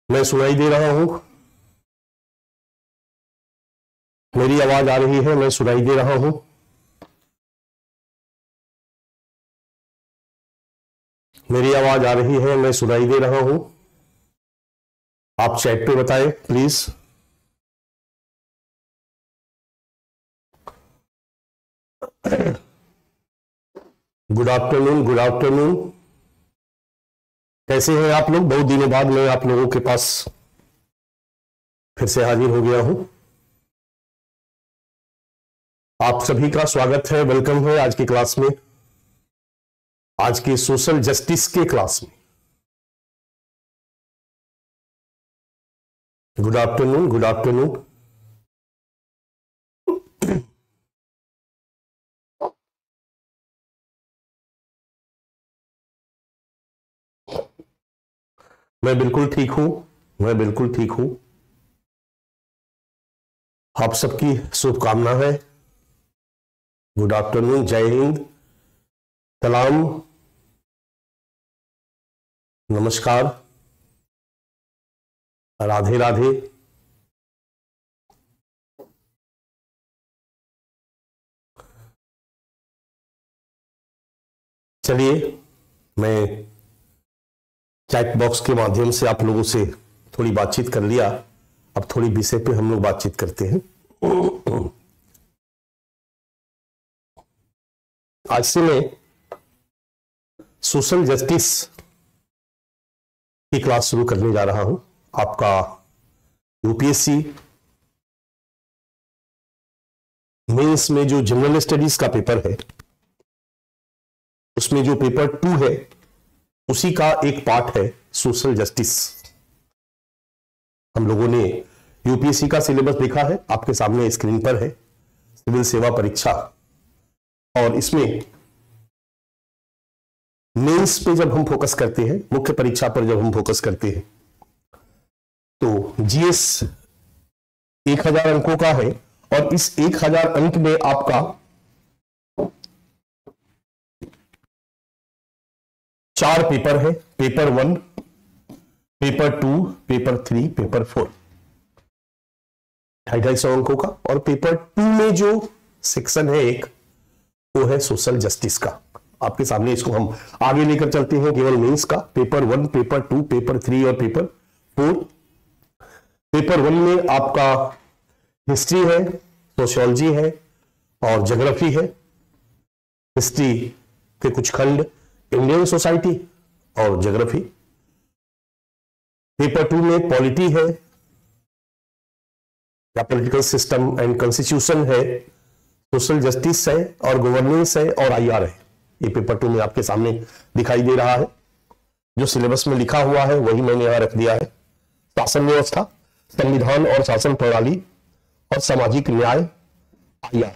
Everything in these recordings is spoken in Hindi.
मैं सुनाई दे रहा हूं? मेरी आवाज आ रही है? मैं सुनाई दे रहा हूं? मेरी आवाज आ रही है? मैं सुनाई दे रहा हूं? आप चैट पे बताएं please. Good afternoon, good afternoon. कैसे हैं आप लोग? बहुत दिनों बाद मैं आप लोगों के पास फिर से हाजिर हो गया हूं। आप सभी का स्वागत है, वेलकम है आज की क्लास में, आज की सोशल जस्टिस के क्लास में। Good afternoon, good afternoon. मैं बिल्कुल ठीक हूं, मैं बिल्कुल ठीक हूं। आप सबकी शुभकामना है। गुड आफ्टरनून, जय हिंद, सलाम, नमस्कार, राधे राधे। चलिए, मैं चैट बॉक्स के माध्यम से आप लोगों से थोड़ी बातचीत कर लिया, अब थोड़ी विषय पे हम लोग बातचीत करते हैं। आज से मैं सोशल जस्टिस की क्लास शुरू करने जा रहा हूं। आपका यूपीएससी मेंस में जो जनरल स्टडीज का पेपर है, उसमें जो पेपर 2 है, उसी का एक पार्ट है सोशल जस्टिस। हम लोगों ने यूपीएससी का सिलेबस देखा है, आपके सामने स्क्रीन पर है, सिविल सेवा परीक्षा। और इसमें मेंस पे जब हम फोकस करते हैं, मुख्य परीक्षा पर जब हम फोकस करते हैं, तो जीएस 1000 अंकों का है और इस 1000 अंक में आपका 4 पेपर है, पेपर 1, पेपर 2, पेपर 3, पेपर 4, 250 अंकों का। और पेपर 2 में जो सेक्शन है एक, वो है सोशल जस्टिस का। आपके सामने इसको हम आगे लेकर चलते हैं, केवल मेंस का। पेपर 1, पेपर 2, पेपर 3 और पेपर 4। पेपर 1 में आपका हिस्ट्री है, सोशियोलॉजी है और ज्योग्राफी है। हिस्ट्री के कुछ खंड, इंडियन सोसाइटी और ज्योग्राफी। पेपर 2 में पॉलिटी है या पॉलिटिकल सिस्टम एंड कॉन्स्टिट्यूशन है, सोशल जस्टिस है और गवर्नेंस है और आईआर है। ये पेपर 2 में आपके सामने दिखाई दे रहा है। जो सिलेबस में लिखा हुआ है वही मैंने यहां रख दिया है। शासन व्यवस्था, संविधान और शासन प्रणाली और सामाजिक न्याय, आईआर।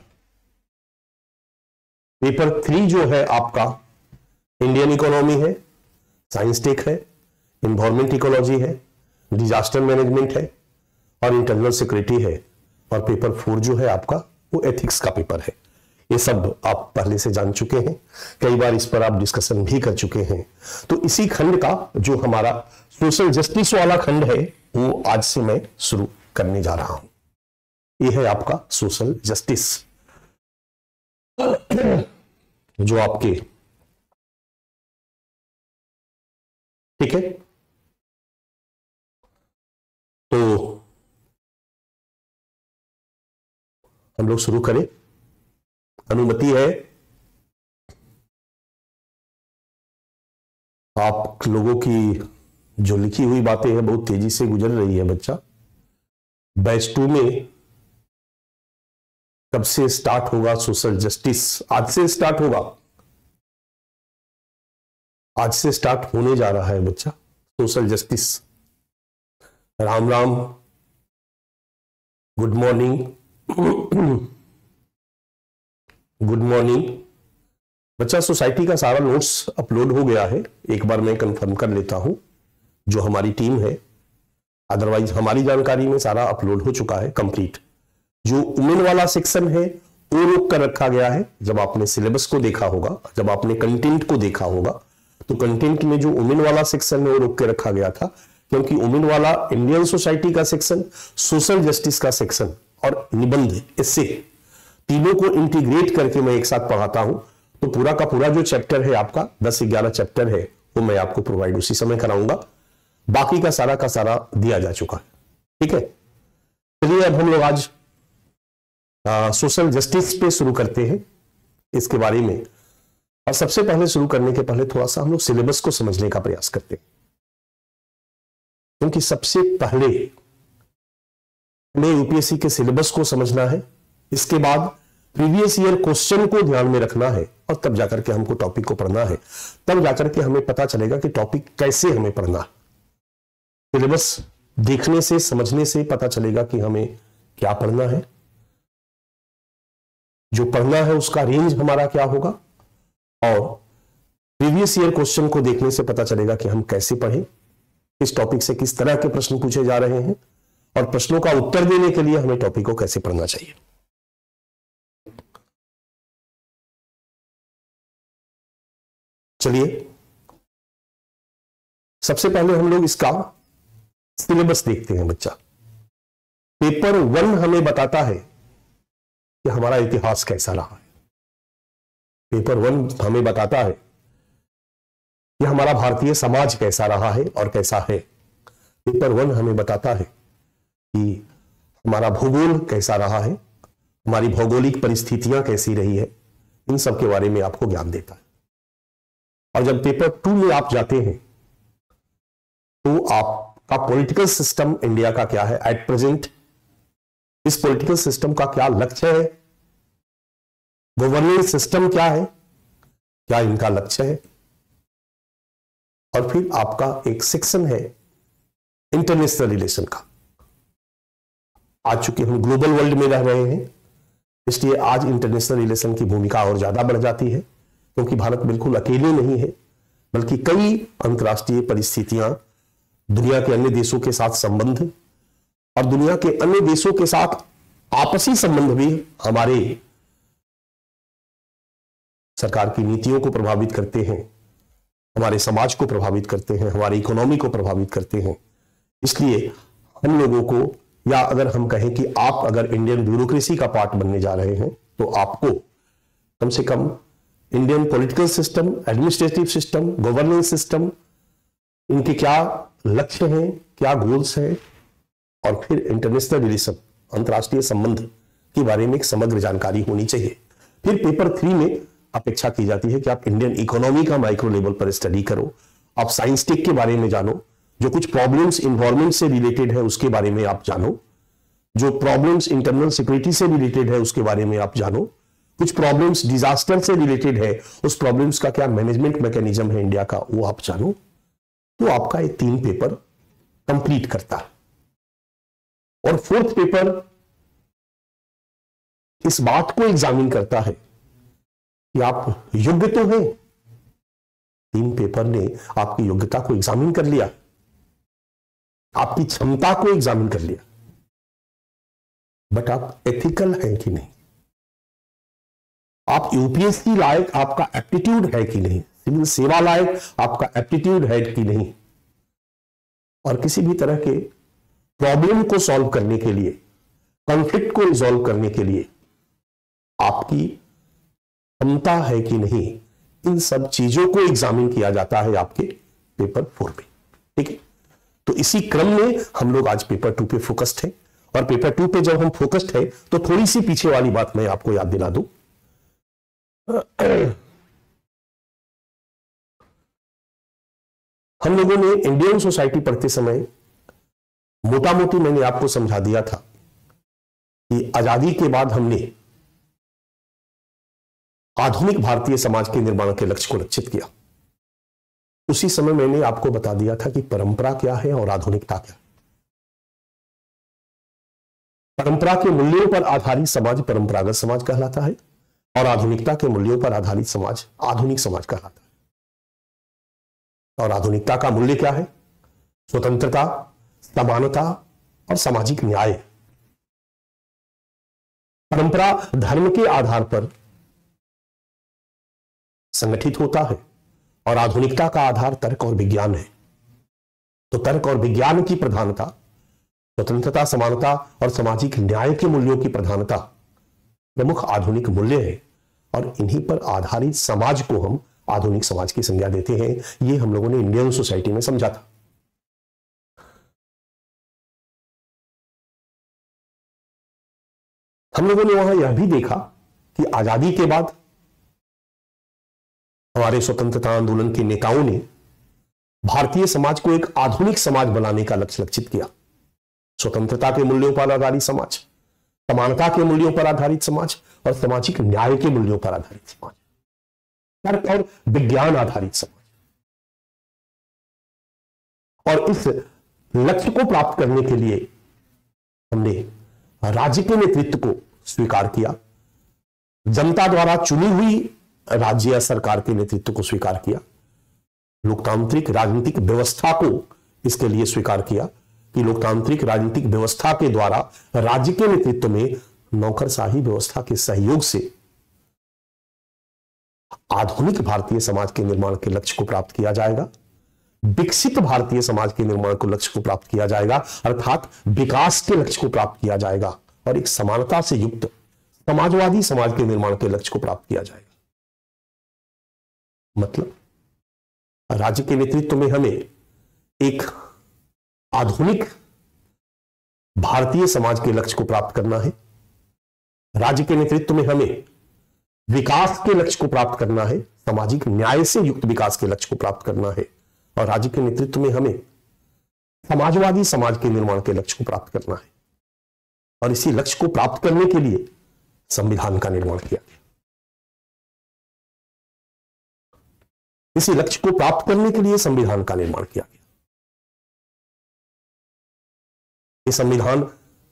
पेपर 3 जो है आपका इंडियन इकोनॉमी है, साइंस टेक है, इन्वायरमेंट इकोलॉजी है, डिजास्टर मैनेजमेंट है और इंटरनल सिक्योरिटी है। और पेपर 4 जो है आपका, वो एथिक्स का पेपर है। ये सब आप पहले से जान चुके हैं, कई बार इस पर आप डिस्कशन भी कर चुके हैं। तो इसी खंड का जो हमारा सोशल जस्टिस वाला खंड है, वो आज से मैं शुरू करने जा रहा हूं। ये है आपका सोशल जस्टिस, जो आपके, ठीक है। तो हम लोग शुरू करें, अनुमति है? आप लोगों की जो लिखी हुई बातें हैं बहुत तेजी से गुजर रही है बच्चा। बैच 2 में कब से स्टार्ट होगा सोशल जस्टिस? आज से स्टार्ट होगा, आज से स्टार्ट होने जा रहा है बच्चा social justice. Ram Ram, good morning, good morning बच्चा। सोसाइटी का सारा नोट्स अपलोड हो गया है, एक बार मैं कंफर्म कर लेता हूं, जो हमारी टीम है। अदरवाइज हमारी जानकारी में सारा अपलोड हो चुका है कंप्लीट। जो वुमेन वाला सेक्शन है वो रोक कर रखा गया है। जब आपने सिलेबस को देखा होगा, जब आपने कंटेंट को देखा होगा, तो कंटेंट में जो वुमेन वाला सेक्शन है वो रोक के रखा गया था। क्योंकि वुमेन वाला इंडियन सोसाइटी का सेक्शन, सोशल जस्टिस का सेक्शन और निबंध, इससे तीनों को इंटीग्रेट करके मैं एक साथ पढ़ाता हूं। तो पूरा का पूरा जो चैप्टर है आपका 10 से 11 चैप्टर है वो मैं आपको प्रोवाइड उसी समय कराऊंगा। बाकी का सारा दिया जा चुका है। ठीक है, चलिए अब हम लोग आज सोशल जस्टिस पे शुरू करते हैं इसके बारे में। और सबसे पहले शुरू करने के पहले थोड़ा सा हम लोग सिलेबस को समझने का प्रयास करते हैं, क्योंकि सबसे पहले हमें यूपीएससी के सिलेबस को समझना है, इसके बाद प्रीवियस ईयर क्वेश्चन को ध्यान में रखना है और तब जाकर के हमको टॉपिक को पढ़ना है। तब जाकर के हमें पता चलेगा कि टॉपिक कैसे हमें पढ़ना है। सिलेबस देखने से, समझने से पता चलेगा कि हमें क्या पढ़ना है, जो पढ़ना है उसका रेंज हमारा क्या होगा, और प्रीवियस ईयर क्वेश्चन को देखने से पता चलेगा कि हम कैसे पढ़ें, इस टॉपिक से किस तरह के प्रश्न पूछे जा रहे हैं और प्रश्नों का उत्तर देने के लिए हमें टॉपिक को कैसे पढ़ना चाहिए। चलिए सबसे पहले हम लोग इसका सिलेबस देखते हैं। बच्चा, पेपर 1 हमें बताता है कि हमारा इतिहास कैसा रहा है। पेपर 1 हमें बताता है कि हमारा भारतीय समाज कैसा रहा है और कैसा है। पेपर 1 हमें बताता है कि हमारा भूगोल कैसा रहा है, हमारी भौगोलिक परिस्थितियां कैसी रही है, इन सब के बारे में आपको ज्ञान देता है। और जब पेपर 2 में आप जाते हैं तो आपका पॉलिटिकल सिस्टम इंडिया का क्या है एट प्रेजेंट, इस पॉलिटिकल सिस्टम का क्या लक्ष्य है, गवर्नेंस सिस्टम क्या है, क्या इनका लक्ष्य है। और फिर आपका एक सेक्शन है इंटरनेशनल रिलेशन का। आज चूंकि हम ग्लोबल वर्ल्ड में रह रहे हैं, इसलिए आज इंटरनेशनल रिलेशन की भूमिका और ज्यादा बढ़ जाती है, क्योंकि भारत बिल्कुल अकेले नहीं है, बल्कि कई अंतर्राष्ट्रीय परिस्थितियां, दुनिया के अन्य देशों के साथ संबंध और दुनिया के अन्य देशों के साथ आपसी संबंध भी हमारे सरकार की नीतियों को प्रभावित करते हैं, हमारे समाज को प्रभावित करते हैं, हमारी इकोनॉमी को प्रभावित करते हैं। इसलिए हम लोगों को, या अगर हम कहें कि आप अगर इंडियन ब्यूरोक्रेसी का पार्ट बनने जा रहे हैं, तो आपको कम से कम Indian political system, administrative system, governance system, इनके क्या लक्ष्य हैं, क्या गोल्स हैं, और फिर इंटरनेशनल रिलेशन, अंतर्राष्ट्रीय संबंध के बारे में एक समग्र जानकारी होनी चाहिए। फिर पेपर 3 में अपेक्षा की जाती है कि आप इंडियन इकोनॉमी का माइक्रो लेवल पर स्टडी करो, आप साइंस टेक के बारे में जानो, जो कुछ प्रॉब्लम्स इन्वायरमेंट से रिलेटेड है उसके बारे में आप जानो, जो प्रॉब्लम्स इंटरनल सिक्योरिटी से रिलेटेड है उसके बारे में आप जानो, कुछ प्रॉब्लम्स डिजास्टर से रिलेटेड है, उस प्रॉब्लम्स का क्या मैनेजमेंट मैकेनिज्म है इंडिया का, वो आप जानो। तो आपका ये 3 पेपर कंप्लीट करता है। और 4th पेपर इस बात को एग्जामिन करता है कि आप योग्य तो हैं। 3 पेपर ने आपकी योग्यता को एग्जामिन कर लिया, आपकी क्षमता को एग्जामिन कर लिया, बट आप एथिकल हैं कि नहीं, आप यूपीएससी लायक आपका एप्टीट्यूड है कि नहीं, सिविल सेवा लायक आपका एप्टीट्यूड है कि नहीं, और किसी भी तरह के प्रॉब्लम को सॉल्व करने के लिए, कॉन्फ्लिक्ट को रिजॉल्व करने के लिए आपकी क्षमता है कि नहीं, इन सब चीजों को एग्जामिन किया जाता है आपके पेपर 4 में। ठीक है, तो इसी क्रम में हम लोग आज पेपर 2 पे फोकस्ड है। और पेपर 2 पे जब हम फोकस्ड है तो थोड़ी सी पीछे वाली बात मैं आपको याद दिला दूं। हम लोगों ने इंडियन सोसाइटी पढ़ते समय मोटा मोटी मैंने आपको समझा दिया था कि आजादी के बाद हमने आधुनिक भारतीय समाज के निर्माण के लक्ष्य को लक्षित किया। उसी समय मैंने आपको बता दिया था कि परंपरा क्या है और आधुनिकता क्या है। परंपरा के मूल्यों पर आधारित समाज परंपरागत समाज कहलाता है, और आधुनिकता के मूल्यों पर आधारित समाज आधुनिक समाज कहलाता है। और आधुनिकता का मूल्य क्या है? स्वतंत्रता, समानता और सामाजिक न्याय। परंपरा धर्म के आधार पर संगठित होता है और आधुनिकता का आधार तर्क और विज्ञान है। तो तर्क और विज्ञान की प्रधानता, स्वतंत्रता, समानता और सामाजिक न्याय के मूल्यों की प्रधानता प्रमुख आधुनिक मूल्य है और इन्हीं पर आधारित समाज को हम आधुनिक समाज की संज्ञा देते हैं। ये हम लोगों ने इंडियन सोसाइटी में समझा था। हम लोगों ने वहां यह भी देखा कि आजादी के बाद हमारे स्वतंत्रता आंदोलन के नेताओं ने भारतीय समाज को एक आधुनिक समाज बनाने का लक्ष्य लक्षित किया। स्वतंत्रता के मूल्यों पर आधारित समाज, समानता के मूल्यों पर आधारित समाज और सामाजिक न्याय के मूल्यों पर आधारित समाज, तर्क और विज्ञान आधारित समाज। और इस लक्ष्य को प्राप्त करने के लिए हमने राज्य के नेतृत्व को स्वीकार किया, जनता द्वारा चुनी हुई राज्य या सरकार के नेतृत्व को स्वीकार किया, लोकतांत्रिक राजनीतिक व्यवस्था को इसके लिए स्वीकार किया कि लोकतांत्रिक राजनीतिक व्यवस्था के द्वारा राज्य के नेतृत्व में नौकरशाही व्यवस्था के सहयोग से आधुनिक भारतीय समाज के निर्माण के लक्ष्य को प्राप्त किया जाएगा, विकसित भारतीय समाज के निर्माण को लक्ष्य को प्राप्त किया जाएगा, अर्थात विकास के लक्ष्य को प्राप्त किया जाएगा और एक समानता से युक्त समाजवादी समाज के निर्माण के लक्ष्य को प्राप्त किया जाएगा। मतलब राज्य के नेतृत्व में हमें एक आधुनिक भारतीय समाज के लक्ष्य को प्राप्त करना है, राज्य के नेतृत्व में हमें विकास के लक्ष्य को प्राप्त करना है, सामाजिक न्याय से युक्त विकास के लक्ष्य को प्राप्त करना है और राज्य के नेतृत्व में हमें समाजवादी समाज के निर्माण के लक्ष्य को प्राप्त करना है। और इसी लक्ष्य को प्राप्त करने के लिए संविधान का निर्माण किया गया। इसी लक्ष्य को प्राप्त करने के लिए संविधान का निर्माण किया गया। ये संविधान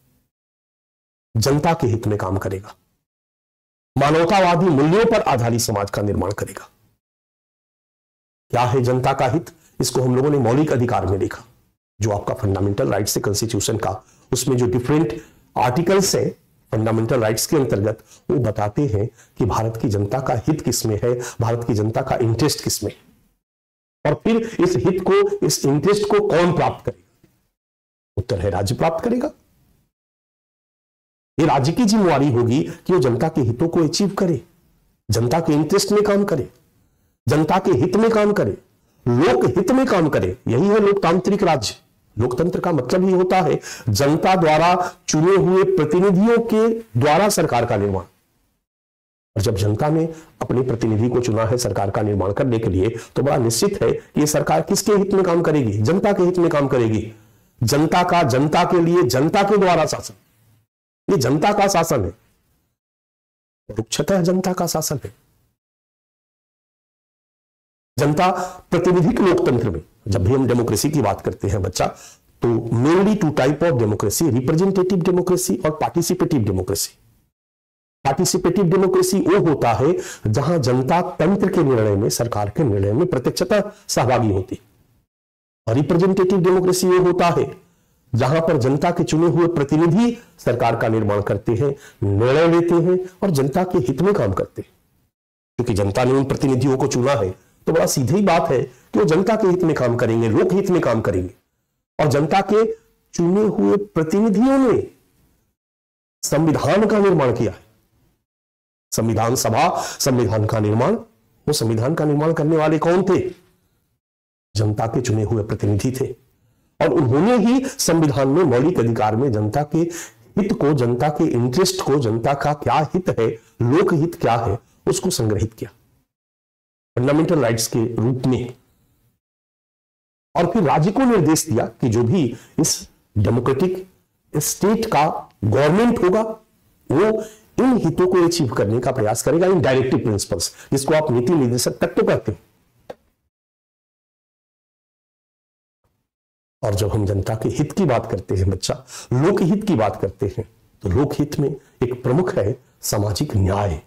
जनता के हित में काम करेगा, मानवतावादी मूल्यों पर आधारित समाज का निर्माण करेगा। क्या है जनता का हित? इसको हम लोगों ने मौलिक अधिकार में देखा, जो आपका फंडामेंटल राइट्स है कॉन्स्टिट्यूशन का, उसमें जो डिफरेंट आर्टिकल्स है फंडामेंटल राइट्स के अंतर्गत, वो बताते हैं कि भारत की जनता का हित किसमें है, भारत की जनता का इंटरेस्ट किसमें, और फिर इस हित को, इस इंटरेस्ट को कौन प्राप्त करेगा? उत्तर है राज्य प्राप्त करेगा। ये राज्य की जिम्मेवारी होगी कि वो जनता के हितों को अचीव करे, जनता के इंटरेस्ट में काम करे, जनता के हित में काम करे, लोक हित में काम करे। यही है लोकतांत्रिक राज्य। लोकतंत्र का मतलब ही होता है जनता द्वारा चुने हुए प्रतिनिधियों के द्वारा सरकार का निर्माण। और जब जनता ने अपने प्रतिनिधि को चुना है सरकार का निर्माण करने के लिए, तो बड़ा निश्चित है कि यह सरकार किसके हित में काम करेगी? जनता के हित में काम करेगी। जनता का, जनता के लिए, जनता के द्वारा शासन, ये जनता का शासन है, मुख्यतः जनता का शासन है। जनता प्रतिनिधिक लोकतंत्र में जब भी हम डेमोक्रेसी की बात करते हैं बच्चा, तो mainly two type of democracy, representative democracy और पार्टिसिपेटिव डेमोक्रेसी। पार्टिसिपेटिव डेमोक्रेसी वो होता है जहां जनता तंत्र के निर्णय में, सरकार के निर्णय में प्रत्यक्षतः सहभागी होती। और रिप्रेजेंटेटिव डेमोक्रेसी वो होता है जहां पर जनता के चुने हुए प्रतिनिधि सरकार का निर्माण करते हैं, निर्णय लेते हैं और जनता के हित में काम करते हैं। क्योंकि जनता ने उन प्रतिनिधियों को चुना है, तो बड़ा सीधी बात है कि वो जनता के हित में काम करेंगे, लोक हित में काम करेंगे। और जनता के चुने हुए प्रतिनिधियों ने संविधान का निर्माण किया है। संविधान सभा, संविधान का निर्माण, वो संविधान का निर्माण करने वाले कौन थे? जनता के चुने हुए प्रतिनिधि थे। और उन्होंने ही संविधान में मौलिक अधिकार में जनता के हित को, जनता के इंटरेस्ट को, जनता का क्या हित है, लोक हित क्या है, उसको संग्रहित किया फंडामेंटल राइट्स के रूप में। और फिर राज्य को निर्देश दिया कि जो भी इस डेमोक्रेटिक स्टेट का गवर्नमेंट होगा, वो इन हितों को अचीव करने का प्रयास करेगा, इन डायरेक्टिव प्रिंसिपल्स, जिसको आप नीति निर्देशक तत्व कहते हैं। और जब हम जनता के हित की बात करते हैं बच्चा, लोक हित की बात करते हैं, तो लोक हित में एक प्रमुख है सामाजिक न्याय।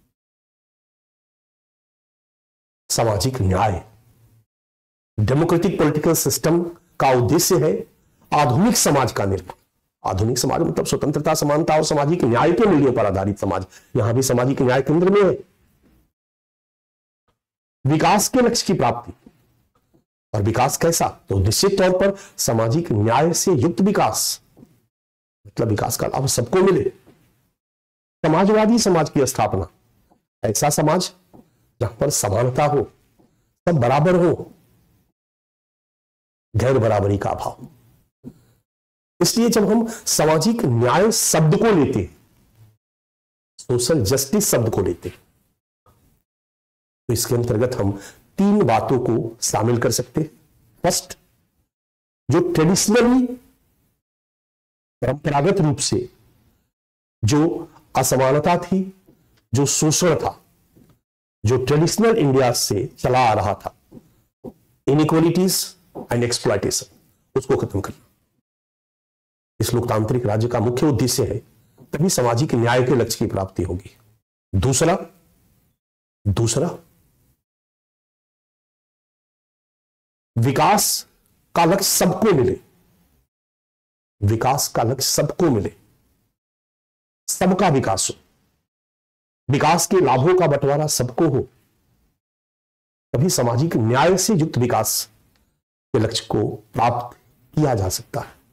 सामाजिक न्याय, डेमोक्रेटिक पॉलिटिकल सिस्टम का उद्देश्य है आधुनिक समाज का निर्माण। आधुनिक समाज मतलब स्वतंत्रता, समानता और सामाजिक न्याय के मूल्यों पर आधारित समाज। यहां भी सामाजिक न्याय केंद्र में है। विकास के लक्ष्य की प्राप्ति, और विकास कैसा? तो निश्चित तौर पर सामाजिक न्याय से युक्त विकास, मतलब विकास का लाभ सबको मिले। समाजवादी समाज की स्थापना, ऐसा समाज जहां पर समानता हो, सब बराबर हो, गैर बराबरी का अभाव। इसलिए जब हम सामाजिक न्याय शब्द को लेते, सोशल जस्टिस शब्द को लेते, तो इसके अंतर्गत हम 3 बातों को शामिल कर सकते। फर्स्ट, जो ट्रेडिशनली परंपरागत रूप से जो असमानता थी, जो शोषण था, जो ट्रेडिशनल इंडिया से चला आ रहा था, इनइक्वालिटीज एंड एक्सप्लॉयटेशन, उसको खत्म करना इस लोकतांत्रिक राज्य का मुख्य उद्देश्य है। तभी सामाजिक न्याय के लक्ष्य की प्राप्ति होगी। दूसरा विकास का लक्ष्य सबको मिले, विकास का लक्ष्य सबको मिले, सबका विकास हो, विकास के लाभों का बंटवारा सबको हो, तभी सामाजिक न्याय से युक्त विकास के लक्ष्य को प्राप्त किया जा सकता है।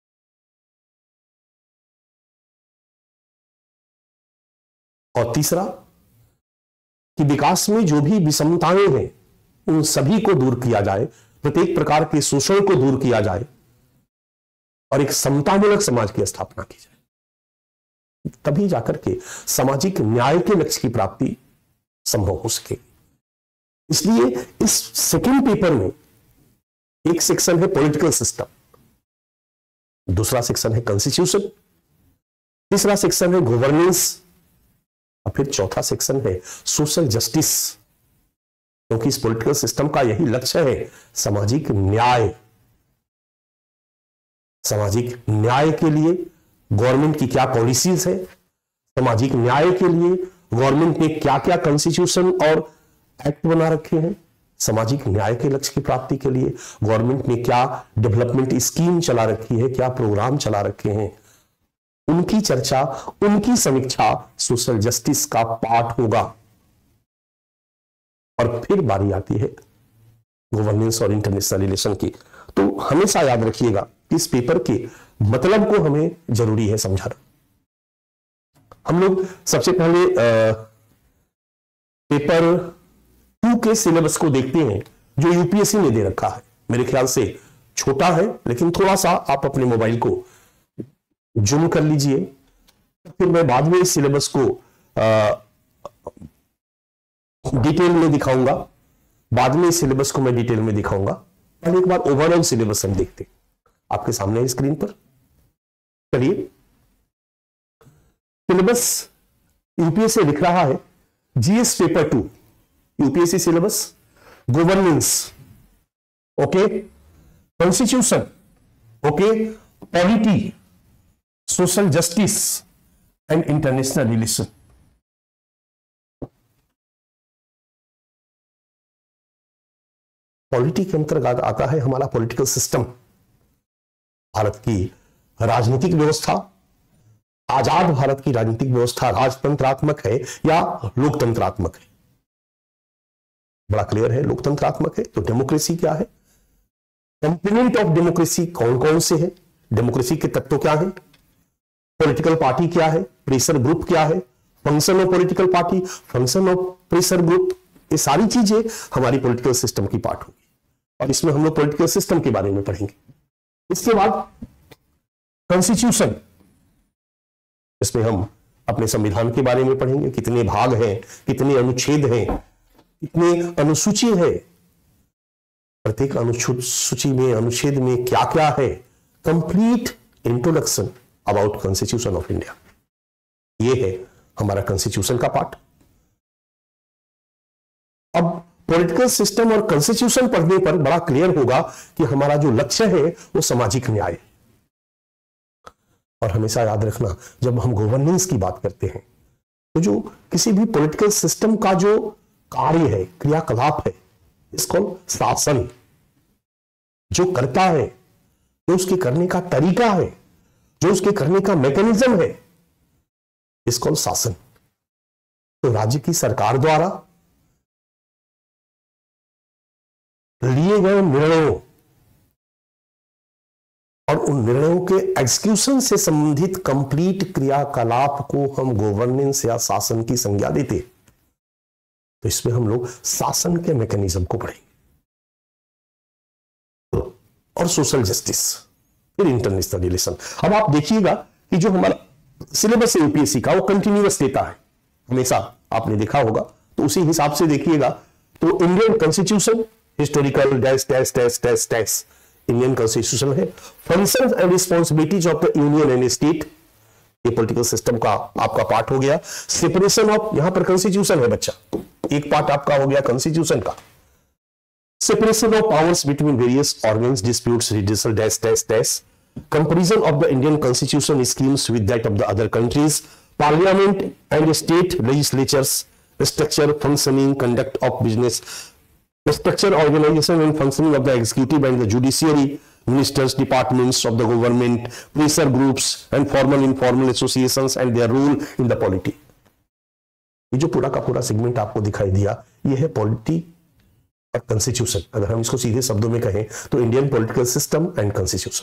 और तीसरा कि विकास में जो भी विषमताएं हैं उन सभी को दूर किया जाए, प्रत्येक प्रकार के शोषण को दूर किया जाए और एक समतामूलक समाज की स्थापना की जाए, तभी जाकर के सामाजिक न्याय के लक्ष्य की प्राप्ति संभव हो सके। इसलिए इस सेकंड पेपर में एक सेक्शन है पॉलिटिकल सिस्टम, दूसरा सेक्शन है कॉन्स्टिट्यूशन, तीसरा सेक्शन है गवर्नेंस और फिर चौथा सेक्शन है सोशल जस्टिस, क्योंकि इस पॉलिटिकल सिस्टम का यही लक्ष्य है, सामाजिक न्याय। सामाजिक न्याय के लिए गवर्नमेंट की क्या पॉलिसीज है, सामाजिक न्याय के लिए गवर्नमेंट ने क्या क्या कॉन्स्टिट्यूशन और एक्ट बना रखे हैं, सामाजिक न्याय के लक्ष्य की प्राप्ति के लिए गवर्नमेंट ने क्या डेवलपमेंट स्कीम चला रखी है, क्या प्रोग्राम चला रखे हैं, उनकी चर्चा, उनकी समीक्षा सोशल जस्टिस का पार्ट होगा। और फिर बारी आती है गवर्नेंस और इंटरनेशनल रिलेशन की। तो हमेशा याद रखिएगा इस पेपर के मतलब को हमें जरूरी है समझाना। हम लोग सबसे पहले पेपर 2 के सिलेबस को देखते हैं जो यूपीएससी ने दे रखा है। मेरे ख्याल से छोटा है, लेकिन थोड़ा सा आप अपने मोबाइल को जूम कर लीजिए, फिर मैं बाद में इस सिलेबस को डिटेल में दिखाऊंगा। बाद में इस सिलेबस को मैं डिटेल में दिखाऊंगा। पहले एक बार ओवरऑल सिलेबस हम देखते हैं, आपके सामने है स्क्रीन पर। चलिए, सिलेबस यूपीएससी लिख रहा है GS paper 2 UPSC syllabus, governance okay, constitution okay, polity, social justice and international relation. Polity के अंतर्गत आता है हमारा पॉलिटिकल सिस्टम, भारत की राजनीतिक व्यवस्था। आजाद भारत की राजनीतिक व्यवस्था राजतंत्रात्मक है या लोकतंत्रात्मक है? बड़ा क्लियर है, लोकतंत्रात्मक है। तो डेमोक्रेसी क्या है, कंपोनेंट ऑफ डेमोक्रेसी कौन कौन से है, डेमोक्रेसी के तत्व क्या है, पॉलिटिकल पार्टी क्या है, प्रेशर ग्रुप क्या है, function of political party, function of pressure group, ये सारी चीजें हमारी पॉलिटिकल सिस्टम की पार्ट होगी और इसमें हम लोग पॉलिटिकल सिस्टम के बारे में पढ़ेंगे। इसके बाद कॉन्स्टिट्यूशन, इसमें हम अपने संविधान के बारे में पढ़ेंगे, कितने भाग हैं, कितने अनुच्छेद हैं, कितने अनुसूची है, प्रत्येक अनुसूची में, अनुच्छेद में क्या क्या है, complete introduction about constitution of India. ये है हमारा कॉन्स्टिट्यूशन का पार्ट। अब पॉलिटिकल सिस्टम और कॉन्स्टिट्यूशन पढ़ने पर बड़ा क्लियर होगा कि हमारा जो लक्ष्य है वो सामाजिक न्याय। और हमेशा याद रखना, जब हम गवर्नेंस की बात करते हैं तो जो किसी भी पॉलिटिकल सिस्टम का जो कार्य है, क्रियाकलाप है, इसको शासन जो करता है, जो उसके करने का तरीका है, जो उसके करने का मैकेनिज्म है, इसको शासन। तो राज्य की सरकार द्वारा लिए गए निर्णयों और उन निर्णयों के एग्जीक्यूशन से संबंधित कंप्लीट क्रियाकलाप को हम गवर्नेंस या शासन की संज्ञा देते। तो इसमें हम लोग शासन के मैकेनिज्म को पढ़ेंगे। और सोशल जस्टिस, फिर इंटरनेशनल रिलेशन। अब आप देखिएगा कि जो हमारा सिलेबस है यूपीएससी का वो कंटिन्यूअस देता है हमेशा, आपने देखा होगा, तो उसी हिसाब से देखिएगा। तो Indian constitution historical dash dash dash dash dash Indian constitution है। Functions and responsibilities of the union and state, ये पॉलिटिकल सिस्टम का आपका पार्ट हो गया। सेपरेशन ऑफ, यहां पर कॉन्स्टिट्यूशन है बच्चा, एक पार्ट आपका हो गया कॉन्स्टिट्यूशन का। Separation of powers between various organs, disputes, redressal, dash, dash, dash. Comparison of the Indian constitution schemes with that of the other countries. Parliament and state legislatures, structure, functioning, conduct of business, structure, organization and functioning of the executive and the judiciary, ministers, departments of the government, pressure groups and formal informal associations and their role in the polity. ये जो पूरा का पूरा सेगमेंट आपको दिखाई दिया, ये है पॉलिटी और कॉन्स्टिट्यूशन। अगर हम इसको सीधे शब्दों में कहें तो Indian political system and constitution.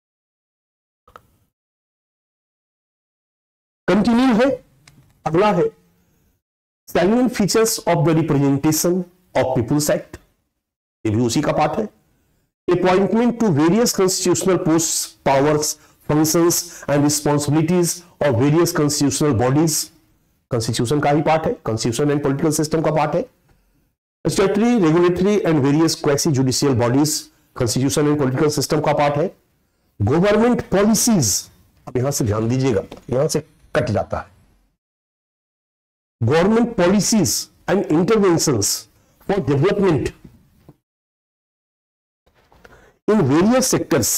Continue है, अगला है salient features of the representation of peoples act, ये भी उसी का पार्ट है। Appointment to various constitutional post, powers, functions and responsibilities of various constitutional bodies, constitution का ही पार्ट है, कॉन्स्टिट्यूशन एंड पॉलिटिकल सिस्टम का पार्ट है। Statutory, regulatory and various quasi judicial bodies, constitution and political system का पार्ट है। गवर्नमेंट पॉलिसीज, अब यहां से ध्यान दीजिएगा, यहां से कट जाता है। Government policies and interventions for development in various sectors,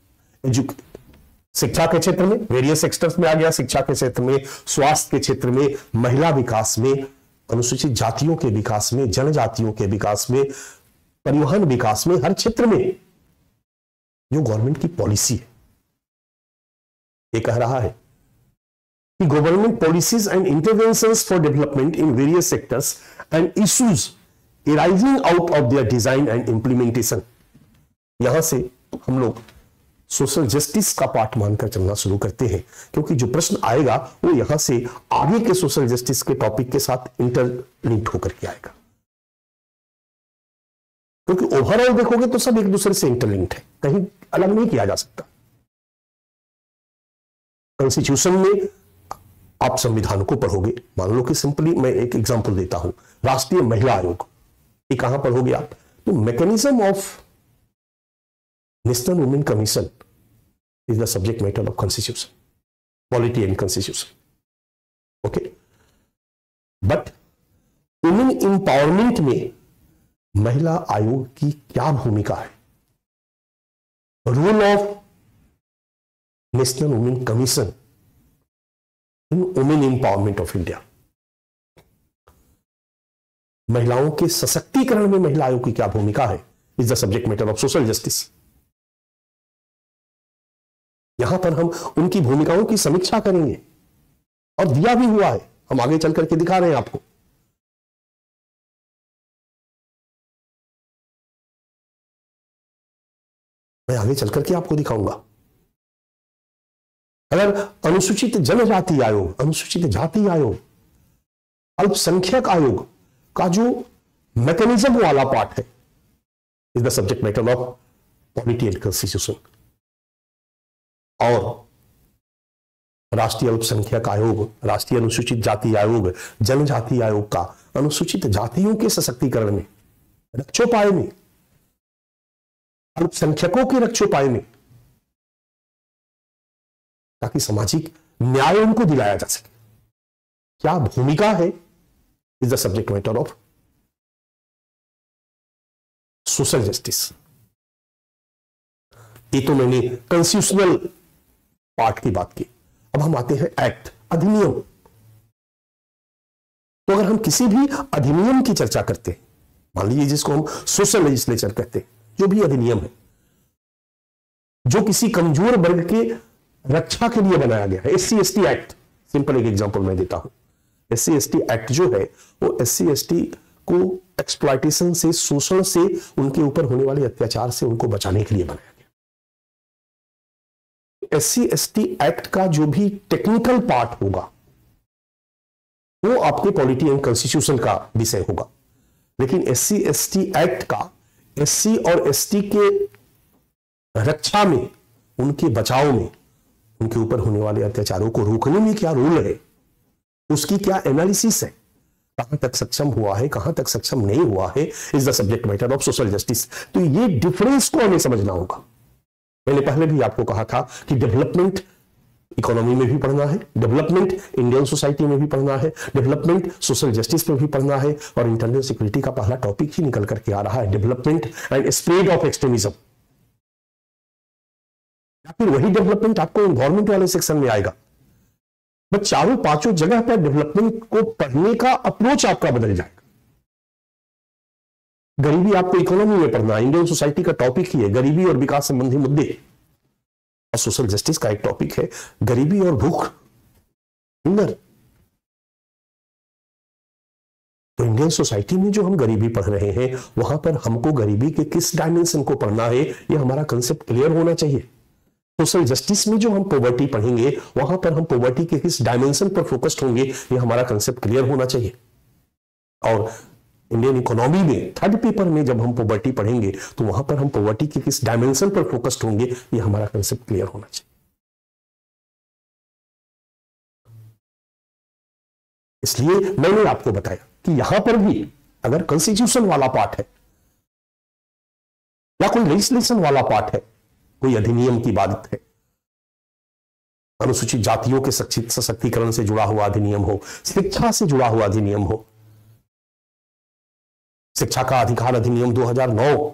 शिक्षा के क्षेत्र में वेरियस सेक्टर्स में आ गया, शिक्षा के क्षेत्र में, स्वास्थ्य के क्षेत्र में, महिला विकास में, अनुसूचित जातियों के विकास में, जनजातियों के विकास में, परिवहन विकास में, हर क्षेत्र में जो गवर्नमेंट की पॉलिसी है, ये कह रहा है कि government policies and interventions for development in various sectors and issues arising out of their design and implementation. यहां से हम लोग सोशल जस्टिस का पार्ट मानकर चलना शुरू करते हैं, क्योंकि जो प्रश्न आएगा वो यहां से आगे के सोशल जस्टिस के टॉपिक के साथ इंटरलिंक्ड होकर के आएगा। क्योंकि ओवरऑल देखोगे तो सब एक दूसरे से इंटरलिंक्ड है, कहीं अलग नहीं किया जा सकता। कॉन्स्टिट्यूशन में आप संविधान को पढ़ोगे, मान लो कि सिंपली मैं एक एग्जांपल देता हूं, राष्ट्रीय महिला आयोग, ये कहां पढ़ोगे आप? तो mechanism of national women commission is the subject matter of constitution, polity and constitution. Okay, but women empowerment में महिला आयोग की क्या भूमिका है? Role of national women commission in women empowerment of India, महिलाओं के सशक्तिकरण में महिला आयोग की क्या भूमिका है, is the subject matter of social justice. यहां पर हम उनकी भूमिकाओं की समीक्षा करेंगे और दिया भी हुआ है, हम आगे चल करके दिखा रहे हैं आपको। मैं आगे चल करके आपको दिखाऊंगा। अगर अनुसूचित जनजाति आयोग, अनुसूचित जाति आयोग, अल्पसंख्यक आयोग का जो मैकेनिज्म वाला पार्ट है, is the subject matter of polity and constitution. और राष्ट्रीय अल्पसंख्यक आयोग, राष्ट्रीय अनुसूचित जाति आयोग, जनजाति आयोग का अनुसूचित जातियों के सशक्तिकरण में, रक्षोपाय में, अल्पसंख्यकों के रक्षोपाय में, ताकि सामाजिक न्याय उनको दिलाया जा सके, क्या भूमिका है, is the subject matter of social justice. ये तो मैंने कॉन्स्टिट्यूशनल पार्ट की बात की। अब हम आते हैं एक्ट, अधिनियम। तो अगर हम किसी भी अधिनियम की चर्चा करते हैं, मान लीजिए जिसको हम सोशल लेजिस्लेचर कहते हैं, जो भी अधिनियम है जो किसी कमजोर वर्ग के रक्षा के लिए बनाया गया है, एससी एसटी एक्ट, सिंपल एक एग्जांपल मैं देता हूं। एससी एसटी एक्ट जो है वो एससी एसटी को एक्सप्लॉयटेशन से, शोषण से, उनके ऊपर होने वाले अत्याचार से उनको बचाने के लिए बनाया गया। SC/ST एक्ट का जो भी टेक्निकल पार्ट होगा वो आपके पॉलिटी एंड कॉन्स्टिट्यूशन का विषय होगा, लेकिन SC/ST एक्ट का SC और ST के रक्षा में, उनके बचाव में, उनके ऊपर होने वाले अत्याचारों को रोकने में क्या रोल है, उसकी क्या एनालिसिस है, कहां तक सक्षम हुआ है, कहां तक सक्षम नहीं हुआ है, is the subject matter of social justice. तो ये डिफरेंस को हमें समझना होगा। मैंने पहले भी आपको कहा था कि डेवलपमेंट इकोनॉमी में भी पढ़ना है, डेवलपमेंट इंडियन सोसाइटी में भी पढ़ना है, डेवलपमेंट सोशल जस्टिस में भी पढ़ना है, और इंटरनल सिक्योरिटी का पहला टॉपिक ही निकल करके आ रहा है development and spread of extremism. या फिर वही डेवलपमेंट आपको एनवायरमेंट वाले सेक्शन में आएगा। बस चारों पांचों जगह पर डेवलपमेंट को पढ़ने का अप्रोच आपका बदल जाएगा। गरीबी आपको इकोनॉमी में पढ़ना है, इंडियन सोसाइटी का टॉपिक ही है गरीबी और विकास संबंधी मुद्दे, और सोशल जस्टिस का एक टॉपिक है गरीबी और भूख, हुंगर। तो इंडियन सोसाइटी में जो हम गरीबी पढ़ रहे हैं, वहां पर हमको गरीबी के किस डायमेंशन को पढ़ना है, यह हमारा कंसेप्ट क्लियर होना चाहिए। सोशल जस्टिस में जो हम पॉवर्टी पढ़ेंगे, वहां पर हम पॉवर्टी के किस डायमेंशन पर फोकस्ड होंगे, यह हमारा कंसेप्ट क्लियर होना चाहिए। और इंडियन इकोनॉमी में थर्ड पेपर में जब हम पॉवर्टी पढ़ेंगे, तो वहां पर हम पॉवर्टी के किस डायमेंशन पर फोकस्ड होंगे, यह हमारा कंसेप्ट क्लियर होना चाहिए। इसलिए मैंने आपको बताया कि यहां पर भी अगर कॉन्स्टिट्यूशन वाला पार्ट है या कोई लेजिस्लेशन वाला पार्ट है, कोई अधिनियम की बात है, अनुसूचित जातियों के सशक्तिकरण से जुड़ा हुआ अधिनियम हो, शिक्षा से जुड़ा हुआ अधिनियम हो, शिक्षा का अधिकार अधिनियम 2009,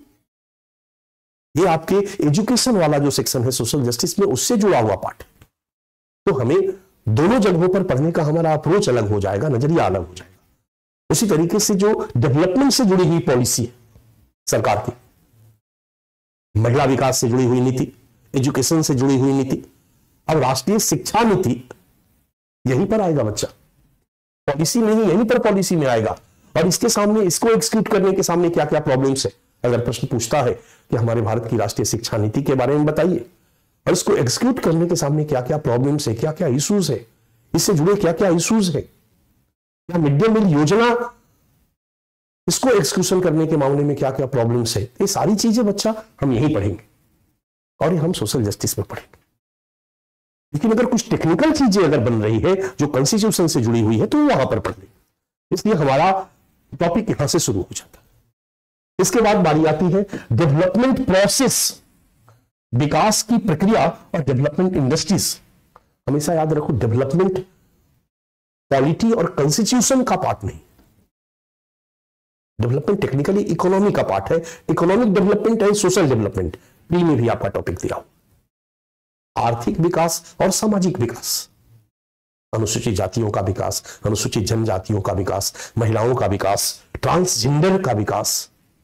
ये आपके एजुकेशन वाला जो सेक्शन है सोशल जस्टिस में, उससे जुड़ा हुआ पार्ट। तो हमें दोनों जगहों पर पढ़ने का हमारा अप्रोच अलग हो जाएगा, नजरिया अलग हो जाएगा। उसी तरीके से जो डेवलपमेंट से जुड़ी हुई पॉलिसी है सरकार की, महिला विकास से जुड़ी हुई नीति, एजुकेशन से जुड़ी हुई नीति, अब राष्ट्रीय शिक्षा नीति, यहीं पर आएगा बच्चा, पॉलिसी नहीं, यहीं पर पॉलिसी में आएगा। और इसके सामने, इसको एग्जीक्यूट करने के सामने क्या क्या प्रॉब्लम्स है, अगर प्रश्न पूछता है कि हमारे भारत की राष्ट्रीय शिक्षा नीति के बारे में बताइए, और इसको एग्जीक्यूट करने के सामने क्या क्या प्रॉब्लम्स है, क्या क्या इश्यूज है, इससे जुड़े क्या क्या इश्यूज है, या मिड डे मील योजना, इसको एग्जीक्यूशन करने के मामले में क्या क्या प्रॉब्लम्स है, ये सारी चीजें बच्चा हम यहीं पढ़ेंगे, और ये हम सोशल जस्टिस में पढ़ेंगे। लेकिन अगर कुछ टेक्निकल चीजें अगर बन रही है जो कॉन्स्टिट्यूशन से जुड़ी हुई है, तो वहां पर पढ़ लेंगे। इसलिए हमारा टॉपिक यहां से शुरू हो जाता है। इसके बाद बारी आती है डेवलपमेंट प्रोसेस, विकास की प्रक्रिया, और डेवलपमेंट इंडस्ट्रीज। हमेशा याद रखो, डेवलपमेंट पॉलिटी और कॉन्स्टिट्यूशन का पार्ट नहीं, डेवलपमेंट टेक्निकली इकोनॉमी का पार्ट है। Economic development and social development, pre में भी आपका टॉपिक दिया हो, आर्थिक विकास और सामाजिक विकास, अनुसूचित जातियों का विकास, अनुसूचित जनजातियों का विकास, महिलाओं का विकास, ट्रांसजेंडर का विकास,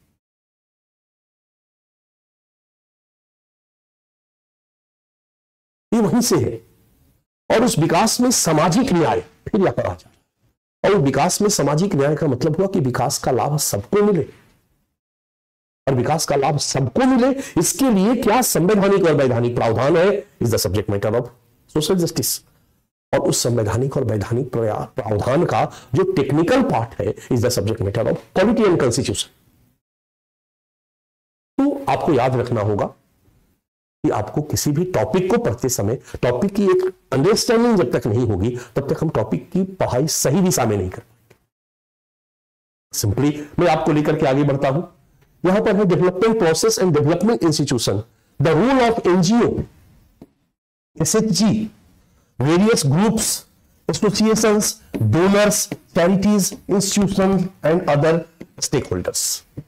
ये वहीं से है। और उस विकास में सामाजिक न्याय फिर यहां पर आ जाए, और विकास में सामाजिक न्याय का मतलब हुआ कि विकास का लाभ सबको मिले, और विकास का लाभ सबको मिले, इसके लिए क्या संवैधानिक और वैधानिक प्रावधान है, is the subject matter of social justice. और उस संवैधानिक और वैधानिक प्रावधान का जो टेक्निकल पार्ट है, is the subject matter of polity and constitution. तो आपको याद रखना होगा कि आपको किसी भी टॉपिक को पढ़ते समय टॉपिक की एक अंडरस्टैंडिंग जब तक नहीं होगी, तब तक हम टॉपिक की पढ़ाई सही दिशा में नहीं कर पाएंगे। सिंपली मैं आपको लेकर के आगे बढ़ता हूं। यहां पर है development process and development institution, the role of NGO, SHG, various groups, associations, donors, charities, institutions and other stakeholders।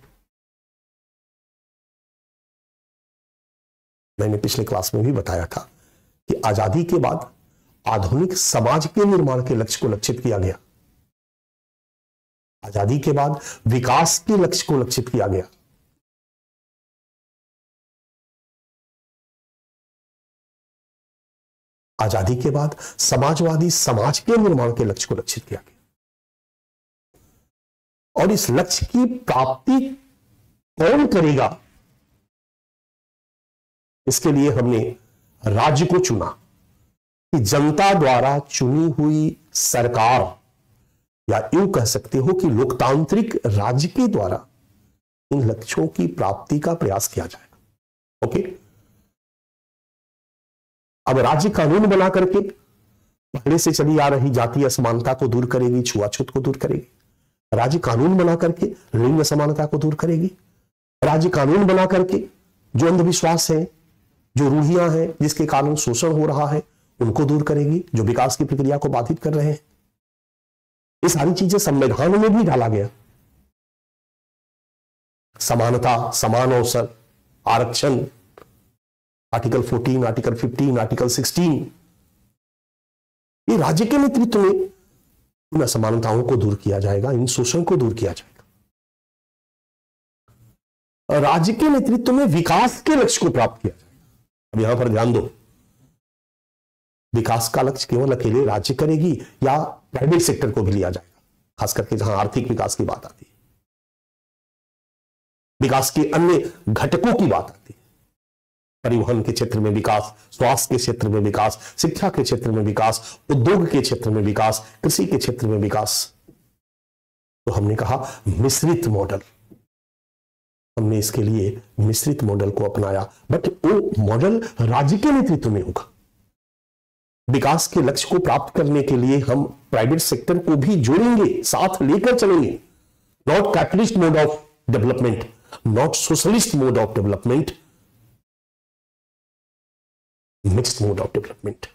मैंने पिछले क्लास में भी बताया था कि आजादी के बाद आधुनिक समाज के निर्माण के लक्ष्य को लक्षित किया गया, आजादी के बाद विकास के लक्ष्य को लक्षित किया गया। आजादी के बाद समाजवादी समाज के निर्माण के लक्ष्य को लक्षित किया गया। और इस लक्ष्य की प्राप्ति कौन करेगा, इसके लिए हमने राज्य को चुना कि जनता द्वारा चुनी हुई सरकार, या यूं कह सकते हो कि लोकतांत्रिक राज्य के द्वारा इन लक्ष्यों की प्राप्ति का प्रयास किया जाएगा। ओके, अब राज्य कानून बना करके पहले से चली आ रही जातीय असमानता को दूर करेगी, छुआछूत को दूर करेगी। राज्य कानून बना करके लिंग असमानता को दूर करेगी। राज्य कानून बना करके जो अंधविश्वास है, जो रूढ़ियां हैं जिसके कारण शोषण हो रहा है, उनको दूर करेगी, जो विकास की प्रक्रिया को बाधित कर रहे हैं। ये सारी चीजें संविधान में भी डाला गया। समानता, समान अवसर, आरक्षण, आर्टिकल 14, आर्टिकल 15, आर्टिकल 16, ये राज्य के नेतृत्व में इन असमानताओं को दूर किया जाएगा, इन शोषण को दूर किया जाएगा। राज्य के नेतृत्व में विकास के लक्ष्य को प्राप्त किया जाएगा। अब यहां पर ध्यान दो, विकास का लक्ष्य केवल अकेले राज्य करेगी या प्राइवेट सेक्टर को भी लिया जाएगा, खास करके जहां आर्थिक विकास की बात आती है, विकास के अन्य घटकों की बात आती है, परिवहन के क्षेत्र में विकास, स्वास्थ्य के क्षेत्र में विकास, शिक्षा के क्षेत्र में विकास, उद्योग के क्षेत्र में विकास, कृषि के क्षेत्र में विकास। तो हमने कहा मिश्रित मॉडल, हमने इसके लिए मिश्रित मॉडल को अपनाया, बट वो मॉडल राज्य के नेतृत्व में होगा। विकास के लक्ष्य को प्राप्त करने के लिए हम प्राइवेट सेक्टर को भी जोड़ेंगे, साथ लेकर चलेंगे। Not capitalist mode of development, not socialist mode of development, mixed mode of development.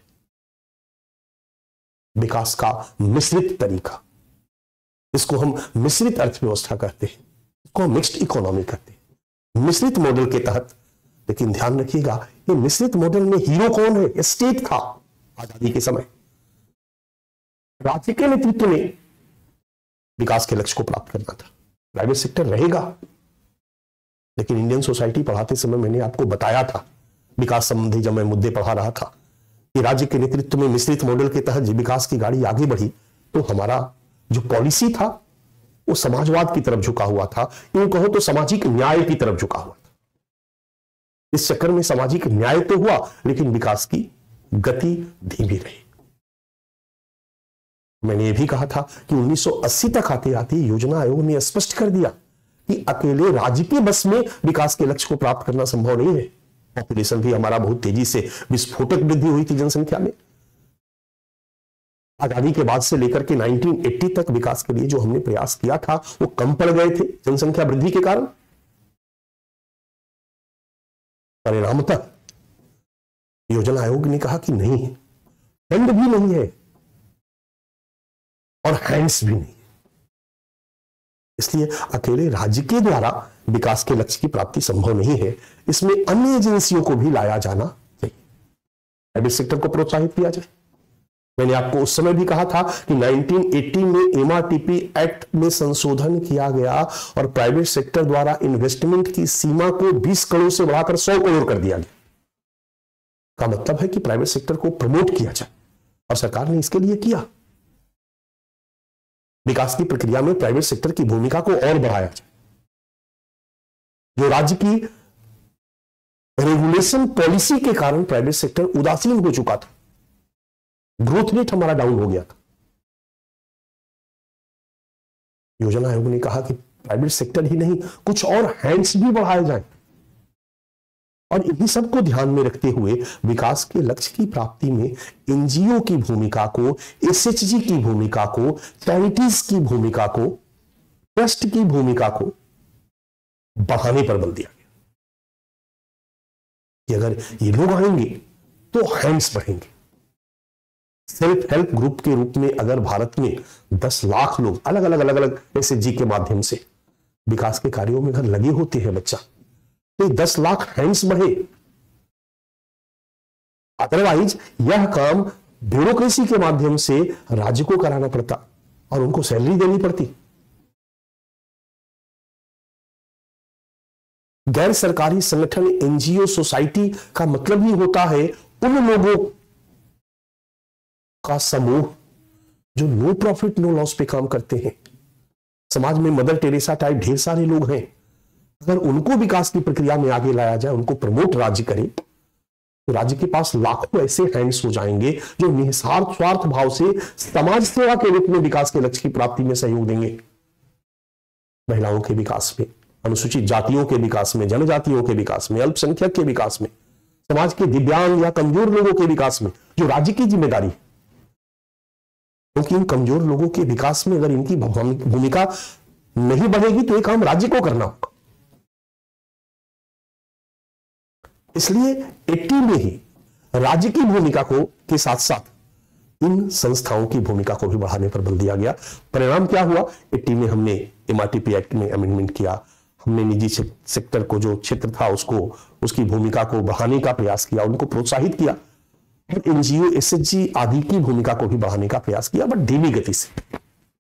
विकास का मिश्रित तरीका, इसको हम मिश्रित अर्थव्यवस्था कहते हैं, इसको हम मिक्स्ड इकोनॉमी कहते हैं, मिश्रित मॉडल के तहत। लेकिन ध्यान रखिएगा, ये मिश्रित मॉडल में हीरो कौन है? स्टेट था आजादी के समय। राज्य के नेतृत्व में विकास के लक्ष्य को प्राप्त करना था। प्राइवेट सेक्टर रहेगा, लेकिन इंडियन सोसाइटी पढ़ाते समय मैंने आपको बताया था, विकास संबंधी जब मैं मुद्दे पढ़ा रहा था, कि राज्य के नेतृत्व में मिश्रित मॉडल के तहत विकास की गाड़ी आगे बढ़ी तो हमारा जो पॉलिसी था वो समाजवाद की तरफ झुका हुआ था, यूं कहो तो सामाजिक न्याय की तरफ झुका हुआ था। इस चक्कर में सामाजिक न्याय तो हुआ, लेकिन विकास की गति धीमी रही। मैंने यह भी कहा था कि 1980 तक आते आते योजना आयोग ने स्पष्ट कर दिया कि अकेले राज्य के बस में विकास के लक्ष्य को प्राप्त करना संभव नहीं है। पॉपुलेशन भी हमारा बहुत तेजी से विस्फोटक वृद्धि हुई थी जनसंख्या में। आजादी के बाद से लेकर के 1980 तक विकास के लिए जो हमने प्रयास किया था वो कम पड़ गए थे जनसंख्या वृद्धि के कारण। परिणामतः योजना आयोग ने कहा कि नहीं, फंड भी नहीं है और हैंड्स भी नहीं, इसलिए अकेले राज्य के द्वारा विकास के लक्ष्य की प्राप्ति संभव नहीं है। इसमें अन्य एजेंसियों को भी लाया जाना चाहिए, प्राइवेट सेक्टर को प्रोत्साहित किया जाए। मैंने आपको उस समय भी कहा था कि 1980 में एमआरटीपी एक्ट में संशोधन किया गया और प्राइवेट सेक्टर द्वारा इन्वेस्टमेंट की सीमा को 20 करोड़ से बढ़ाकर 100 करोड़ कर दिया गया। का मतलब है कि प्राइवेट सेक्टर को प्रमोट किया जाए, और सरकार ने इसके लिए किया। विकास की प्रक्रिया में प्राइवेट सेक्टर की भूमिका को और बढ़ाया जाए। जो राज्य की रेगुलेशन पॉलिसी के कारण प्राइवेट सेक्टर उदासीन हो चुका था, ग्रोथ रेट हमारा डाउन हो गया था। योजना आयोग ने कहा कि प्राइवेट सेक्टर ही नहीं, कुछ और हैंड्स भी बढ़ाए जाएं, और इन्हीं सबको ध्यान में रखते हुए विकास के लक्ष्य की प्राप्ति में एनजीओ की भूमिका को, एसएचजी की भूमिका को, चैरिटीज की भूमिका को, ट्रस्ट की भूमिका को बढ़ाने पर बल दिया गया कि अगर ये लोग आएंगे तो हैंड्स बढ़ेंगे। सेल्फ हेल्प ग्रुप के रूप में अगर भारत में 10 लाख लोग अलग अलग एसएचजी के माध्यम से विकास के कार्यों में अगर लगे होते हैं बच्चा, तो 10 लाख हैंड्स बढ़े। अदरवाइज यह काम ब्यूरोक्रेसी के माध्यम से राज्य को कराना पड़ता और उनको सैलरी देनी पड़ती। गैर सरकारी संगठन, एनजीओ, सोसाइटी का मतलब ही होता है उन लोगों का समूह जो नो प्रॉफिट नो लॉस पे काम करते हैं, समाज में मदर टेरेसा टाइप ढेर सारे लोग हैं, अगर उनको विकास की प्रक्रिया में आगे लाया जाए, उनको प्रमोट राज्य करे, तो राज्य के पास लाखों ऐसे हैंड्स हो जाएंगे जो निस्वार्थ स्वार्थ भाव से समाज सेवा के रूप में विकास के लक्ष्य की प्राप्ति में सहयोग देंगे। महिलाओं के विकास में, अनुसूचित जातियों के विकास में, जनजातियों के विकास में, अल्पसंख्यक के विकास में, समाज के दिव्यांग या कमजोर लोगों के विकास में, जो राज्य की जिम्मेदारी है। क्योंकि इन कमजोर लोगों के विकास में अगर इनकी भूमिका नहीं बढ़ेगी तो ये काम राज्य को करना होगा। इसलिए 80 में ही राज्य की भूमिका को के साथ साथ इन संस्थाओं की भूमिका को भी बढ़ाने पर बल दिया गया। परिणाम क्या हुआ? 80 में हमने MRTP एक्ट में अमेंडमेंट किया, हमने निजी सेक्टर को जो क्षेत्र था उसको, उसकी भूमिका को बढ़ाने का प्रयास किया, उनको प्रोत्साहित किया, और NGO SHG आदि की भूमिका को भी बढ़ाने का प्रयास किया, बट धीमी गति से।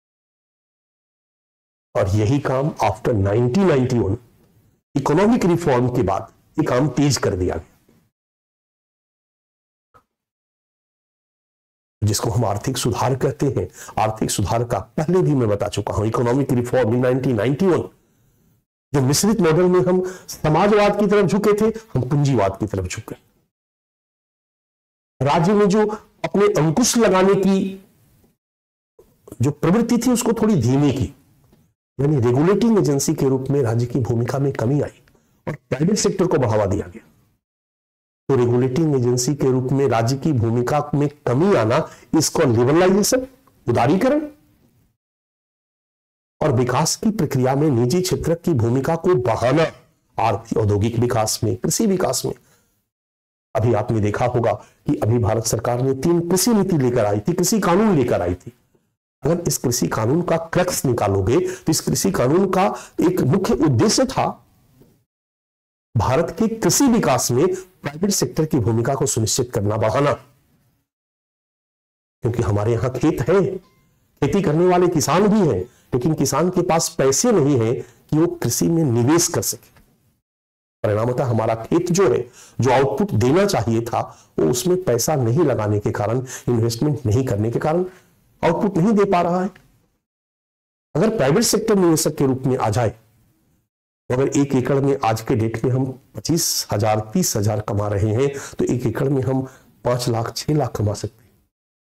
और यही काम आफ्टर 1991 इकोनॉमिक रिफॉर्म के बाद ये काम तेज कर दिया गया, जिसको हम आर्थिक सुधार कहते हैं। आर्थिक सुधार का पहले भी मैं बता चुका हूं, इकोनॉमिक रिफॉर्म इन 1991, जो मिश्रित मॉडल में हम समाजवाद की तरफ झुके थे, हम पूंजीवाद की तरफ झुके। राज्य में जो अपने अंकुश लगाने की जो प्रवृत्ति थी उसको थोड़ी धीमी की, यानी रेगुलेटिंग एजेंसी के रूप में राज्य की भूमिका में कमी आई और प्राइवेट सेक्टर को बढ़ावा दिया गया। तो रेगुलेटिंग एजेंसी के रूप में राज्य की भूमिका में कमी आना, इसको लिबरलाइजेशन, उदारीकरण, और विकास की प्रक्रिया में निजी क्षेत्र की भूमिका को बढ़ाना, आर्थिक औद्योगिक विकास में, कृषि विकास में। अभी आपने देखा होगा कि अभी भारत सरकार ने 3 कृषि नीति लेकर आई थी, कृषि कानून लेकर आई थी। अगर इस कृषि कानून का क्रक्स निकालोगे तो इस कृषि कानून का एक मुख्य उद्देश्य था भारत के कृषि विकास में प्राइवेट सेक्टर की भूमिका को सुनिश्चित करना, बढ़ाना। क्योंकि हमारे यहां खेत है, खेती करने वाले किसान भी हैं, लेकिन किसान के पास पैसे नहीं है कि वो कृषि में निवेश कर सके। परिणामतः हमारा खेत जो है, जो आउटपुट देना चाहिए था, वो उसमें पैसा नहीं लगाने के कारण, इन्वेस्टमेंट नहीं करने के कारण आउटपुट नहीं दे पा रहा है। अगर प्राइवेट सेक्टर निवेशक के रूप में आ जाए, तो अगर 1 एकड़ में आज के डेट में हम 25,000 30,000 कमा रहे हैं, तो 1 एकड़ में हम 5 लाख 6 लाख कमा सकते हैं।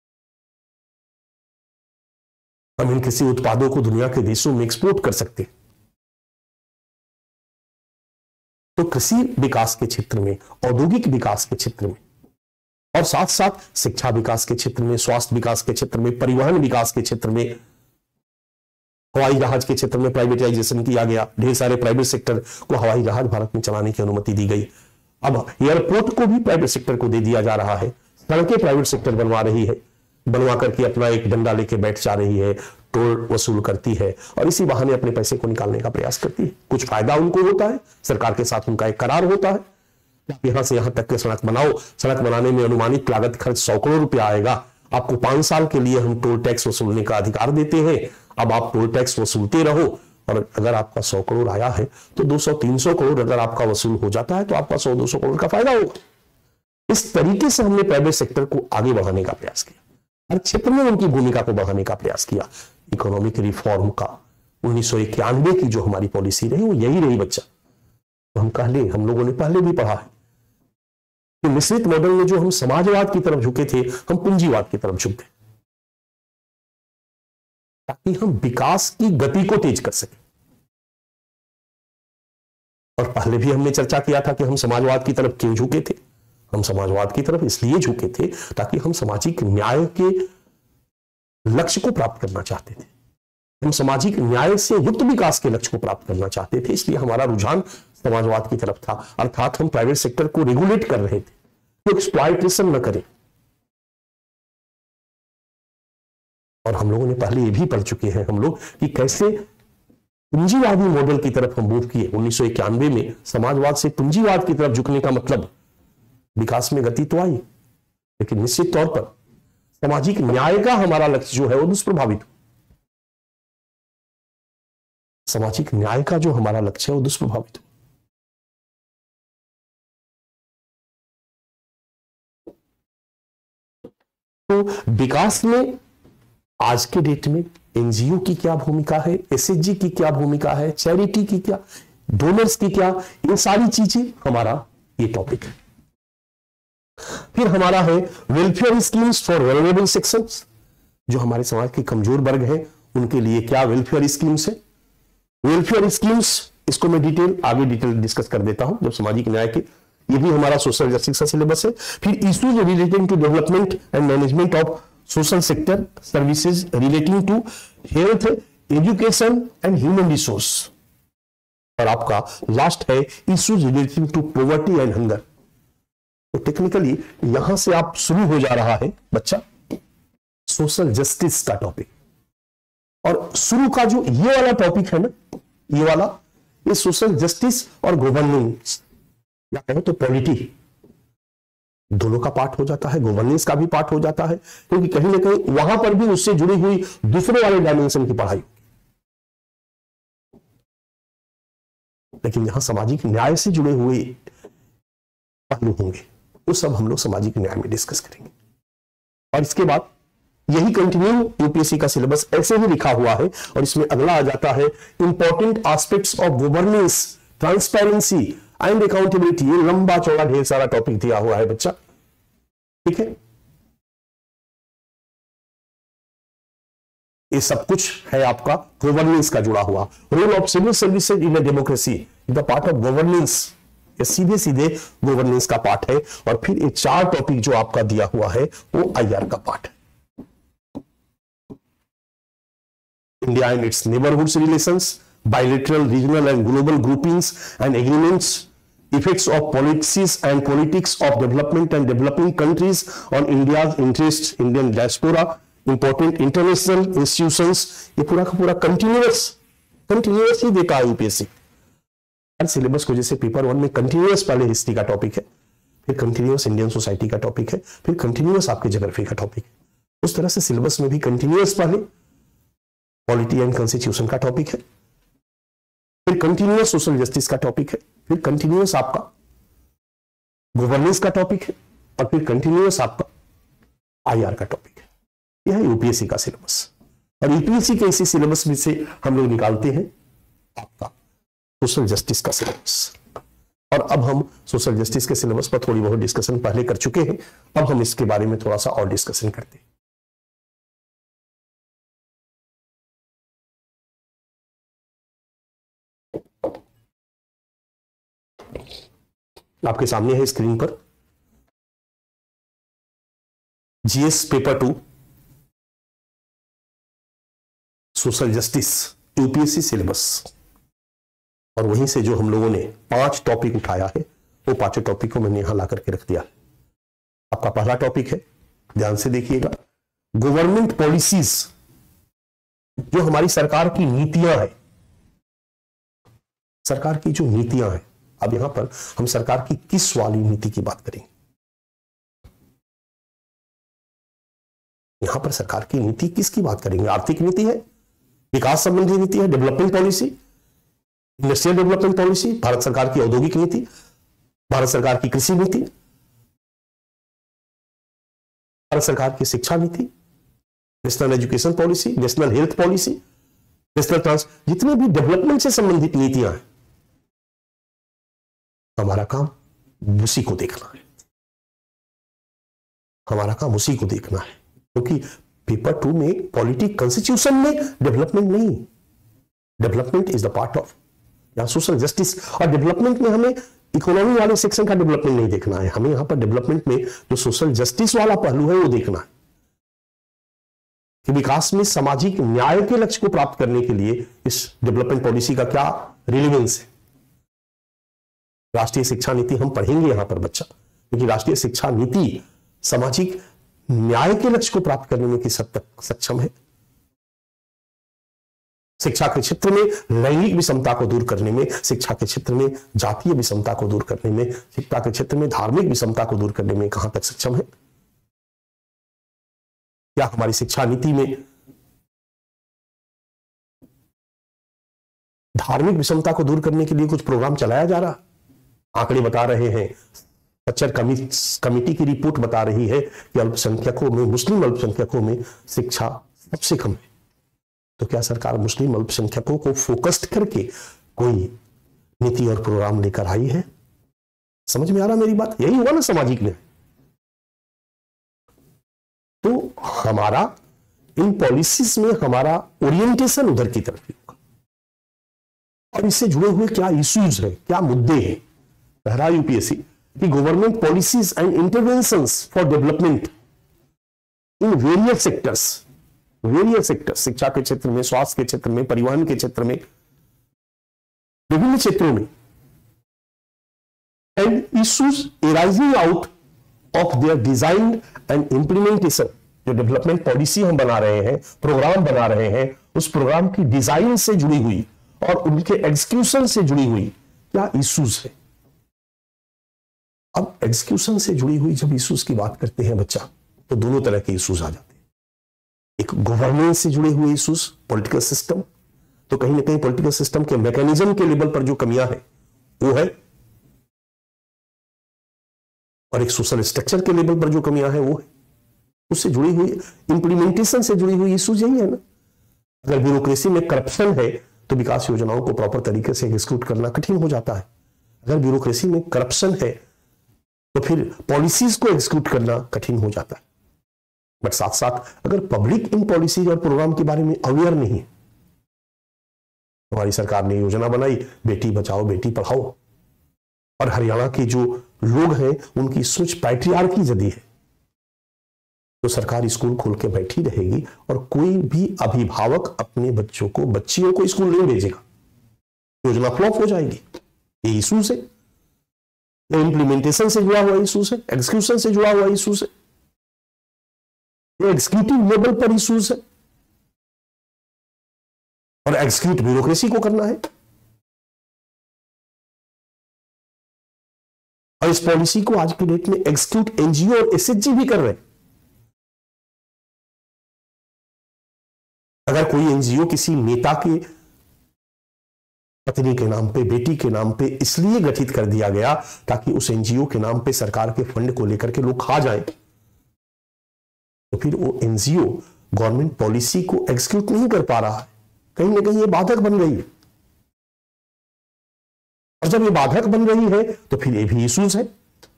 हम इन कृषि उत्पादों को दुनिया के देशों में एक्सपोर्ट कर सकते हैं। तो कृषि विकास के क्षेत्र में, औद्योगिक विकास के क्षेत्र में, और साथ साथ शिक्षा विकास के क्षेत्र में, स्वास्थ्य विकास के क्षेत्र में, परिवहन विकास के क्षेत्र में, हवाई जहाज के क्षेत्र में प्राइवेटाइजेशन किया गया। ढेर सारे प्राइवेट सेक्टर को हवाई जहाज भारत में चलाने की अनुमति दी गई। अब एयरपोर्ट को भी प्राइवेट सेक्टर को दे दिया जा रहा है। सड़कें प्राइवेट सेक्टर बनवा रही है, बनवा करके अपना एक डंडा लेके बैठ जा रही है, टोल वसूल करती है और इसी बहाने अपने पैसे को निकालने का प्रयास करती है। कुछ फायदा उनको होता है, सरकार के साथ उनका एक करार होता है, आप यहां से यहां तक के सड़क बनाओ, सड़क बनाने में अनुमानित लागत खर्च 100 करोड़ रुपया आएगा, आपको 5 साल के लिए हम टोल टैक्स वसूलने का अधिकार देते हैं, अब आप टोल टैक्स वसूलते रहो। और अगर आपका 100 करोड़ आया है तो 200-300 करोड़ अगर आपका वसूल हो जाता है तो आपका 100-200 करोड़ का फायदा होगा। इस तरीके से हमने प्राइवेट सेक्टर को आगे बढ़ाने का प्रयास किया, हर क्षेत्र में उनकी भूमिका को बढ़ाने का प्रयास किया। इकोनॉमिक रिफॉर्म का 1991 की जो हमारी पॉलिसी रही वो यही रही बच्चा। तो हम लोगों ने पहले भी पढ़ा है कि मिश्रित मॉडल में जो हम समाजवाद की तरफ झुके थे, हम पूंजीवाद की तरफ झुक गए ताकि हम विकास की गति को तेज कर सके। और पहले भी हमने चर्चा किया था कि हम समाजवाद की तरफ क्यों झुके थे। हम समाजवाद की तरफ इसलिए झुके थे ताकि हम सामाजिक न्याय के लक्ष्य को प्राप्त करना चाहते थे, हम सामाजिक न्याय से युक्त विकास के लक्ष्य को प्राप्त करना चाहते थे। इसलिए हमारा रुझान समाजवाद की तरफ था, अर्थात हम प्राइवेट सेक्टर को रेगुलेट कर रहे थे, तो एक्सप्लॉयटेशन न करें। और हम लोगों ने पहले ये भी पढ़ चुके हैं हम लोग कि कैसे पूंजीवादी मॉडल की तरफ हम मूव किए। 1991 में समाजवाद से पूंजीवाद की तरफ झुकने का मतलब विकास में गति तो आई, लेकिन निश्चित तौर पर सामाजिक न्याय का हमारा लक्ष्य जो है वो दुष्प्रभावित हुआ। सामाजिक न्याय का जो हमारा लक्ष्य है वो दुष्प्रभावित हुआ। तो विकास में आज के डेट में एनजीओ की क्या भूमिका है, एसएचजी की क्या भूमिका है, चैरिटी की क्या, डोनर्स की क्या, ये सारी चीजें हमारा ये टॉपिक है। फिर हमारा है welfare schemes for vulnerable sections, जो हमारे समाज के कमजोर वर्ग हैं उनके लिए क्या वेलफेयर स्कीम्स है। वेलफेयर स्कीम्स इसको मैं आगे डिटेल डिस्कस कर देता हूं जब सामाजिक न्याय के, ये भी हमारा सोशल जस्टिस का सिलेबस है। फिर issues relating to development and management of social sector services relating to health, education and human resource, और आपका लास्ट है issues relating to poverty and hunger. तो टेक्निकली यहां से आप शुरू हो जा रहा है बच्चा सोशल जस्टिस का टॉपिक, और शुरू का जो ये वाला टॉपिक है ना, ये वाला, ये सोशल जस्टिस और गवर्नेंस या कहो तो पॉलिटी, दोनों का पार्ट हो जाता है, गवर्नेंस का भी पार्ट हो जाता है, क्योंकि कहीं ना कहीं वहां पर भी उससे जुड़ी हुई दूसरे वाले डायमेंशन की पढ़ाई। लेकिन यहां सामाजिक न्याय से जुड़े हुए पहलू होंगे, वो सब हम लोग सामाजिक न्याय में डिस्कस करेंगे। और इसके बाद यही कंटिन्यू यूपीएससी का सिलेबस ऐसे ही लिखा हुआ है, और इसमें अगला आ जाता है important aspects of governance, transparency and accountability. ये लंबा चौड़ा ढेर सारा टॉपिक दिया हुआ है बच्चा, ठीक है। ये सब कुछ है आपका गवर्नेंस का जुड़ा हुआ। Role of civil services in a democracy, the part of governance, ये सीधे सीधे गवर्नेंस का पार्ट है। और फिर ये 4 टॉपिक जो आपका दिया हुआ है वो आईआर का पार्ट है। India and its neighborhoods relations, bilateral, regional and global groupings and agreements, effects of policies and politics of development and developing countries on India's interests, Indian diaspora, important international institutions, ये पूरा का पूरा कंटिन्यूअस ही देखा है यूपीएससी। हर सिलेबस को जैसे पेपर 1 में कंटिन्यूअस पहले हिस्ट्री का टॉपिक है, फिर कंटिन्यूअस इंडियन सोसाइटी का टॉपिक है, फिर कंटिन्यूअस आपके ज्योग्राफी का टॉपिक है, उस तरह से सिलेबस में भी कंटिन्यूअस पहले पॉलिटी एंड कॉन्स्टिट्यूशन का टॉपिक है, फिर कंटिन्यूअस सोशल जस्टिस का टॉपिक है, फिर कंटिन्यूअस आपका गवर्नेंस का टॉपिक है, और फिर कंटिन्यूअस आपका आईआर का टॉपिक है। यह है यूपीएससी का सिलेबस। और यूपीएससी के इसी सिलेबस में से हम लोग निकालते हैं आपका सोशल जस्टिस का सिलेबस। और अब हम सोशल जस्टिस के सिलेबस पर थोड़ी बहुत डिस्कशन पहले कर चुके हैं, अब हम इसके बारे में थोड़ा सा और डिस्कशन करते हैं। आपके सामने है स्क्रीन पर GS paper 2 social justice UPSC syllabus, और वहीं से जो हम लोगों ने 5 टॉपिक उठाया है वो 5 टॉपिक को मैंने यहां ला करके रख दिया। आपका पहला टॉपिक है, ध्यान से देखिएगा, गवर्नमेंट पॉलिसीज, जो हमारी सरकार की नीतियां हैं, सरकार की जो नीतियां हैं। अब यहां पर हम सरकार की किस वाली नीति की बात करेंगे? यहां पर सरकार की नीति किसकी बात करेंगे? आर्थिक नीति है, विकास संबंधी नीति है, development policy, industrial development policy, Bharat सरकार की औद्योगिक नीति, भारत सरकार की कृषि नीति, भारत सरकार की शिक्षा नीति, national education policy, national health policy, national जितने भी डेवलपमेंट से संबंधित नीतियां हैं, हमारा काम उसी को देखना है, हमारा काम उसी को देखना है। क्योंकि पेपर 2 में पॉलिटी कॉन्स्टिट्यूशन में डेवलपमेंट नहीं, development is the part of या सोशल जस्टिस। और डेवलपमेंट में हमें इकोनॉमी वाले सेक्शन का डेवलपमेंट नहीं देखना है, हमें यहां पर डेवलपमेंट में जो सोशल जस्टिस वाला पहलू है वो देखना है कि विकास में सामाजिक न्याय के लक्ष्य को प्राप्त करने के लिए इस डेवलपमेंट पॉलिसी का क्या रिलेवेंस है। राष्ट्रीय शिक्षा नीति हम पढ़ेंगे यहां पर बच्चा, क्योंकि राष्ट्रीय शिक्षा नीति सामाजिक न्याय के लक्ष्य को प्राप्त करने में किस हद तक सक्षम है। शिक्षा के क्षेत्र में लैंगिक विषमता को दूर करने में, शिक्षा के क्षेत्र में जातीय विषमता को दूर करने में, शिक्षा के क्षेत्र में धार्मिक विषमता को दूर करने में कहां तक सक्षम है। क्या हमारी शिक्षा नीति में धार्मिक विषमता को दूर करने के लिए कुछ प्रोग्राम चलाया जा रहा? आंकड़े बता रहे हैं, सच्चर कमेटी की रिपोर्ट बता रही है कि अल्पसंख्यकों में, मुस्लिम अल्पसंख्यकों में शिक्षा सबसे कम है। तो क्या सरकार मुस्लिम अल्पसंख्यकों को फोकस्ड करके कोई नीति और प्रोग्राम लेकर आई है? समझ में आ रहा मेरी बात? यही हुआ ना सामाजिक न्याय। तो हमारा इन पॉलिसीज में हमारा ओरिएंटेशन उधर की तरफ होगा। और इससे जुड़े हुए क्या इश्यूज है, क्या मुद्दे हैं? पहला यूपीएससी कि government policies and interventions for development in various sectors, शिक्षा के क्षेत्र में, स्वास्थ्य के क्षेत्र में, परिवहन के क्षेत्र में, विभिन्न क्षेत्रों में, and issues arising out of their design and implementation. जो डेवलपमेंट पॉलिसी हम बना रहे हैं, प्रोग्राम बना रहे हैं, उस प्रोग्राम की डिजाइन से जुड़ी हुई और उनके एग्जीक्यूशन से जुड़ी हुई क्या इश्यूज है। अब एग्जीक्यूशन से जुड़ी हुई जब इश्यूज की बात करते हैं बच्चा, तो दोनों तरह के इश्यूज आ जाते हैं। एक गवर्नेंस से जुड़े हुए इश्यूज, पॉलिटिकल सिस्टम, तो कहीं ना कहीं पॉलिटिकल सिस्टम के मैकेनिज्म के लेवल पर जो कमियां है वो है, और एक सोशल स्ट्रक्चर के लेवल पर जो कमियां हैं वो है। उससे जुड़ी हुई इंप्लीमेंटेशन से जुड़ी हुई इश्यूज यही है ना। अगर ब्यूरोक्रेसी में करप्शन है तो विकास योजनाओं को प्रॉपर तरीके से एग्जीक्यूट करना कठिन हो जाता है। अगर ब्यूरोक्रेसी में करप्शन है तो फिर पॉलिसीज को एग्जीक्यूट करना कठिन हो जाता है। बट साथ साथ अगर पब्लिक इन पॉलिसीज और प्रोग्राम के बारे में अवेयर नहीं है, हमारी सरकार ने योजना बनाई बेटी बचाओ बेटी पढ़ाओ, और हरियाणा के जो लोग हैं उनकी सोच पैट्रियार्की जदी है, तो सरकार स्कूल खोल के बैठी रहेगी और कोई भी अभिभावक अपने बच्चों को, बच्चियों को स्कूल नहीं भेजेगा, योजना फ्लॉप हो जाएगी। ये इशू से, इंप्लीमेंटेशन से जुड़ा हुआ इशूज है, एग्जीक्यूशन से जुड़ा हुआ इशूज है, ये एग्जीक्यूटिव लेवल पर इशूज है, और एग्जीक्यूट ब्यूरोक्रेसी को करना है। और इस पॉलिसी को आज की डेट में एग्जीक्यूट एनजीओ और एसएचजी भी कर रहे हैं। अगर कोई एनजीओ किसी नेता के पत्नी के नाम पे, बेटी के नाम पे इसलिए गठित कर दिया गया ताकि उस एनजीओ के नाम पे सरकार के फंड को लेकर के लोग खा जाएं, तो फिर वो एनजीओ गवर्नमेंट पॉलिसी को एग्जीक्यूट नहीं कर पा रहा है, कहीं ना कहीं ये बाधक बन गई है। और जब ये बाधक बन रही है तो फिर ये भी इश्यूज है,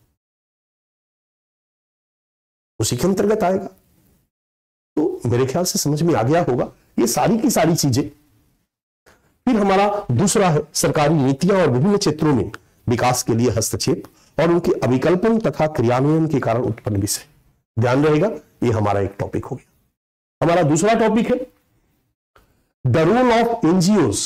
उसी के अंतर्गत आएगा। तो मेरे ख्याल से समझ में आ गया होगा ये सारी की सारी चीजें। फिर हमारा दूसरा है सरकारी नीतियां और विभिन्न क्षेत्रों में विकास के लिए हस्तक्षेप और उनके अभिकल्पन तथा क्रियान्वयन के कारण उत्पन्न विषय। ध्यान रहेगा, ये हमारा एक टॉपिक हो गया। हमारा दूसरा टॉपिक है द रोल ऑफ एनजीओज,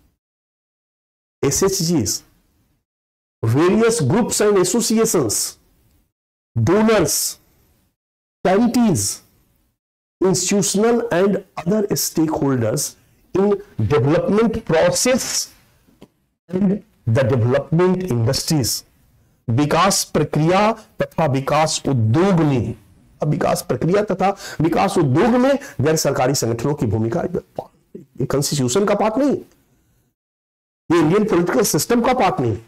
एसएचजीज, various groups and associations, donors, charities, institutional and other stakeholders in development process and the development industries। विकास प्रक्रिया तथा विकास उद्योग में, अब विकास प्रक्रिया तथा विकास उद्योग में गैर सरकारी संगठनों की भूमिका, ये कॉन्स्टिट्यूशन का पार्ट नहीं, ये इंडियन पॉलिटिकल सिस्टम का पार्ट नहीं।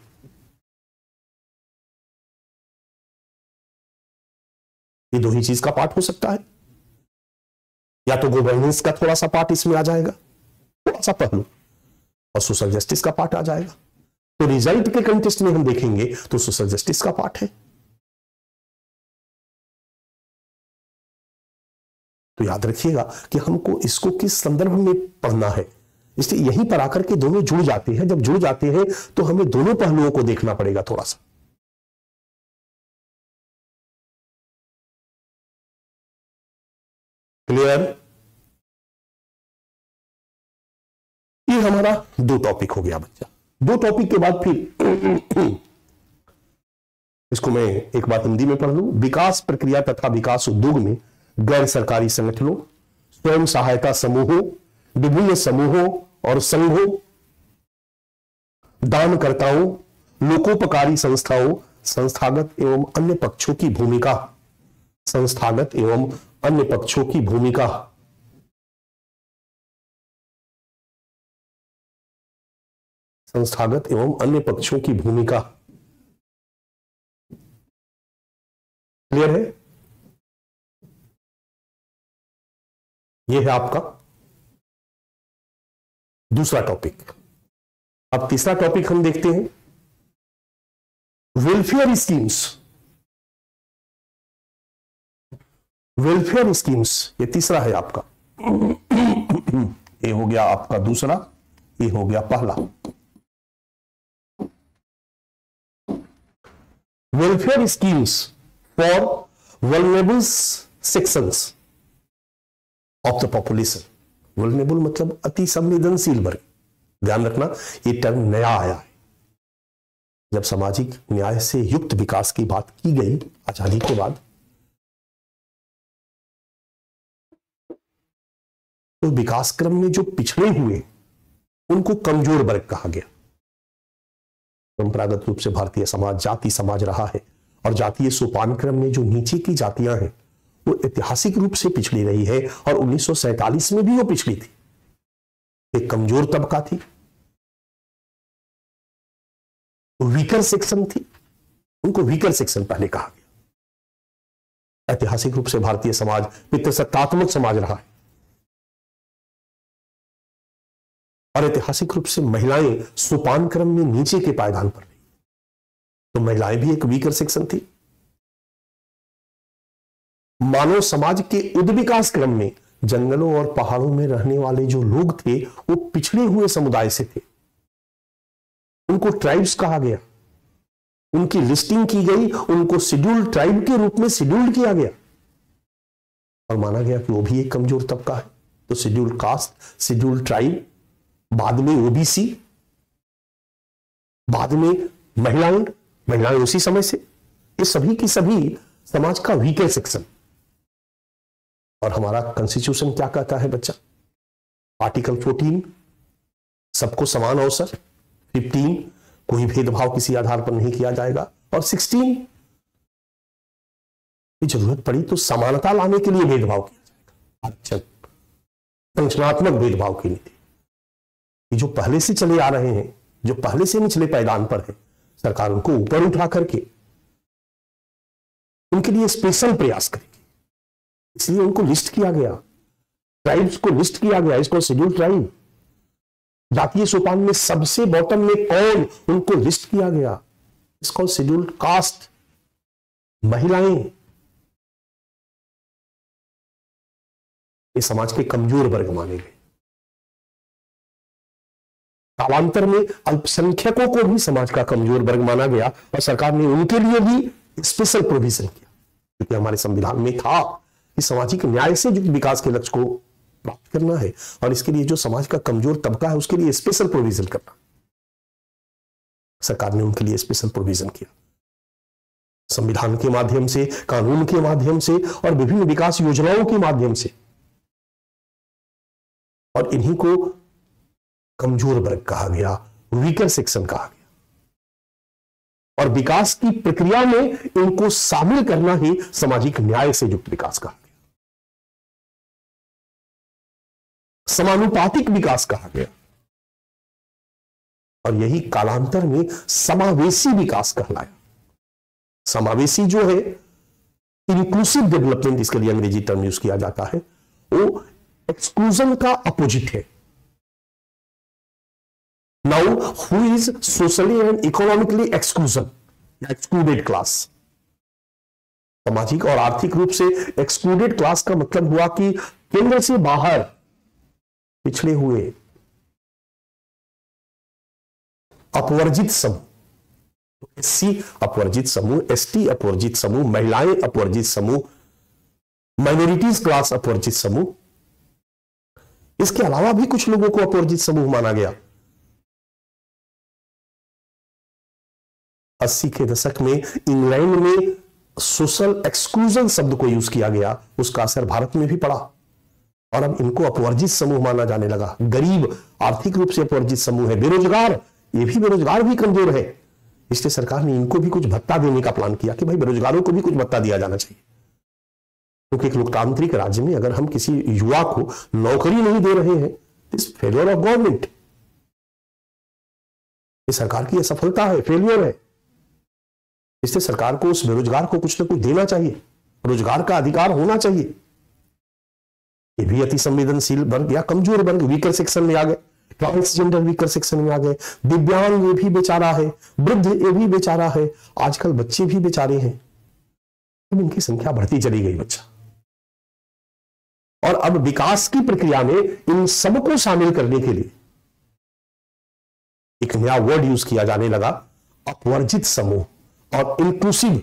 ये दो ही चीज का पार्ट हो सकता है, या तो गवर्नेंस का थोड़ा सा पार्ट इसमें आ जाएगा, थोड़ा सा पहलू, और सोशल जस्टिस का पार्ट आ जाएगा। तो रिजल्ट के कंटेस्ट में हम देखेंगे तो सोशल जस्टिस का पार्ट है। तो याद रखिएगा कि हमको इसको किस संदर्भ में पढ़ना है, इसलिए यहीं पर आकर के दोनों जुड़ जाते हैं। जब जुड़ जाते हैं तो हमें दोनों पहलुओं को देखना पड़ेगा थोड़ा सा। क्लियर? ये हमारा दो टॉपिक हो गया बच्चा। दो टॉपिक के बाद फिर इसको मैं एक बात हिंदी में पढ़ लूं। विकास प्रक्रिया तथा विकास उद्योग में गैर सरकारी संगठनों, स्वयं सहायता समूहों, विभिन्न समूहों और संघों, दानकर्ताओं, लोकोपकारी संस्थाओं, संस्थागत एवं अन्य पक्षों की भूमिका, संस्थागत एवं अन्य पक्षों की भूमिका, संस्थागत एवं अन्य पक्षों की भूमिका। क्लियर है? यह है आपका दूसरा टॉपिक। अब तीसरा टॉपिक हम देखते हैं, वेलफेयर स्कीम्स। वेलफेयर स्कीम्स ये तीसरा है आपका। ये हो गया आपका दूसरा, ये हो गया पहला। Welfare schemes for vulnerable sections of the population. Vulnerable मतलब अति संवेदनशील वर्ग। ध्यान रखना, ये टर्म नया आया है। जब सामाजिक न्याय से युक्त विकास की बात की गई आजादी के बाद, तो विकास क्रम में जो पिछड़े हुए उनको कमजोर वर्ग कहा गया। परंपरागत रूप से भारतीय समाज जाति समाज रहा है, और जातीय सोपान क्रम में जो नीचे की जातियां हैं वो ऐतिहासिक रूप से पिछड़ी रही है, और 1947 में भी वो पिछड़ी थी। एक कमजोर तबका थी, वीकर सेक्शन थी, उनको वीकर सेक्शन पहले कहा गया। ऐतिहासिक रूप से भारतीय समाज पितृसत्तात्मक समाज रहा है, और ऐतिहासिक रूप से महिलाएं सोपान क्रम में नीचे के पायदान पर रही, तो महिलाएं भी एक वीकर सेक्शन थी। मानव समाज के उद्विकास क्रम में जंगलों और पहाड़ों में रहने वाले जो लोग थे वो पिछड़े हुए समुदाय से थे, उनको ट्राइब्स कहा गया, उनकी लिस्टिंग की गई, उनको शेड्यूल्ड ट्राइब के रूप में शेड्यूल्ड किया गया, और माना गया कि वो भी एक कमजोर तबका है। तो शेड्यूल्ड कास्ट, शेड्यूल्ड ट्राइब, बाद में ओबीसी, बाद में महिलाएं उसी समय से, ये सभी की सभी समाज का वीकर सेक्शन। और हमारा कॉन्स्टिट्यूशन क्या कहता है बच्चा? आर्टिकल 14 सबको समान अवसर, 15 कोई भेदभाव किसी आधार पर नहीं किया जाएगा, और 16 जरूरत पड़ी तो समानता लाने के लिए भेदभाव किया जाएगा। अच्छा, संरचनात्मक भेदभाव की नीति, ये जो पहले से चले आ रहे हैं, जो पहले से निचले पायदान पर है, सरकार उनको ऊपर उठा करके उनके लिए स्पेशल प्रयास करेगी। इसलिए उनको लिस्ट किया गया, ट्राइब्स को लिस्ट किया गया, इसको शेड्यूल्ड ट्राइब। जातीय सोपान में सबसे बॉटम में कौन, उनको लिस्ट किया गया, इसको शेड्यूल्ड कास्ट। महिलाएं ये समाज के कमजोर वर्ग माने गए। कालांतर में अल्पसंख्यकों को भी समाज का कमजोर वर्ग माना गया, और सरकार ने उनके लिए भी स्पेशल प्रोविजन किया, क्योंकि हमारे संविधान में था कि सामाजिक न्याय से युक्त विकास के लक्ष्य को प्राप्त करना है, और इसके लिए जो समाज का कमजोर तबका है उसके लिए स्पेशल प्रोविजन करना। सरकार ने उनके लिए स्पेशल प्रोविजन किया, संविधान के माध्यम से, कानून के माध्यम से, और विभिन्न विकास योजनाओं के माध्यम से, और इन्हीं को कमजोर वर्ग कहा गया, वीकर सेक्शन कहा गया। और विकास की प्रक्रिया में इनको शामिल करना ही सामाजिक न्याय से युक्त विकास कहा गया, समानुपातिक विकास कहा गया, और यही कालांतर में समावेशी विकास कहलाया। समावेशी जो है, इंक्लूसिव डेवलपमेंट इसके लिए अंग्रेजी टर्म यूज किया जाता है, वो एक्सक्लूजन का अपोजिट है। Now, who is socially and economically excluded class? सामाजिक और आर्थिक रूप से एक्सक्लूडेड क्लास का मतलब हुआ कि केंद्र से बाहर पिछड़े हुए अपवर्जित समूह, एससी अपवर्जित समूह, एसटी अपवर्जित समूह, महिलाएं अपवर्जित समूह, माइनॉरिटीज क्लास अपवर्जित समूह, इसके अलावा भी कुछ लोगों को अपवर्जित समूह माना गया। 80 के दशक में इंग्लैंड में सोशल एक्सक्लूजन शब्द को यूज किया गया, उसका असर भारत में भी पड़ा, और अब इनको अपवर्जित समूह माना जाने लगा। गरीब आर्थिक रूप से अपवर्जित समूह है, बेरोजगार, ये भी बेरोजगार भी कमजोर है, इसलिए सरकार ने इनको भी कुछ भत्ता देने का प्लान किया कि भाई बेरोजगारों को भी कुछ भत्ता दिया जाना चाहिए, क्योंकि एक लोकतांत्रिक राज्य में अगर हम किसी युवा को नौकरी नहीं दे रहे हैं, इस फेलियर ऑफ गवर्नमेंट, ये सरकार की असफलता है, फेलियर है। इसलिए सरकार को उस बेरोजगार को कुछ ना कुछ देना चाहिए, रोजगार का अधिकार होना चाहिए। ये भी अति संवेदनशील वर्ग या कमजोर वर्ग वीकर सेक्शन में आ गए। ट्रांसजेंडर वीकर सेक्शन में आ गए, दिव्यांग ये भी बेचारा है, वृद्ध ये भी बेचारा है, आजकल बच्चे भी बेचारे हैं। तो इनकी संख्या बढ़ती चली गई बच्चा। और अब विकास की प्रक्रिया में इन सबको शामिल करने के लिए एक नया वर्ड यूज किया जाने लगा, अपवर्जित समूह और इंक्लूसिव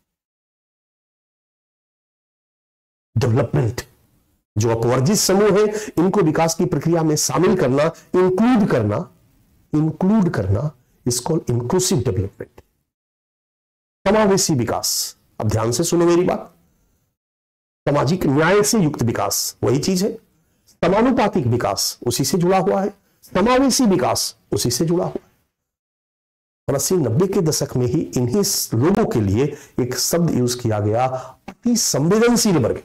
डेवलपमेंट। जो अपवर्जित समूह है इनको विकास की प्रक्रिया में शामिल करना, इंक्लूड करना इज कॉल्ड इंक्लूसिव डेवलपमेंट, समावेशी विकास। अब ध्यान से सुनो मेरी बात। सामाजिक न्याय से युक्त विकास वही चीज है, समानुपातिक विकास उसी से जुड़ा हुआ है, समावेशी विकास उसी से जुड़ा हुआ है। और 80-90 के दशक में ही इन्हीं लोगों के लिए एक शब्द यूज किया गया, अति संवेदनशील वर्ग।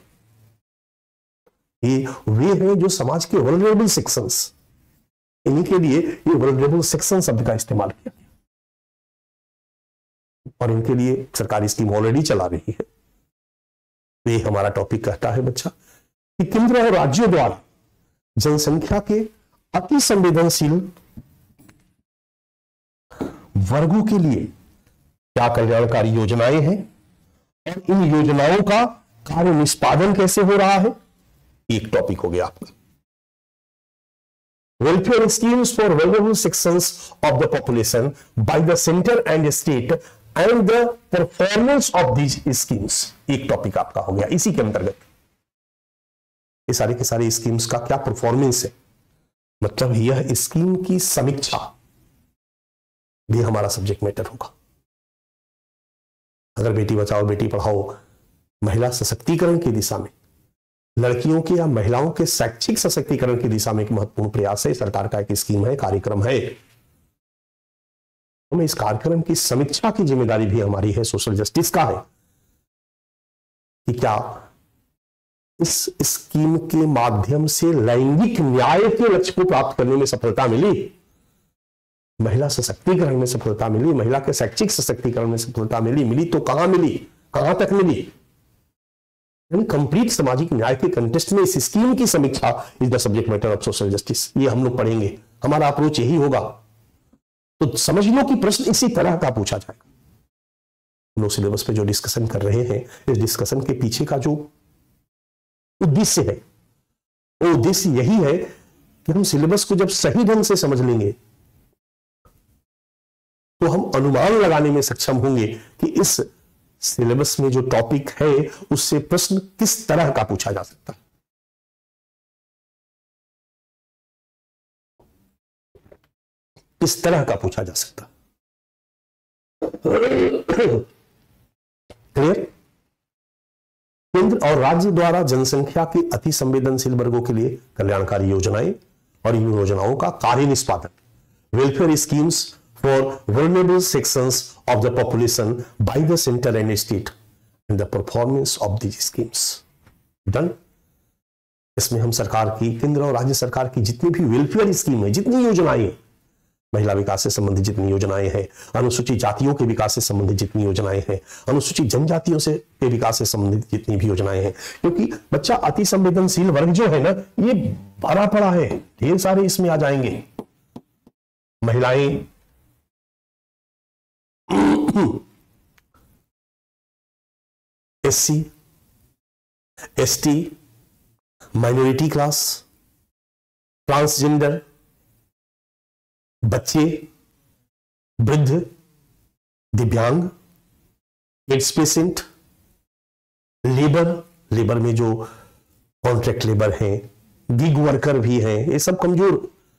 ये वे हैं जो समाज के वल्नरेबल सेक्शंस, इन्हीं के लिए ये वल्नरेबल सेक्शन शब्द का इस्तेमाल किया गया। और इनके लिए सरकारी स्कीम ऑलरेडी चला रही है। ये हमारा टॉपिक कहता है बच्चा कि केंद्र और राज्यों द्वारा जनसंख्या के अति संवेदनशील वर्गों के लिए क्या कल्याणकारी योजनाएं हैं और इन योजनाओं का कार्य निष्पादन कैसे हो रहा है, एक टॉपिक हो गया आपका। Welfare schemes for vulnerable sections of the population by the centre and state and the performance of these schemes, एक टॉपिक आपका हो गया। इसी के अंतर्गत ये सारे के सारे स्कीम्स का क्या परफॉर्मेंस है, मतलब यह स्कीम की समीक्षा भी हमारा सब्जेक्ट मैटर होगा। अगर बेटी बचाओ बेटी पढ़ाओ महिला सशक्तिकरण की दिशा में, लड़कियों के या महिलाओं के शैक्षिक सशक्तिकरण की दिशा में एक महत्वपूर्ण प्रयास है, सरकार का एक स्कीम है, कार्यक्रम है, तो इस कार्यक्रम की समीक्षा की जिम्मेदारी भी हमारी है, सोशल जस्टिस का है कि क्या इस स्कीम के माध्यम से लैंगिक न्याय के लक्ष्य को प्राप्त करने में सफलता मिली, महिला सशक्तिकरण में सफलता मिली, महिला के शैक्षिक सशक्तिकरण में सफलता मिली तो कहां मिली, कहां तक मिली। यानी कंप्लीट सामाजिक न्याय के कंटेस्ट में इस स्कीम की समीक्षा is the subject matter of social justice. ये हम लोग पढ़ेंगे, हमारा अप्रोच यही होगा। तो समझ लो कि प्रश्न इसी तरह का पूछा जाएगा। हम लोग सिलेबस पे जो डिस्कशन कर रहे हैं, इस डिस्कशन के पीछे का जो उद्देश्य है वो उद्देश्य यही है कि हम सिलेबस को जब सही ढंग से समझ लेंगे तो हम अनुमान लगाने में सक्षम होंगे कि इस सिलेबस में जो टॉपिक है उससे प्रश्न किस तरह का पूछा जा सकता है। किस तरह का पूछा जा सकता। क्लियर? केंद्र और राज्य द्वारा जनसंख्या के अति संवेदनशील वर्गों के लिए कल्याणकारी योजनाएं और इन योजनाओं का कार्य निष्पादन, welfare schemes for vulnerable sections of the population by the centre and state and the performance of these schemes done. इसमें हम सरकार की, केंद्र और राज्य सरकार की जितनी भी वेलफेयर स्कीम है, जितनी योजनाएं हैं, महिला विकास से संबंधित जितनी योजनाएं हैं, अनुसूचित जातियों के विकास से संबंधित जितनी योजनाएं हैं, अनुसूचित जनजातियों से के विकास से संबंधित जितनी भी योजनाएं हैं, क्योंकि बच्चा अति संवेदनशील वर्ग जो है ना, ये भरा पड़ा है, ढेर सारे इसमें आ जाएंगे। महिलाएं, SC, ST, minority class, transgender, बच्चे, वृद्ध, दिव्यांग, एड्स पेशेंट, लेबर में जो कॉन्ट्रैक्ट लेबर हैं, गिग वर्कर भी हैं, ये सब कमजोर।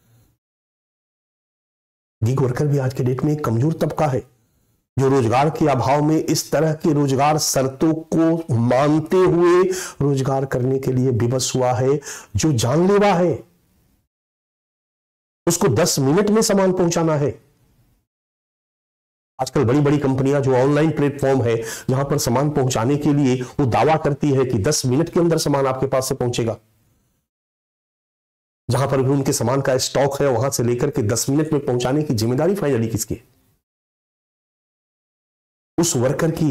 गिग वर्कर भी आज के डेट में एक कमजोर तबका है जो रोजगार के अभाव में इस तरह के रोजगार शर्तों को मानते हुए रोजगार करने के लिए विवश हुआ है, जो जानलेवा है। उसको 10 मिनट में सामान पहुंचाना है। आजकल बड़ी बड़ी कंपनियां जो ऑनलाइन प्लेटफॉर्म है जहां पर सामान पहुंचाने के लिए वो दावा करती है कि 10 मिनट के अंदर सामान आपके पास से पहुंचेगा, जहां पर भी उनके सामान का स्टॉक है वहां से लेकर के 10 मिनट में पहुंचाने की जिम्मेदारी फाइनली किसकी है? उस वर्कर की।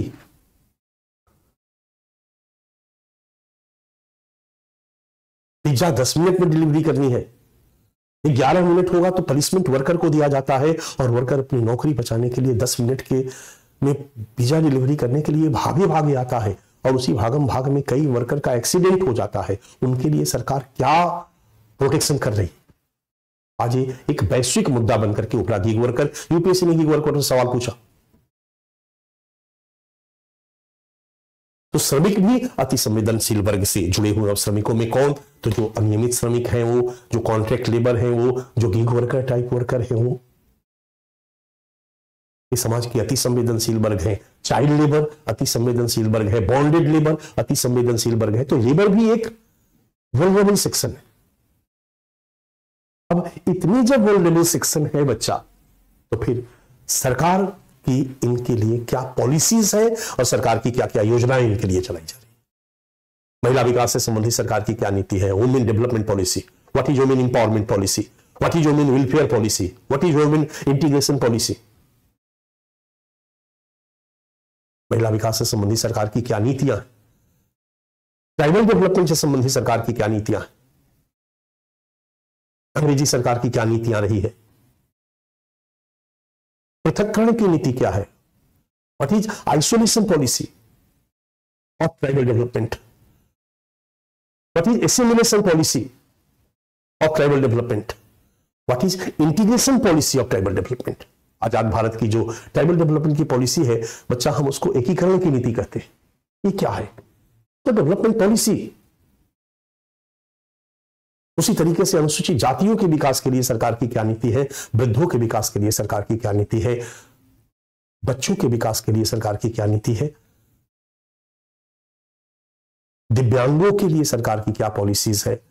पिज्जा 10 मिनट में डिलीवरी करनी है, 11 मिनट होगा तो पनिशमेंट वर्कर को दिया जाता है और वर्कर अपनी नौकरी बचाने के लिए 10 मिनट के में पिज्जा डिलीवरी करने के लिए भागे भागे आता है और उसी भागम भाग में कई वर्कर का एक्सीडेंट हो जाता है। उनके लिए सरकार क्या प्रोटेक्शन कर रही है? आज ये एक वैश्विक मुद्दा बनकर के उभरा। गिग वर्कर, यूपीएससी ने गिग वर्कर से सवाल पूछा तो श्रमिक भी अति संवेदनशील वर्ग से जुड़े हुए। अब श्रमिकों में कौन? तो जो अनियमित श्रमिक हैं, वो जो कॉन्ट्रैक्ट लेबर हैं, वो जो गिग वर्कर टाइप वर्कर हैं, वो ये समाज की अति संवेदनशील वर्ग है। चाइल्ड लेबर अति संवेदनशील वर्ग है, बॉन्डेड लेबर अति संवेदनशील वर्ग है। तो लेबर भी एक वल्नरेबल सेक्शन है। अब इतनी जब वल्नरेबल सेक्शन है बच्चा, तो फिर सरकार कि इनके लिए क्या पॉलिसीज है और सरकार की क्या क्या योजनाएं इनके लिए चलाई जा रही है। महिला विकास से संबंधित सरकार की क्या नीति है? Women development policy, what is women empowerment policy, what is women welfare policy, what is women integration policy. महिला विकास से संबंधित सरकार की क्या नीतियां हैं? ट्राइबल डेवलपमेंट से संबंधित सरकार की क्या नीतियां हैं? अंग्रेजी सरकार की क्या नीतियां रही है? पृथक्करण की नीति क्या है? What is isolation policy of tribal development, what is assimilation policy of tribal development, what is integration policy of tribal development. आजाद भारत की जो ट्राइबल डेवलपमेंट की पॉलिसी है बच्चा, हम उसको एकीकरण की नीति कहते हैं। ये क्या है? तो डेवलपमेंट पॉलिसी। उसी तरीके से अनुसूचित जातियों के विकास के लिए सरकार की क्या नीति है, वृद्धों के विकास के लिए सरकार की क्या नीति है, बच्चों के विकास के लिए सरकार की क्या नीति है, दिव्यांगों के लिए सरकार की क्या पॉलिसीज है,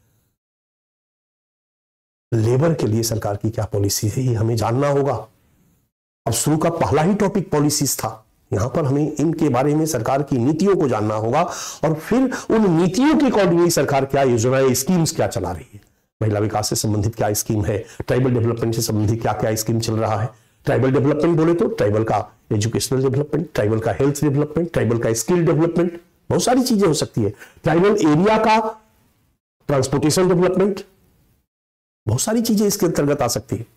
लेबर के लिए सरकार की क्या पॉलिसी है, ये हमें जानना होगा। अब शुरू का पहला ही टॉपिक पॉलिसीज था। यहां पर हमें इनके बारे में सरकार की नीतियों को जानना होगा और फिर उन नीतियों के अकॉर्डिंगली सरकार क्या योजनाएं, स्कीम्स क्या चला रही है। महिला विकास से संबंधित क्या स्कीम है, ट्राइबल डेवलपमेंट से संबंधित क्या क्या स्कीम चल रहा है। ट्राइबल डेवलपमेंट बोले तो ट्राइबल का एजुकेशनल डेवलपमेंट, ट्राइबल का हेल्थ डेवलपमेंट, ट्राइबल का स्किल डेवलपमेंट, बहुत सारी चीजें हो सकती है। ट्राइबल एरिया का ट्रांसपोर्टेशन डेवलपमेंट, बहुत सारी चीजें इसके अंतर्गत आ सकती है।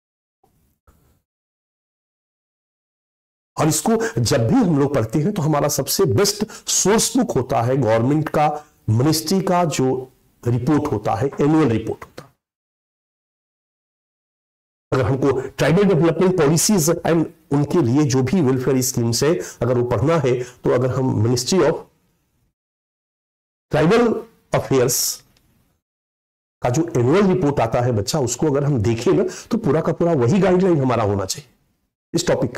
और इसको जब भी हम लोग पढ़ते हैं तो हमारा सबसे बेस्ट सोर्स बुक होता है गवर्नमेंट का, मिनिस्ट्री का जो रिपोर्ट होता है, एनुअल रिपोर्ट होता है। अगर हमको ट्राइबल डेवलपमेंट पॉलिसीज एंड उनके लिए जो भी वेलफेयर स्कीम्स है अगर वो पढ़ना है, तो अगर हम मिनिस्ट्री ऑफ ट्राइबल अफेयर्स का जो एनुअल रिपोर्ट आता है बच्चा, उसको अगर हम देखें ना तो पूरा का पूरा वही गाइडलाइन हमारा होना चाहिए इस टॉपिक।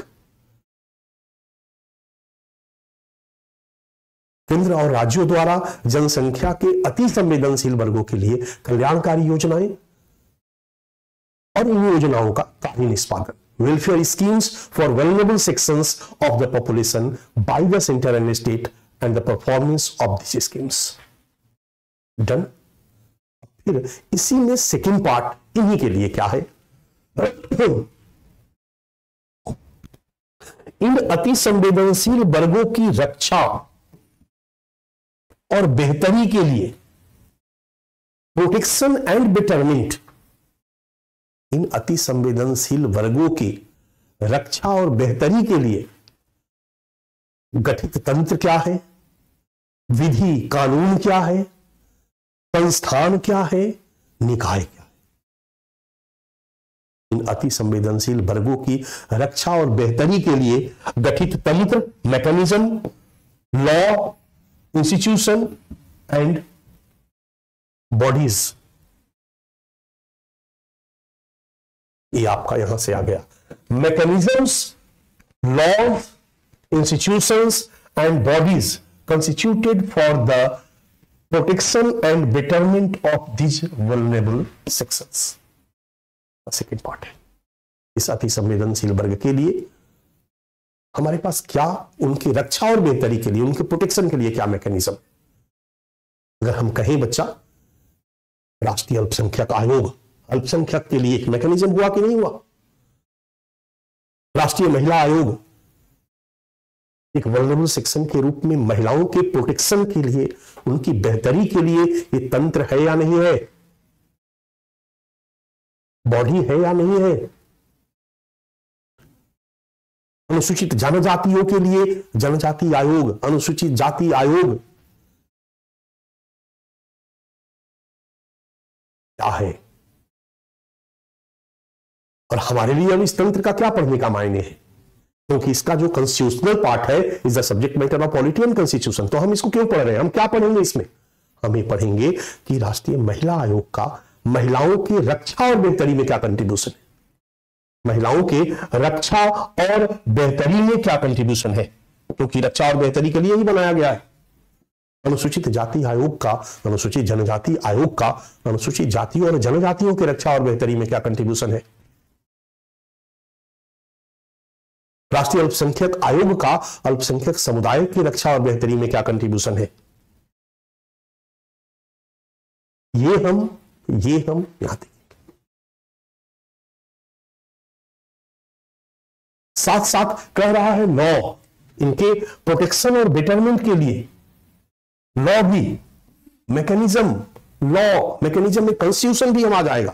केंद्र और राज्यों द्वारा जनसंख्या के अति संवेदनशील वर्गों के लिए कल्याणकारी योजनाएं और इन योजनाओं का कार्य निष्पादन, welfare schemes for vulnerable sections of the population by the centre and state and the performance of this schemes. Done. फिर इसी में सेकंड पार्ट इन्हीं के लिए क्या है, इन अति संवेदनशील वर्गों की रक्षा और बेहतरी के लिए प्रोटेक्शन एंड बेटरमेंट, इन अति संवेदनशील वर्गों की रक्षा और बेहतरी के लिए गठित तंत्र क्या है, विधि कानून क्या है, संस्थान क्या है, निकाय क्या है। इन अति संवेदनशील वर्गों की रक्षा और बेहतरी के लिए गठित तंत्र, mechanism, law, institution and bodies, ये आपका यहां से आ गया। Mechanisms, laws, institutions and bodies constituted for the protection and betterment of this vulnerable sections. Second part है, इस अति संवेदनशील वर्ग के लिए हमारे पास क्या, उनकी रक्षा और बेहतरी के लिए, उनके प्रोटेक्शन के लिए क्या मैकेनिज्म। अगर हम कहें बच्चा, राष्ट्रीय अल्पसंख्यक आयोग, अल्पसंख्यक के लिए एक मैकेनिज्म हुआ कि नहीं हुआ। राष्ट्रीय महिला आयोग एक वल्नरेबल सेक्शन के रूप में महिलाओं के प्रोटेक्शन के लिए, उनकी बेहतरी के लिए ये तंत्र है या नहीं है। बॉडी है या नहीं है? अनुसूचित जनजातियों के लिए जनजाति आयोग, अनुसूचित जाति आयोग क्या है? और हमारे लिए अब इस तंत्र का क्या पढ़ने का मायने है? क्योंकि इसका जो कॉन्स्टिट्यूशनल पार्ट है is the subject matter of polity and constitution. तो हम इसको क्यों पढ़ रहे हैं? हम क्या पढ़ेंगे इसमें? हम ये पढ़ेंगे कि राष्ट्रीय महिला आयोग का महिलाओं की रक्षा और बेहतरी में क्या कंट्रीब्यूशन है, महिलाओं के रक्षा और बेहतरी में क्या कंट्रीब्यूशन है, क्योंकि रक्षा और बेहतरी के लिए ही बनाया गया है। अनुसूचित जाति आयोग का, अनुसूचित जनजाति आयोग का अनुसूचित जातियों और जनजातियों की रक्षा और बेहतरी में क्या कंट्रीब्यूशन है। राष्ट्रीय अल्पसंख्यक आयोग का अल्पसंख्यक समुदाय की रक्षा और बेहतरी में क्या कंट्रीब्यूशन है। ये हम यहां देखेंगे। साथ साथ कह रहा है लॉ, इनके प्रोटेक्शन और बेटरमेंट के लिए लॉ भी, मैकेनिज्म, लॉ मैकेनिज्म में कॉन्स्टिट्यूशन भी हम आ जाएगा।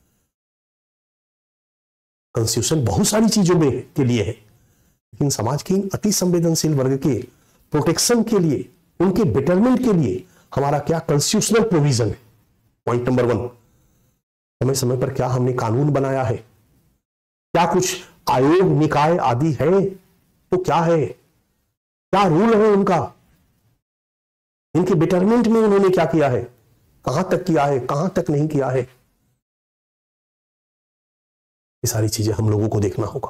कॉन्स्टिट्यूशन बहुत सारी चीजों में के लिए है, लेकिन समाज के अति संवेदनशील वर्ग के प्रोटेक्शन के लिए, उनके बेटरमेंट के लिए हमारा क्या कॉन्स्टिट्यूशनल प्रोविजन है। पॉइंट नंबर 1, समय समय पर क्या हमने कानून बनाया है? क्या कुछ आयोग, निकाय आदि है? तो क्या है? क्या रूल है उनका? इनके बेटरमेंट में उन्होंने क्या किया है? कहां तक किया है, कहां तक नहीं किया है? ये सारी चीजें हम लोगों को देखना होगा।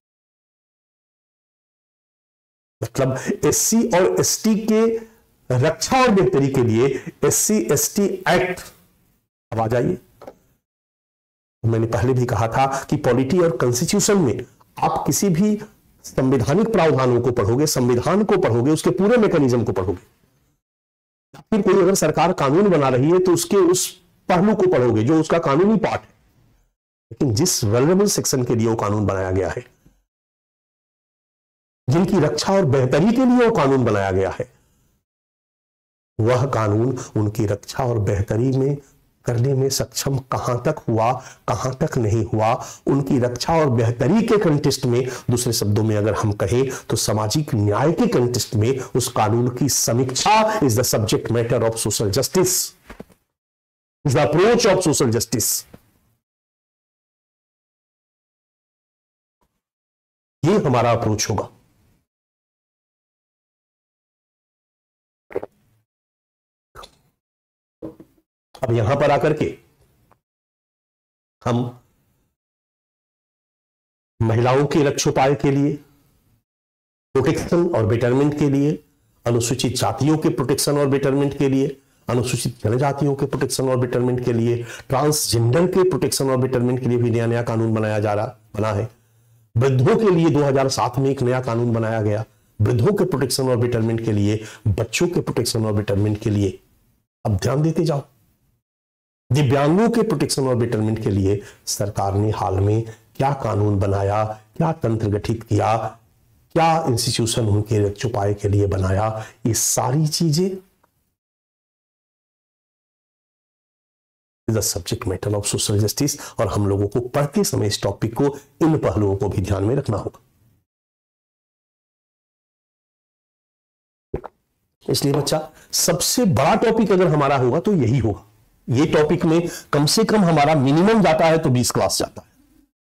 मतलब एससी और एसटी के रक्षा और बेहतरी के लिए एससी एसटी एक्ट। अब आ जाइए, मैंने पहले भी कहा था कि पॉलिटी और कॉन्स्टिट्यूशन में आप किसी भी संवैधानिक प्रावधानों को पढ़ोगे, संविधान को पढ़ोगे, उसके पूरे मैकेनिज्म को पढ़ोगे, या फिर कोई अगर सरकार कानून बना रही है तो उसके उस पहलू को पढ़ोगे जो उसका कानूनी पार्ट है। लेकिन जिस वल्नरेबल सेक्शन के लिए वो कानून बनाया गया है, जिनकी रक्षा और बेहतरी के लिए वो कानून बनाया गया है, वह कानून उनकी रक्षा और बेहतरी में करने में सक्षम कहां तक हुआ, कहां तक नहीं हुआ, उनकी रक्षा और बेहतरी के कंटेस्ट में, दूसरे शब्दों में अगर हम कहें तो सामाजिक न्याय के कंटेस्ट में उस कानून की समीक्षा is the subject matter of social justice, is the approach of social justice. ये हमारा अप्रोच होगा। अब यहां पर आकर के हम महिलाओं के रक्षोपाय के लिए, प्रोटेक्शन और बेटरमेंट के लिए, अनुसूचित जातियों के प्रोटेक्शन और बेटरमेंट के लिए, अनुसूचित जनजातियों के प्रोटेक्शन और बेटरमेंट के लिए, ट्रांसजेंडर के प्रोटेक्शन और बेटरमेंट के लिए भी नया नया कानून बना है। वृद्धों के लिए 2007 में एक नया कानून बनाया गया, वृद्धों के प्रोटेक्शन और बेटरमेंट के लिए, बच्चों के प्रोटेक्शन और बेटरमेंट के लिए। अब ध्यान देते जाओ, दिव्यांगों के प्रोटेक्शन और बेटरमेंट के लिए सरकार ने हाल में क्या कानून बनाया, क्या तंत्र गठित किया, क्या इंस्टीट्यूशन उनके रक्षोपाय के लिए बनाया, ये सारी चीजें the subject matter of social justice. और हम लोगों को पढ़ते समय इस टॉपिक को, इन पहलुओं को भी ध्यान में रखना होगा। इसलिए बच्चा, सबसे बड़ा टॉपिक अगर हमारा होगा तो यही होगा। ये टॉपिक में कम से कम हमारा मिनिमम जाता है तो 20 क्लास जाता है,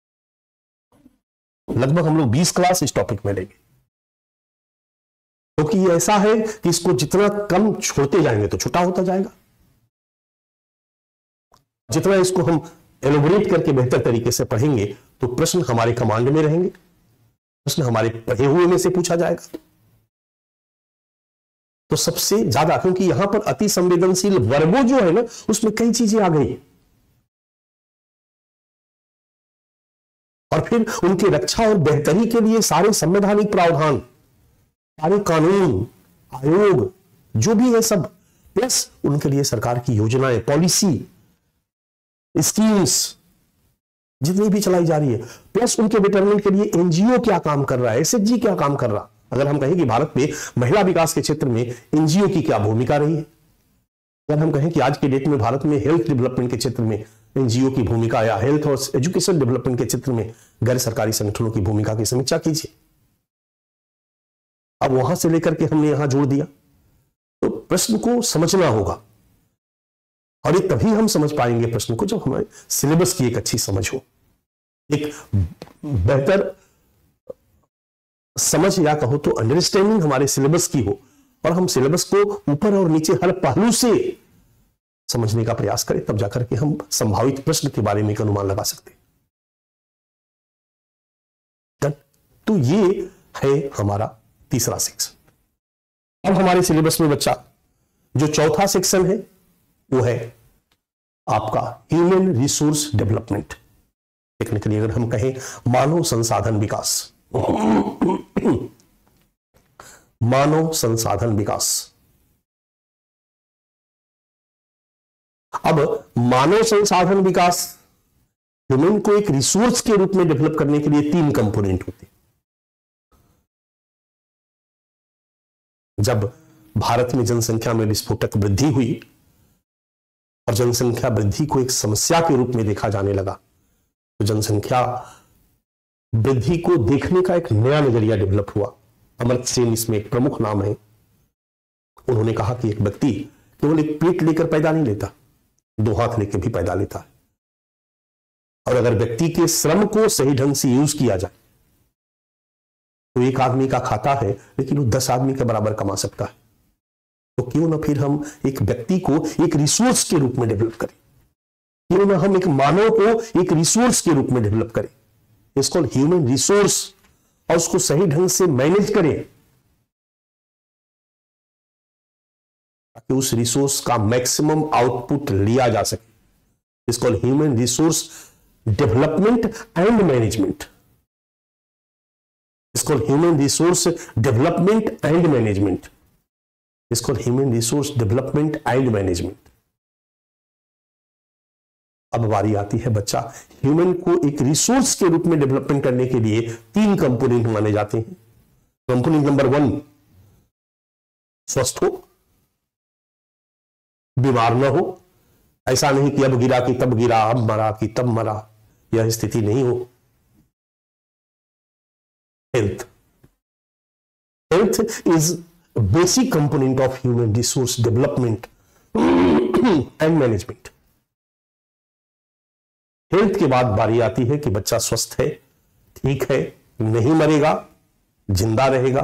लगभग हम लोग 20 क्लास इस टॉपिक में लेंगे, क्योंकि ये ऐसा है कि इसको जितना कम छोड़ते जाएंगे तो छोटा होता जाएगा, जितना इसको हम एलोबरेट करके बेहतर तरीके से पढ़ेंगे तो प्रश्न हमारे कमांड में रहेंगे, प्रश्न हमारे पढ़े हुए में से पूछा जाएगा। तो सबसे ज्यादा, क्योंकि यहां पर अति संवेदनशील वर्गों जो है ना, उसमें कई चीजें आ गई, और फिर उनके रक्षा और बेहतरी के लिए सारे संवैधानिक प्रावधान, सारे कानून, आयोग जो भी है सब, प्लस उनके लिए सरकार की योजनाएं, पॉलिसी, स्कीम्स जितनी भी चलाई जा रही है, प्लस उनके बेटरमेंट के लिए एनजीओ क्या काम कर रहा है, एसएचजी क्या काम कर रहा। अगर हम कहें कि भारत में महिला विकास के क्षेत्र में एनजीओ की क्या भूमिका रही है, अगर हम कहें कि आज के डेट में भारत में हेल्थ डेवलपमेंट के क्षेत्र में एनजीओ की भूमिका या हेल्थ और एजुकेशन डेवलपमेंट के क्षेत्र में गैर सरकारी संगठनों की भूमिका की समीक्षा कीजिए। अब वहां से लेकर के हमने यहां जोड़ दिया, तो प्रश्न को समझना होगा, और ये तभी हम समझ पाएंगे प्रश्न को जब हमारे सिलेबस की एक अच्छी समझ हो, एक बेहतर समझ या कहो तो अंडरस्टैंडिंग हमारे सिलेबस की हो, और हम सिलेबस को ऊपर और नीचे हर पहलू से समझने का प्रयास करें, तब जाकर के हम संभावित प्रश्न के बारे में एक अनुमान लगा सकते हैं। तो ये है हमारा तीसरा सेक्शन। अब हमारे सिलेबस में बच्चा जो चौथा सेक्शन है वो है आपका ह्यूमन रिसोर्स डेवलपमेंट। टेक्निकली अगर हम कहें मानव संसाधन विकास, मानव संसाधन विकास। अब मानव संसाधन विकास ह्यूमन को एक रिसोर्स के रूप में डेवलप करने के लिए 3 कंपोनेंट होते हैं। जब भारत में जनसंख्या में विस्फोटक वृद्धि हुई और जनसंख्या वृद्धि को एक समस्या के रूप में देखा जाने लगा, तो जनसंख्या वृद्धि को देखने का एक नया नजरिया डेवलप हुआ। अमर्त्य सेन इसमें एक प्रमुख नाम है। उन्होंने कहा कि एक व्यक्ति केवल एक पेट लेकर पैदा नहीं लेता, 2 हाथ लेकर भी पैदा लेता है, और अगर व्यक्ति के श्रम को सही ढंग से यूज किया जाए तो एक आदमी का खाता है लेकिन वो 10 आदमी के बराबर कमा सकता है। तो क्यों ना फिर हम एक व्यक्ति को एक रिसोर्स के रूप में डेवलप करें, क्यों ना हम एक मानव को एक रिसोर्स के रूप में डेवलप करें, इसको ह्यूमन रिसोर्स, और उसको सही ढंग से मैनेज करें ताकि उस रिसोर्स का मैक्सिमम आउटपुट लिया जा सके। इसको human resource development and management, इसको human resource development and management, इसको human resource development and management. अब बारी आती है बच्चा, ह्यूमन को एक रिसोर्स के रूप में डेवलपमेंट करने के लिए 3 कंपोनेंट माने जाते हैं। कंपोनेंट नंबर 1, स्वस्थ हो, बीमार न हो, ऐसा नहीं कि अब गिरा कि तब गिरा, अब मरा कि तब मरा, यह स्थिति नहीं हो। Health, health is basic component of human resource development and management. Health के बाद बारी आती है कि बच्चा स्वस्थ है, ठीक है, नहीं मरेगा, जिंदा रहेगा।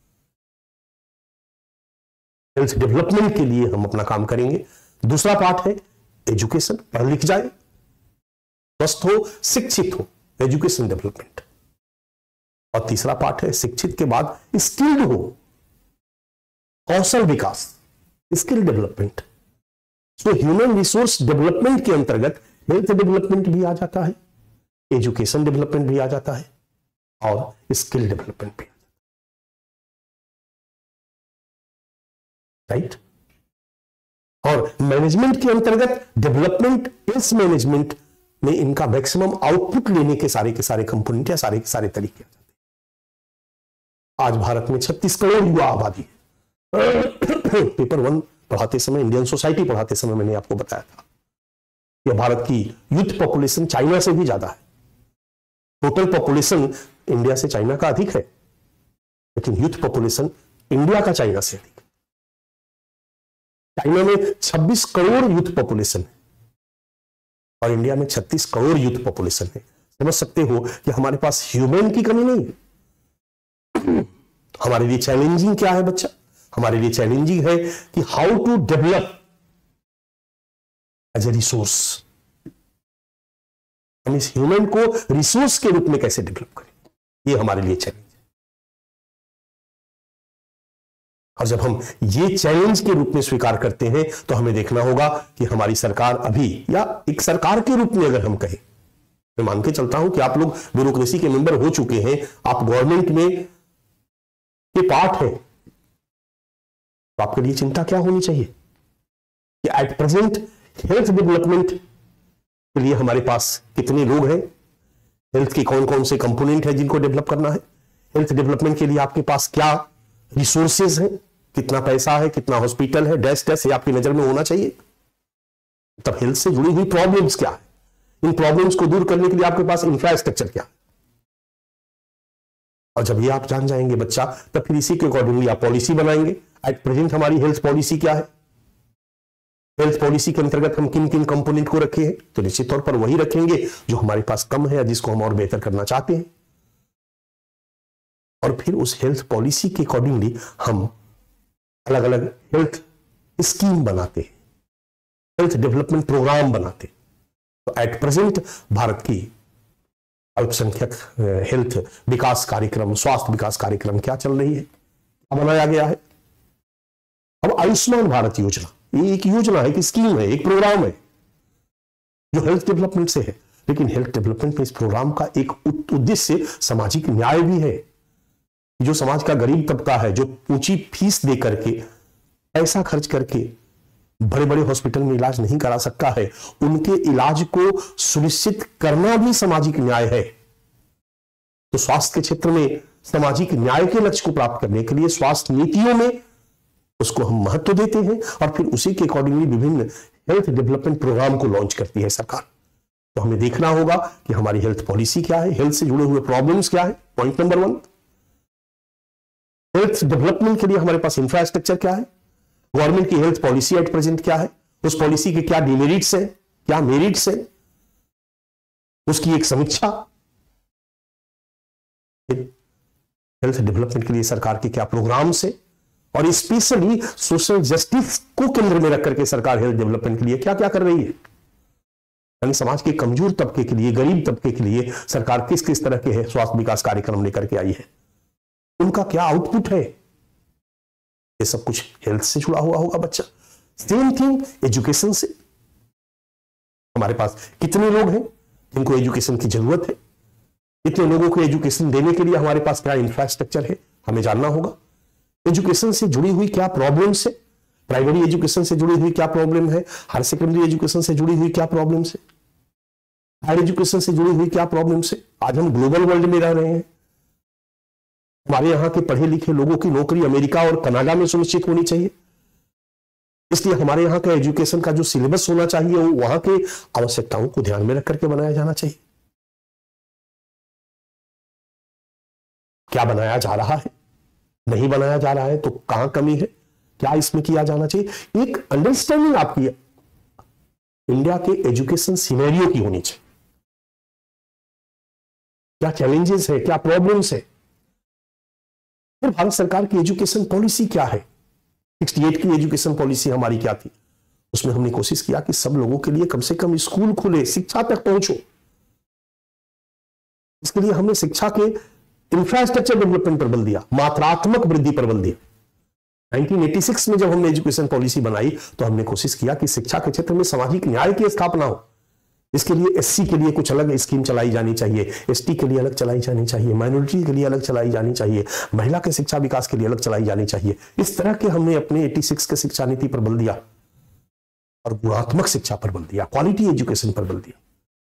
हेल्थ डेवलपमेंट के लिए हम अपना काम करेंगे। दूसरा पार्ट है एजुकेशन, पढ़ लिख जाए, स्वस्थ हो, शिक्षित हो, एजुकेशन डेवलपमेंट। और तीसरा पार्ट है शिक्षित के बाद स्किल्ड हो, कौशल विकास, skill development. So human resource development के अंतर्गत हेल्थ डेवलपमेंट भी आ जाता है, एजुकेशन डेवलपमेंट भी आ जाता है, और स्किल डेवलपमेंट भी आ जाता है, राइट। और मैनेजमेंट के अंतर्गत डेवलपमेंट प्लस मैनेजमेंट में इनका मैक्सिमम आउटपुट लेने के सारे कंपोनेंट या सारे के सारे तरीके आ जाते हैं। आज भारत में 36 करोड़ युवा आबादी है। पेपर 1 पढ़ाते समय, इंडियन सोसाइटी पढ़ाते समय मैंने आपको बताया था कि भारत की यूथ पॉपुलेशन चाइना से भी ज्यादा है। टोटल पॉपुलेशन इंडिया से चाइना का अधिक है, लेकिन यूथ पॉपुलेशन इंडिया का चाइना से अधिक है। चाइना में 26 करोड़ यूथ पॉपुलेशन है और इंडिया में 36 करोड़ यूथ पॉपुलेशन है। समझ सकते हो कि हमारे पास ह्यूमन की कमी नहीं है। हमारे लिए चैलेंजिंग क्या है बच्चा? हमारे लिए चैलेंजिंग है कि how to develop as a resource. हम इस ह्यूमन को रिसोर्स के रूप में कैसे डेवलप करें, ये हमारे लिए चैलेंज है। और जब हम ये चैलेंज के रूप में स्वीकार करते हैं तो हमें देखना होगा कि हमारी सरकार अभी, या एक सरकार के रूप में अगर हम कहें, मैं मान के चलता हूं कि आप लोग ब्यूरोक्रेसी के मेंबर हो चुके हैं, आप गवर्नमेंट में ये पार्ट है, तो आपके लिए चिंता क्या होनी चाहिए कि एट प्रेजेंट हेल्थ डेवलपमेंट के लिए हमारे पास कितने लोग हैं, हेल्थ के कौन कौन से कंपोनेंट हैं जिनको डेवलप करना है, हेल्थ डेवलपमेंट के लिए आपके पास क्या रिसोर्सेज हैं, कितना पैसा है, कितना हॉस्पिटल है, डैश डैश, ये आपकी नजर में होना चाहिए। तब हेल्थ से जुड़ी हुई प्रॉब्लम्स क्या है, इन प्रॉब्लम्स को दूर करने के लिए आपके पास इंफ्रास्ट्रक्चर क्या है। और जब ये आप जान जाएंगे बच्चा, तब फिर इसी के अकॉर्डिंगली आप पॉलिसी बनाएंगे। एट प्रेजेंट हमारी हेल्थ पॉलिसी क्या है, हेल्थ पॉलिसी के अंतर्गत हम किन किन कंपोनेंट को रखे हैं, तो निश्चित तौर पर वही रखेंगे जो हमारे पास कम है या जिसको हम और बेहतर करना चाहते हैं। और फिर उस हेल्थ पॉलिसी के अकॉर्डिंगली हम अलग अलग हेल्थ स्कीम बनाते हैं, हेल्थ डेवलपमेंट प्रोग्राम बनाते हैं। तो एट प्रेजेंट भारत की अल्पसंख्यक हेल्थ विकास कार्यक्रम, स्वास्थ्य विकास कार्यक्रम क्या चल रही है, क्या बनाया गया है। अब आयुष्मान भारत योजना, ये एक योजना है, एक स्कीम है, एक प्रोग्राम है जो हेल्थ डेवलपमेंट से है। लेकिन हेल्थ डेवलपमेंट में इस प्रोग्राम का एक उद्देश्य सामाजिक न्याय भी है। जो समाज का गरीब तबका है, जो ऊंची फीस दे करके, पैसा खर्च करके बड़े बड़े हॉस्पिटल में इलाज नहीं करा सकता है, उनके इलाज को सुनिश्चित करना भी सामाजिक न्याय है। तो स्वास्थ्य के क्षेत्र में सामाजिक न्याय के लक्ष्य को प्राप्त करने के लिए स्वास्थ्य नीतियों में उसको हम महत्व देते हैं और फिर उसी के अकॉर्डिंगली विभिन्न हेल्थ डेवलपमेंट प्रोग्राम को लॉन्च करती है सरकार। तो हमें देखना होगा कि हमारी हेल्थ पॉलिसी क्या है, हेल्थ से जुड़े हुए प्रॉब्लम्स क्या है। पॉइंट नंबर 1, हेल्थ डेवलपमेंट के लिए हमारे पास इंफ्रास्ट्रक्चर क्या है, गवर्नमेंट की हेल्थ पॉलिसी एट प्रेजेंट क्या है, उस पॉलिसी के क्या डिमेरिट्स है, क्या मेरिट्स है, उसकी एक समीक्षा, हेल्थ डेवलपमेंट के लिए सरकार के क्या प्रोग्राम्स है, और स्पेशली सोशल जस्टिस को केंद्र में रख करके सरकार हेल्थ डेवलपमेंट के लिए क्या क्या कर रही है। यानी समाज के कमजोर तबके के लिए, गरीब तबके के लिए सरकार किस किस तरह के स्वास्थ्य विकास कार्यक्रम लेकर के आई है, उनका क्या आउटपुट है, ये सब कुछ हेल्थ से जुड़ा हुआ होगा बच्चा। सेम थिंग एजुकेशन से, हमारे पास कितने लोग हैं जिनको एजुकेशन की जरूरत है, इतने लोगों को एजुकेशन देने के लिए हमारे पास क्या इंफ्रास्ट्रक्चर है, हमें जानना होगा। एजुकेशन से जुड़ी हुई क्या प्रॉब्लम्स है, प्राइमरी एजुकेशन से जुड़ी हुई क्या प्रॉब्लम है, हायर सेकेंडरी एजुकेशन से जुड़ी हुई क्या प्रॉब्लम्स है, हायर एजुकेशन से जुड़ी हुई क्या प्रॉब्लम्स है। आज हम ग्लोबल वर्ल्ड में रह रहे हैं, हमारे यहाँ के पढ़े लिखे लोगों की नौकरी अमेरिका और कनाडा में सुनिश्चित होनी चाहिए, इसलिए हमारे यहाँ का एजुकेशन का जो सिलेबस होना चाहिए वो वहां के आवश्यकताओं को ध्यान में रख करके बनाया जाना चाहिए। क्या बनाया जा रहा है, नहीं बनाया जा रहा है तो कहां कमी है, क्या इसमें किया जाना चाहिए, एक अंडरस्टैंडिंग आपकी इंडिया के एजुकेशन सिनेरियो की होनी चाहिए। क्या चैलेंजेस है, क्या प्रॉब्लम्स है, फिर भारत सरकार की एजुकेशन पॉलिसी क्या है। 68 की एजुकेशन पॉलिसी हमारी क्या थी, उसमें हमने कोशिश किया कि सब लोगों के लिए कम से कम स्कूल खुले, शिक्षा तक पहुंचो। इसके लिए हमने शिक्षा के इंफ्रास्ट्रक्चर डेवलपमेंट पर बल दिया, मात्रात्मक वृद्धि पर बल दिया। 1986 में जब हमने एजुकेशन पॉलिसी बनाई तो हमने कोशिश किया कि शिक्षा के क्षेत्र में सामाजिक न्याय की स्थापना हो। इसके लिए एससी के लिए कुछ अलग स्कीम चलाई जानी चाहिए, एसटी के लिए अलग चलाई जानी चाहिए, माइनॉरिटी के लिए अलग चलाई जानी चाहिए, महिला के शिक्षा विकास के लिए अलग चलाई जानी चाहिए। इस तरह के हमने अपने 86 के शिक्षा नीति पर बल दिया और गुणात्मक शिक्षा पर बल दिया, क्वालिटी एजुकेशन पर बल दिया।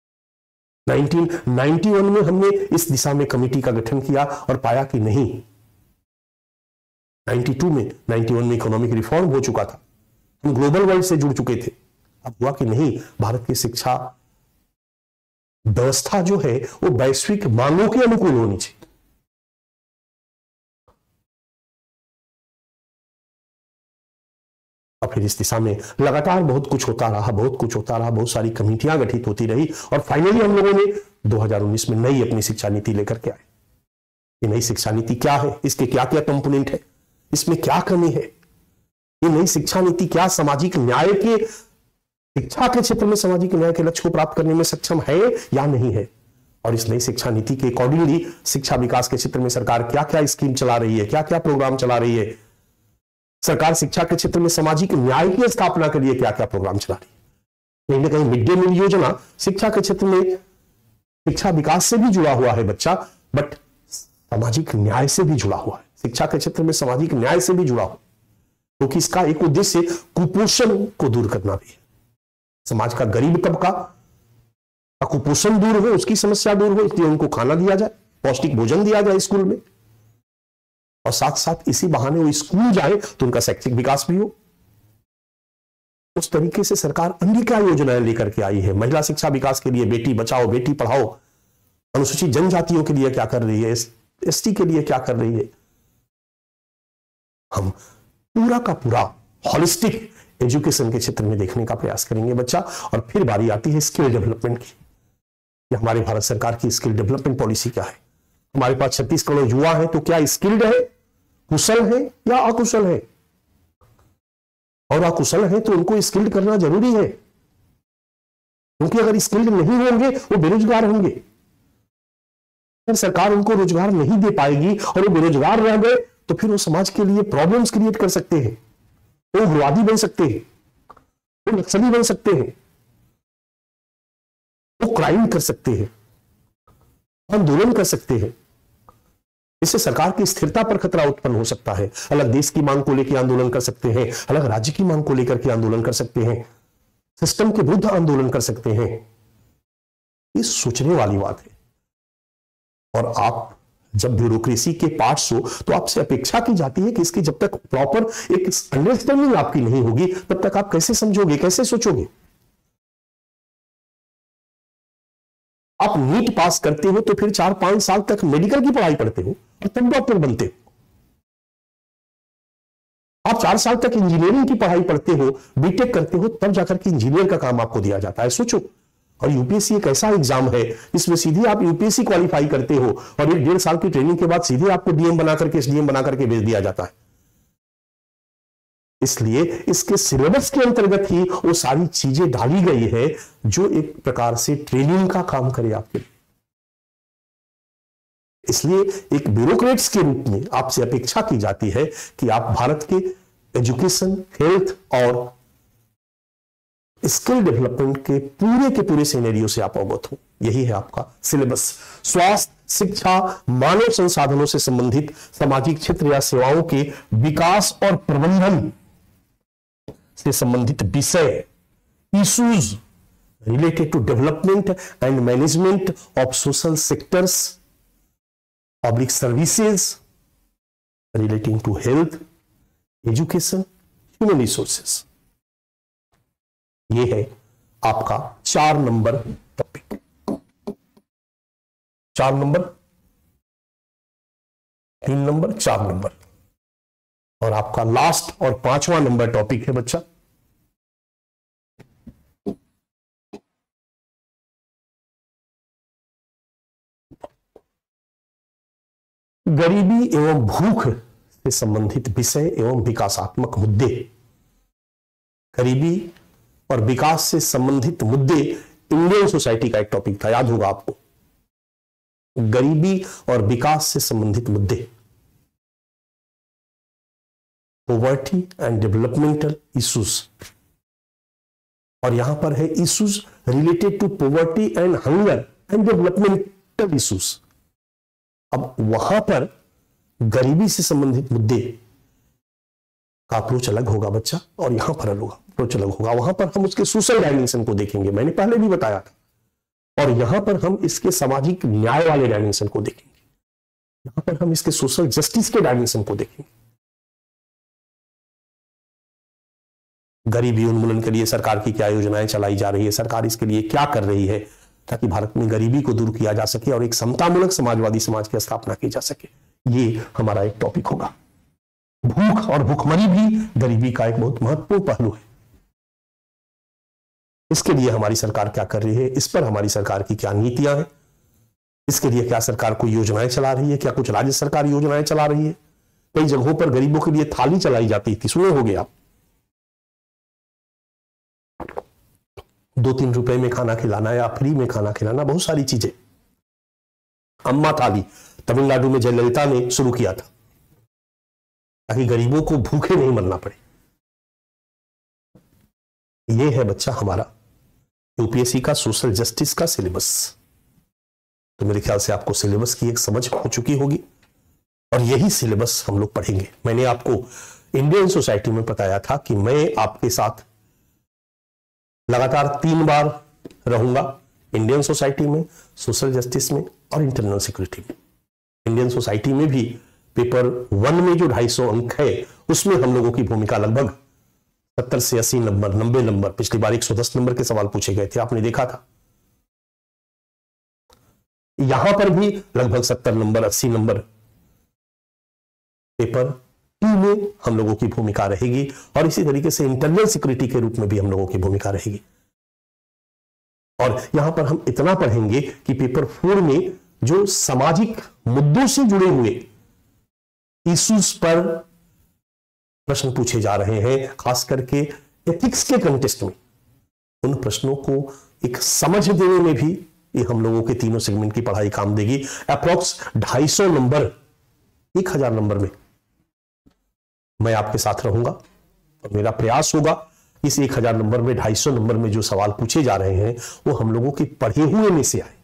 1991 में हमने इस दिशा में कमेटी का गठन किया और पाया कि नहीं, 91 में इकोनॉमिक रिफॉर्म हो चुका था, हम ग्लोबल वर्ल्ड से जुड़ चुके थे। अब हुआ कि नहीं, भारत की शिक्षा व्यवस्था जो है वो वैश्विक मांगों के अनुकूल होनी चाहिए। और फिर इस दिशा में लगातार बहुत कुछ होता रहा, बहुत सारी कमेटियां गठित होती रही और फाइनली हम लोगों ने 2019 में नई अपनी शिक्षा नीति लेकर के आए। ये नई शिक्षा नीति क्या है, इसके क्या क्या कंपोनेंट है, इसमें क्या कमी है, ये नई शिक्षा नीति क्या सामाजिक न्याय के, शिक्षा के क्षेत्र में सामाजिक न्याय के लक्ष्य को प्राप्त करने में सक्षम है या नहीं है। और इस नई शिक्षा नीति के अकॉर्डिंगली शिक्षा विकास के क्षेत्र में सरकार क्या क्या स्कीम चला रही है, क्या क्या प्रोग्राम चला रही है, सरकार शिक्षा के क्षेत्र में सामाजिक न्याय की स्थापना के लिए क्या क्या प्रोग्राम चला रही है। कहीं ना कहीं मिड डे मील योजना शिक्षा के क्षेत्र में शिक्षा विकास से भी जुड़ा हुआ है बच्चा, बट सामाजिक न्याय से भी जुड़ा हुआ है, शिक्षा के क्षेत्र में सामाजिक न्याय से भी जुड़ा हुआ, क्योंकि इसका एक उद्देश्य कुपोषण को दूर करना भी है। समाज का गरीब तबका का कुपोषण दूर हो, उसकी समस्या दूर हो, इसलिए उनको खाना दिया जाए, पौष्टिक भोजन दिया जाए स्कूल में, और साथ साथ इसी बहाने वो स्कूल जाए तो उनका शैक्षिक विकास भी हो। उस तरीके से सरकार अन्य क्या योजनाएं लेकर के आई है। महिला शिक्षा विकास के लिए बेटी बचाओ बेटी पढ़ाओ, अनुसूचित जनजातियों के लिए क्या कर रही है, एसटी के लिए क्या कर रही है। हम पूरा का पूरा हॉलिस्टिक एजुकेशन के क्षेत्र में देखने का प्रयास करेंगे बच्चा। और फिर बारी आती है स्किल डेवलपमेंट की। हमारे भारत सरकार की स्किल डेवलपमेंट पॉलिसी क्या है। हमारे पास 36 करोड़ युवा है, तो क्या स्किल्ड है, कुशल है या अकुशल है। और अकुशल है तो उनको स्किल्ड करना जरूरी है, क्योंकि अगर स्किल्ड नहीं होंगे वो बेरोजगार होंगे। अगर सरकार उनको रोजगार नहीं दे पाएगी और वो बेरोजगार रह गए तो फिर वो समाज के लिए प्रॉब्लम्स क्रिएट कर सकते हैं, वो उग्रवादी बन सकते हैं, वो नक्सली बन सकते हैं, वो क्राइम कर सकते हैं, आंदोलन कर सकते हैं। इससे सरकार की स्थिरता पर खतरा उत्पन्न हो सकता है। अलग देश की मांग को लेकर आंदोलन कर सकते हैं, अलग राज्य की मांग को लेकर के आंदोलन कर सकते हैं, सिस्टम के विरुद्ध आंदोलन कर सकते हैं। ये सोचने वाली बात है। और आप जब ब्यूरोक्रेसी के पार्ट्स हो तो आपसे अपेक्षा की जाती है कि इसकी जब तक प्रॉपर एक अंडरस्टैंडिंग आपकी नहीं होगी तब तक आप कैसे समझोगे, कैसे सोचोगे। आप नीट पास करते हो तो फिर 4-5 साल तक मेडिकल की पढ़ाई पढ़ते हो और तब डॉक्टर बनते हो। आप 4 साल तक इंजीनियरिंग की पढ़ाई पढ़ते हो, बीटेक करते हो, तब जाकर के इंजीनियर का काम आपको दिया जाता है। सोचो। और यूपीएससी एक ऐसा एग्जाम है इसमें सीधे आप यूपीएससी क्वालिफाई करते हो और 1.5 साल की ट्रेनिंग के बाद सीधे आपको डीएम बना करके एसडीएम बना करके भेज दिया जाता है। इसलिए इसके सिलेबस के अंतर्गत ही वो सारी चीजें डाली गई है जो एक प्रकार से ट्रेनिंग का काम करे आपके लिए। इसलिए एक ब्यूरोक्रेट्स के रूप में आपसे अपेक्षा की जाती है कि आप भारत के एजुकेशन, हेल्थ और स्किल डेवलपमेंट के पूरे सिनेरियो से आप अवगत हो। यही है आपका सिलेबस। स्वास्थ्य, शिक्षा, मानव संसाधनों से संबंधित सामाजिक क्षेत्र या सेवाओं के विकास और प्रबंधन से संबंधित विषय, issues related to development and management of social sectors, public services relating to health, education, human resources. ये है आपका 4 number topic. 4 number, 3 number, 4 number. और आपका लास्ट और 5वां नंबर टॉपिक है बच्चा गरीबी एवं भूख से संबंधित विषय एवं विकासात्मक मुद्दे। गरीबी और विकास से संबंधित मुद्दे इंडियन सोसाइटी का एक टॉपिक था, याद होगा आपको। गरीबी और विकास से संबंधित मुद्दे, पॉवर्टी एंड डेवलपमेंटल इश्यूज। और यहां पर है issues related to poverty and hunger and developmental issues. अब वहां पर गरीबी से संबंधित मुद्दे का अप्रोच अलग होगा बच्चा, और यहां पर अप्रोच अलग होगा। वहां पर हम उसके सोशल डायमेंशन को देखेंगे, मैंने पहले भी बताया था। और यहां पर हम इसके सामाजिक न्याय वाले डायमेंशन को देखेंगे, यहां पर हम इसके सोशल जस्टिस के डायमेंशन को देखेंगे। गरीबी उन्मूलन के लिए सरकार की क्या योजनाएं चलाई जा रही है, सरकार इसके लिए क्या कर रही है ताकि भारत में गरीबी को दूर किया जा सके और एक समतामूलक समाजवादी समाज की स्थापना की जा सके। ये हमारा एक टॉपिक होगा। भूख और भूखमरी भी गरीबी का एक बहुत महत्वपूर्ण पहलू है। इसके लिए हमारी सरकार क्या कर रही है, इस पर हमारी सरकार की क्या नीतियां हैं, इसके लिए क्या सरकार कोई योजनाएं चला रही है, क्या कुछ राज्य सरकार योजनाएं चला रही है। कई जगहों पर गरीबों के लिए थाली चलाई जाती थी, सुने होंगे आप। 2-3 रुपए में खाना खिलाना या फ्री में खाना खिलाना, बहुत सारी चीजें। अम्मा थाली तमिलनाडु में जयललिता ने शुरू किया था ताकि गरीबों को भूखे नहीं मरना पड़े। यह है बच्चा हमारा यूपीएससी का सोशल जस्टिस का सिलेबस। तो मेरे ख्याल से आपको सिलेबस की एक समझ हो चुकी होगी और यही सिलेबस हम लोग पढ़ेंगे। मैंने आपको इंडियन सोसाइटी में बताया था कि मैं आपके साथ लगातार 3 बार रहूंगा, इंडियन सोसाइटी में, सोशल जस्टिस में और इंटरनल सिक्योरिटी में। इंडियन सोसाइटी में भी पेपर 1 में जो 250 अंक है उसमें हम लोगों की भूमिका लगभग 70 से 80 नंबर, 90 नंबर, पिछली बार 110 नंबर के सवाल पूछे गए थे, आपने देखा था। यहां पर भी लगभग 70 नंबर, 80 नंबर पेपर 2 में हम लोगों की भूमिका रहेगी, और इसी तरीके से इंटरनल सिक्योरिटी के रूप में भी हम लोगों की भूमिका रहेगी। और यहां पर हम इतना पढ़ेंगे कि पेपर 4 में जो सामाजिक मुद्दों से जुड़े हुए इश्यूज पर प्रश्न पूछे जा रहे हैं, खास करके एथिक्स के कंटेस्ट में, उन प्रश्नों को एक समझ देने में भी ये हम लोगों के तीनों सेगमेंट की पढ़ाई काम देगी। अप्रॉक्स 250 नंबर, 1000 नंबर में मैं आपके साथ रहूंगा, और मेरा प्रयास होगा इस 1000 नंबर में 250 नंबर में जो सवाल पूछे जा रहे हैं वो हम लोगों के पढ़े हुए में से आए।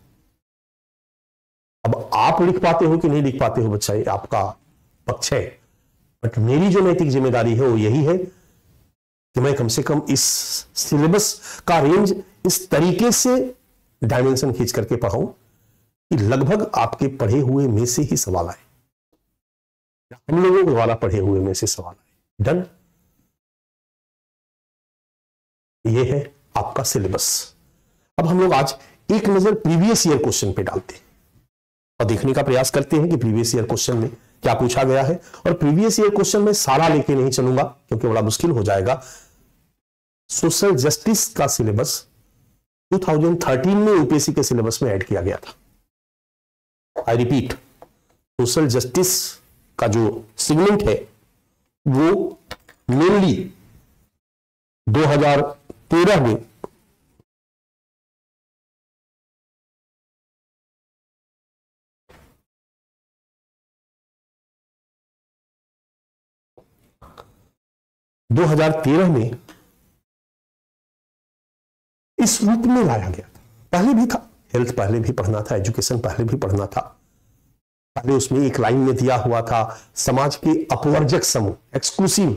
अब आप लिख पाते हो कि नहीं लिख पाते हो बच्चा, ये आपका पक्ष है, बट मेरी जो नैतिक जिम्मेदारी है वो यही है कि मैं कम से कम इस सिलेबस का रेंज इस तरीके से डायमेंशन खींच करके पढ़ाऊं कि लगभग आपके पढ़े हुए में से ही सवाल आए, हम लोगों द्वारा पढ़े हुए में से सवाल आए। डन, ये है आपका सिलेबस। अब हम लोग आज एक नजर प्रीवियस ईयर क्वेश्चन पे डालते हैं और देखने का प्रयास करते हैं कि प्रीवियस ईयर क्वेश्चन में क्या पूछा गया है। और प्रीवियस ईयर क्वेश्चन में सारा लेके नहीं चलूंगा क्योंकि बड़ा मुश्किल हो जाएगा। सोशल जस्टिस का सिलेबस 2013 में यूपीएससी के सिलेबस में ऐड किया गया था। आई रिपीट, सोशल जस्टिस का जो सेगमेंट है वो मेनली 2013 में इस रूप में लाया गया था। पहले भी था, हेल्थ पहले भी पढ़ना था, एजुकेशन पहले भी पढ़ना था। पहले उसमें एक लाइन में दिया हुआ था समाज के अपवर्जक समूह, एक्सक्लूसिव,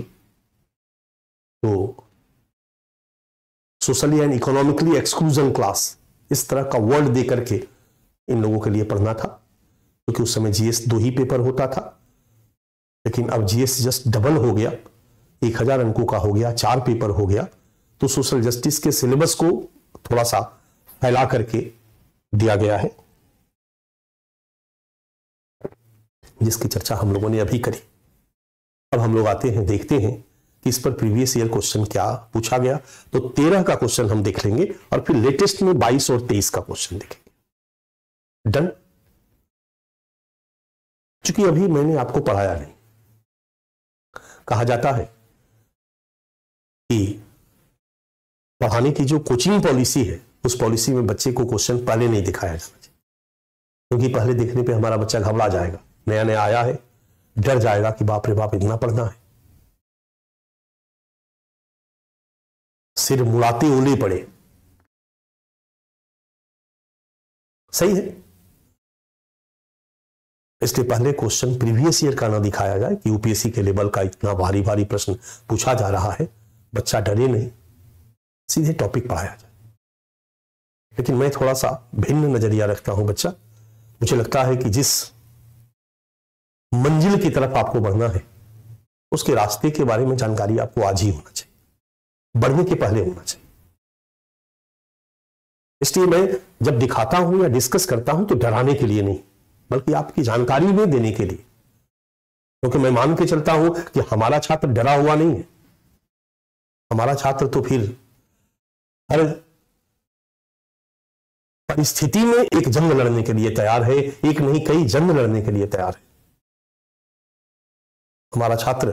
तो socially and economically exclusion class, इस तरह का वर्ड दे करके इन लोगों के लिए पढ़ना था, क्योंकि उस समय जीएस 2 ही पेपर होता था। लेकिन अब जीएस जस्ट डबल हो गया, 1000 अंकों का हो गया, 4 पेपर हो गया। तो सोशल जस्टिस के सिलेबस को थोड़ा सा फैला करके दिया गया है, जिसकी चर्चा हम लोगों ने अभी करी। अब हम लोग आते हैं, देखते हैं कि इस पर प्रीवियस ईयर क्वेश्चन क्या पूछा गया। तो 13 का क्वेश्चन हम देख लेंगे और फिर लेटेस्ट में 22 और 23 का क्वेश्चन देखेंगे। डन। चूंकि अभी मैंने आपको पढ़ाया नहीं, कहा जाता है कि पढ़ाने की जो कोचिंग पॉलिसी है उस पॉलिसी में बच्चे को क्वेश्चन पहले नहीं दिखाया जाना चाहिए, क्योंकि पहले देखने पे हमारा बच्चा घबरा जाएगा, नया नया आया है, डर जाएगा कि बाप रे बाप इतना पढ़ना है, सिर मुड़ाते ओले पड़े। सही है, इसलिए पहले क्वेश्चन प्रीवियस ईयर का ना दिखाया जाए कि यूपीएससी के लेवल का इतना भारी भारी प्रश्न पूछा जा रहा है, बच्चा डरे नहीं, सीधे टॉपिक पढ़ाया जाए। लेकिन मैं थोड़ा सा भिन्न नजरिया रखता हूं बच्चा। मुझे लगता है कि जिस मंजिल की तरफ आपको बढ़ना है उसके रास्ते के बारे में जानकारी आपको आज ही होना चाहिए, बढ़ने के पहले होना चाहिए। इसलिए मैं जब दिखाता हूं या डिस्कस करता हूं तो डराने के लिए नहीं, बल्कि आपकी जानकारी में देने के लिए, क्योंकि मैं मान के चलता हूं कि हमारा छात्र डरा हुआ नहीं है। हमारा छात्र तो फिर हर परिस्थिति में एक जंग लड़ने के लिए तैयार है, एक नहीं कई जंग लड़ने के लिए तैयार है। हमारा छात्र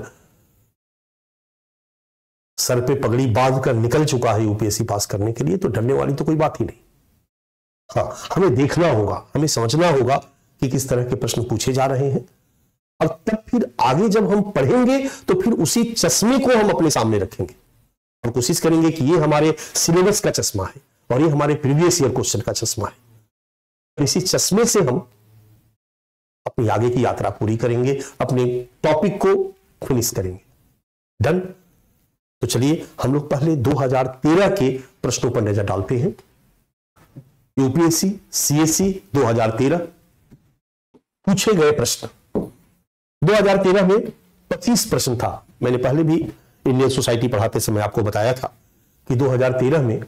सर पे पगड़ी बांध कर निकल चुका है यूपीएससी पास करने के लिए, तो डरने वाली तो कोई बात ही नहीं। हाँ, हमें देखना होगा, हमें समझना होगा कि किस तरह के प्रश्न पूछे जा रहे हैं, और तब फिर आगे जब हम पढ़ेंगे तो फिर उसी चश्मे को हम अपने सामने रखेंगे और कोशिश करेंगे कि ये हमारे सिलेबस का चश्मा है और ये हमारे प्रीवियस ईयर क्वेश्चन का चश्मा है। इसी चश्मे से हम अपनी आगे की यात्रा पूरी करेंगे, अपने टॉपिक को फिनिश करेंगे। डन। तो चलिए हम लोग पहले 2013 के प्रश्नों पर नजर डालते हैं। यूपीएससी सीएससी 2013 पूछे गए प्रश्न। 2013 में 25 प्रश्न था। मैंने पहले भी इंडियन सोसाइटी पढ़ाते समय आपको बताया था कि 2013 में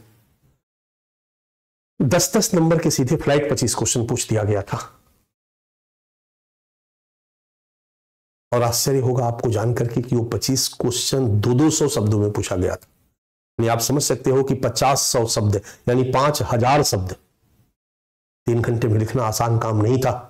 10-10 नंबर के सीधे फ्लाइट 25 क्वेश्चन पूछ दिया गया था। और आश्चर्य होगा आपको जानकर के कि वो 25 क्वेश्चन 200 शब्दों में पूछा गया था। यानी आप समझ सकते हो कि 50-100 शब्द यानी 5000 शब्द 3 घंटे में लिखना आसान काम नहीं था।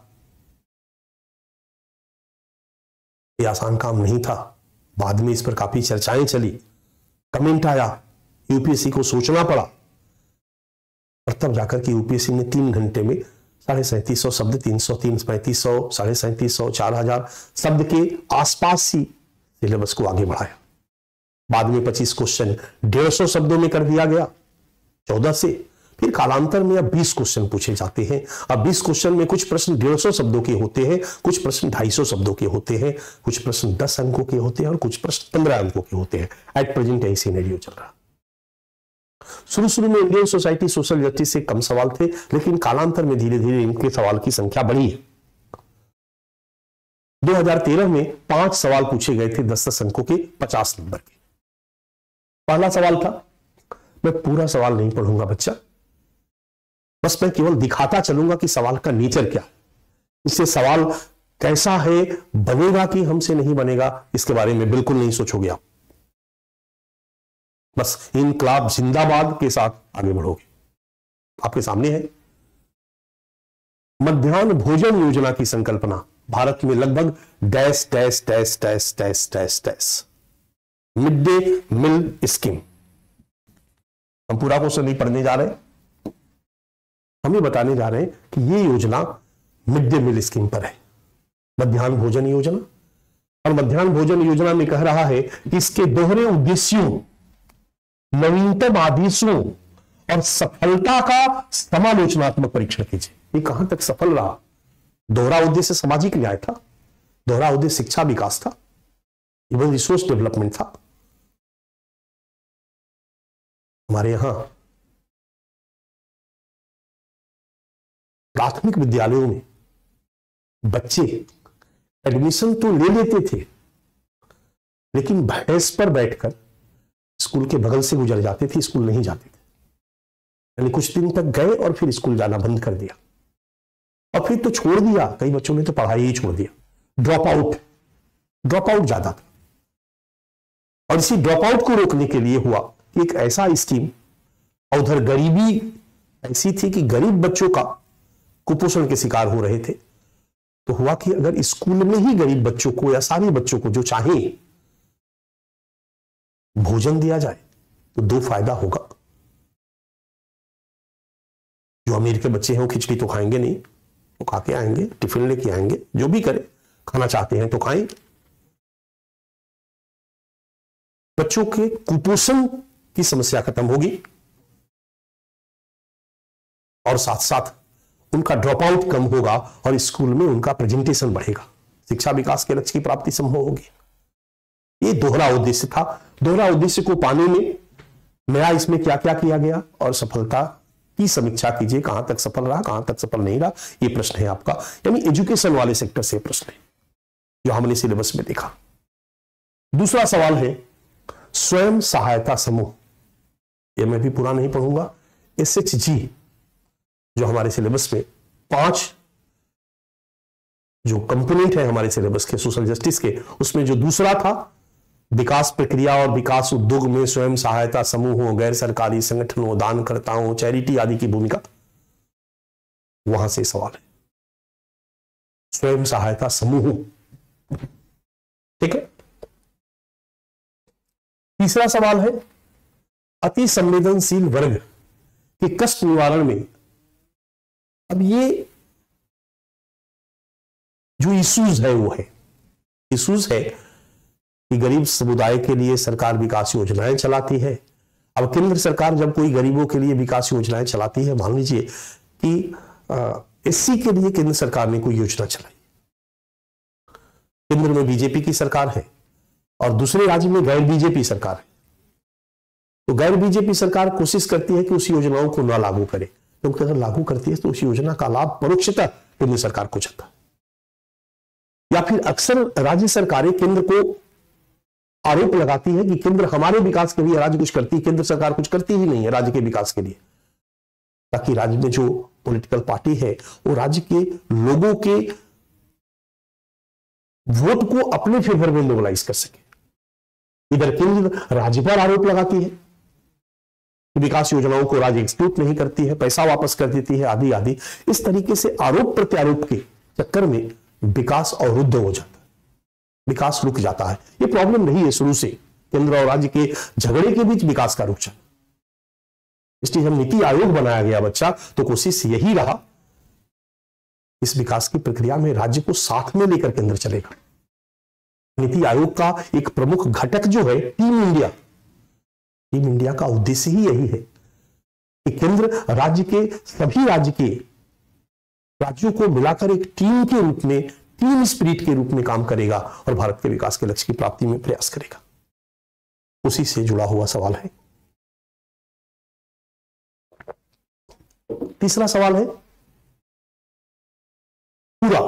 ये आसान काम नहीं था। बाद में इस पर काफी चर्चाएं चली, कमेंट आया, यूपीएससी को सोचना पड़ा, और तब जाकर के यूपीएससी ने 3 घंटे में 3750 शब्द, 300, 3500, 3750, 4000 शब्द के आसपास ही सिलेबस को आगे बढ़ाया। बाद में 25 क्वेश्चन 150 शब्दों में कर दिया गया 14 से। फिर कालांतर में अब 20 क्वेश्चन पूछे जाते हैं। अब 20 क्वेश्चन में कुछ प्रश्न 150 शब्दों के होते हैं, कुछ प्रश्न 250 शब्दों के होते हैं, कुछ प्रश्न 10 अंकों के होते हैं और कुछ प्रश्न 15 अंकों के होते हैं। एट प्रेजेंट यही सिनेरियो चल रहा। शुरू में इंडियन सोसाइटी सोशल जस्टिस से कम सवाल थे, लेकिन कालांतर में धीरे धीरे इनके सवाल की संख्या बढ़ी है। 2013 में 5 सवाल पूछे गए थे 10-10 अंकों के 50 नंबर के। पहला सवाल था, मैं पूरा सवाल नहीं पढ़ूंगा बच्चा, बस मैं केवल दिखाता चलूंगा कि सवाल का नेचर क्या है, इससे सवाल कैसा है, बनेगा कि हमसे नहीं बनेगा, इसके बारे में बिल्कुल नहीं सोचोगे आप। बस इनकलाब जिंदाबाद के साथ आगे बढ़ोगे। आपके सामने है मध्याह्न भोजन योजना की संकल्पना भारत में लगभग dash dash dash dash dash dash dash mid day meal scheme. हम पूरा क्वेश्चन नहीं पढ़ने जा रहे, हम ये बताने जा रहे हैं कि ये योजना मिड डे मील स्कीम पर है, मध्याह्न भोजन योजना। और मध्याह्न भोजन योजना में कह रहा है कि इसके दोहरे उद्देश्यों, नवीनतम आदेशों और सफलता का समालोचनात्मक परीक्षण कीजिए। ये कहां तक सफल रहा? दोहरा उद्देश्य सामाजिक न्याय था, दोहरा उद्देश्य शिक्षा विकास था, इवन रिसोर्स डेवलपमेंट था। हमारे यहां प्राथमिक विद्यालयों में बच्चे एडमिशन तो ले लेते थे, लेकिन भैंस पर बैठकर स्कूल के बगल से गुजर जाते थे, स्कूल नहीं जाते थे। यानी कुछ दिन तक गए और फिर स्कूल जाना बंद कर दिया, और फिर तो छोड़ दिया। कई बच्चों ने तो पढ़ाई ही छोड़ दिया। ड्रॉप आउट ज्यादा था। और इसी ड्रॉप आउट को रोकने के लिए हुआ कि एक ऐसा स्कीम, और उधर गरीबी ऐसी थी कि गरीब बच्चों का कुपोषण के शिकार हो रहे थे। तो हुआ कि अगर स्कूल में ही गरीब बच्चों को या सारे बच्चों को जो चाहे भोजन दिया जाए तो 2 फायदा होगा। जो अमीर के बच्चे हैं वो खिचड़ी तो खाएंगे नहीं, वो खा के आएंगे, टिफिन लेके आएंगे, जो भी करें, खाना चाहते हैं तो खाएं। बच्चों के कुपोषण की समस्या खत्म होगी और साथ साथ उनका ड्रॉप आउट कम होगा और स्कूल में उनका प्रेजेंटेशन बढ़ेगा, शिक्षा विकास के लक्ष्य की प्राप्ति संभव होगी। ये दोहरा उद्देश्य था। दोहरा उद्देश्य को पाने में नया इसमें क्या क्या किया गया और सफलता की समीक्षा कीजिए। कहां तक सफल रहा, कहां तक सफल नहीं रहा, ये प्रश्न है आपका। यानी एजुकेशन वाले सेक्टर से प्रश्न है जो हमने सिलेबस में देखा। दूसरा सवाल है स्वयं सहायता समूह। ये मैं भी पूरा नहीं पढ़ूंगा। SHG जो हमारे सिलेबस में 5 जो कंपोनेंट है हमारे सिलेबस के सोशल जस्टिस के, उसमें जो दूसरा था विकास प्रक्रिया और विकास उद्योग में स्वयं सहायता समूहों, गैर सरकारी संगठनों, दानकर्ताओं, चैरिटी आदि की भूमिका, वहां से सवाल है स्वयं सहायता समूह। ठीक है। तीसरा सवाल है अति संवेदनशील वर्ग के कष्ट निवारण में। अब ये जो इश्यूज है वो है, इश्यूज है कि गरीब समुदाय के लिए सरकार विकास योजनाएं चलाती है। अब केंद्र सरकार जब कोई गरीबों के लिए विकास योजनाएं चलाती है, मान लीजिए कि SC के लिए केंद्र सरकार ने कोई योजना चलाई, केंद्र में बीजेपी की सरकार है और दूसरे राज्य में गैर बीजेपी सरकार है, तो गैर बीजेपी सरकार कोशिश करती है कि उस योजनाओं को ना लागू करे, क्योंकि अगर लागू करती है तो उस योजना का लाभ परोक्षतः केंद्र सरकार को जाता है। या फिर अक्सर राज्य सरकारें केंद्र को आरोप लगाती है कि केंद्र हमारे विकास के लिए राज्य कुछ करती है, केंद्र सरकार कुछ करती ही नहीं है राज्य के विकास के लिए, ताकि राज्य में जो पॉलिटिकल पार्टी है वो राज्य के लोगों के वोट को अपने फेवर में मोबिलाइज कर सके। इधर केंद्र राज्य पर आरोप लगाती है कि विकास योजनाओं को राज्य एग्जीक्यूट नहीं करती है, पैसा वापस कर देती है, आदि आदि। इस तरीके से आरोप प्रत्यारोप के चक्कर में विकास अवरुद्ध हो जाता है, विकास रुक जाता है। ये प्रॉब्लम नहीं है शुरू से, केंद्र और राज्य के झगड़े के बीच विकास का रुक जाना। इसलिए जब नीति आयोग बनाया गया बच्चा, तो कोशिश यही रहा इस विकास की प्रक्रिया में राज्य को साथ में लेकर केंद्र चलेगा। नीति आयोग का एक प्रमुख घटक जो है टीम इंडिया, टीम इंडिया का उद्देश्य ही यही है कि केंद्र राज्य के सभी राज्यों को मिलाकर एक टीम के रूप में, टीम स्पिरिट के रूप में काम करेगा और भारत के विकास के लक्ष्य की प्राप्ति में प्रयास करेगा। उसी से जुड़ा हुआ सवाल है। तीसरा सवाल है पूरा।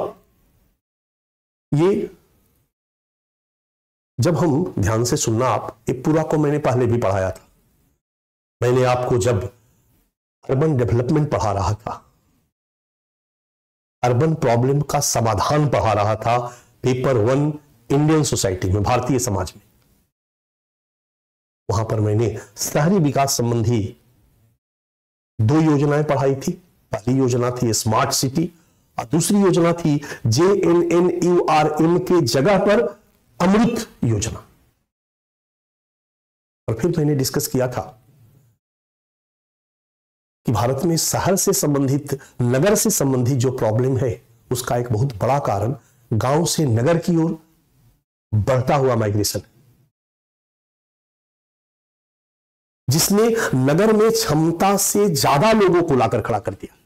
ये जब हम ध्यान से सुनना, आप ये पूरा को मैंने पहले भी पढ़ाया था। मैंने आपको जब अर्बन डेवलपमेंट पढ़ा रहा था, अर्बन प्रॉब्लम का समाधान पढ़ा रहा था, पेपर 1 इंडियन सोसाइटी में, भारतीय समाज में, वहां पर मैंने शहरी विकास संबंधी 2 योजनाएं पढ़ाई थी। पहली योजना थी स्मार्ट सिटी और दूसरी योजना थी JNNURM के जगह पर अमृत योजना। और फिर मैंने डिस्कस किया था कि भारत में शहर से संबंधित, नगर से संबंधित जो प्रॉब्लम है, उसका एक बहुत बड़ा कारण गांव से नगर की ओर बढ़ता हुआ माइग्रेशन, जिसने नगर में क्षमता से ज्यादा लोगों को लाकर खड़ा कर दिया।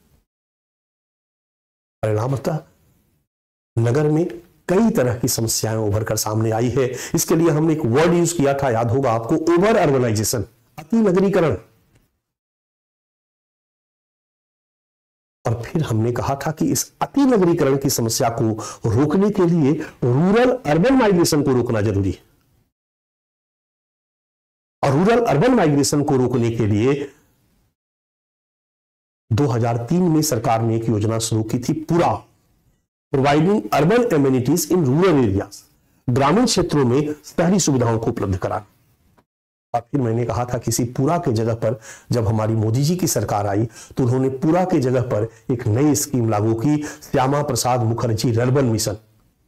परिणामतः नगर में कई तरह की समस्याएं उभर कर सामने आई है। इसके लिए हमने एक वर्ड यूज किया था, याद होगा आपको, ओवर अर्बनाइजेशन, अति नगरीकरण। और फिर हमने कहा था कि इस अति नगरीकरण की समस्या को रोकने के लिए रूरल अर्बन माइग्रेशन को रोकना जरूरी है। और रूरल अर्बन माइग्रेशन को रोकने के लिए 2003 में सरकार ने एक योजना शुरू की थी, पूरा, providing urban amenities in rural areas, ग्रामीण क्षेत्रों में शहरी सुविधाओं को उपलब्ध कराना। और फिर मैंने कहा था किसी पूरा के जगह पर, जब हमारी मोदी जी की सरकार आई तो उन्होंने पूरा के जगह पर एक नई स्कीम लागू की, श्यामा प्रसाद मुखर्जी अर्बन मिशन।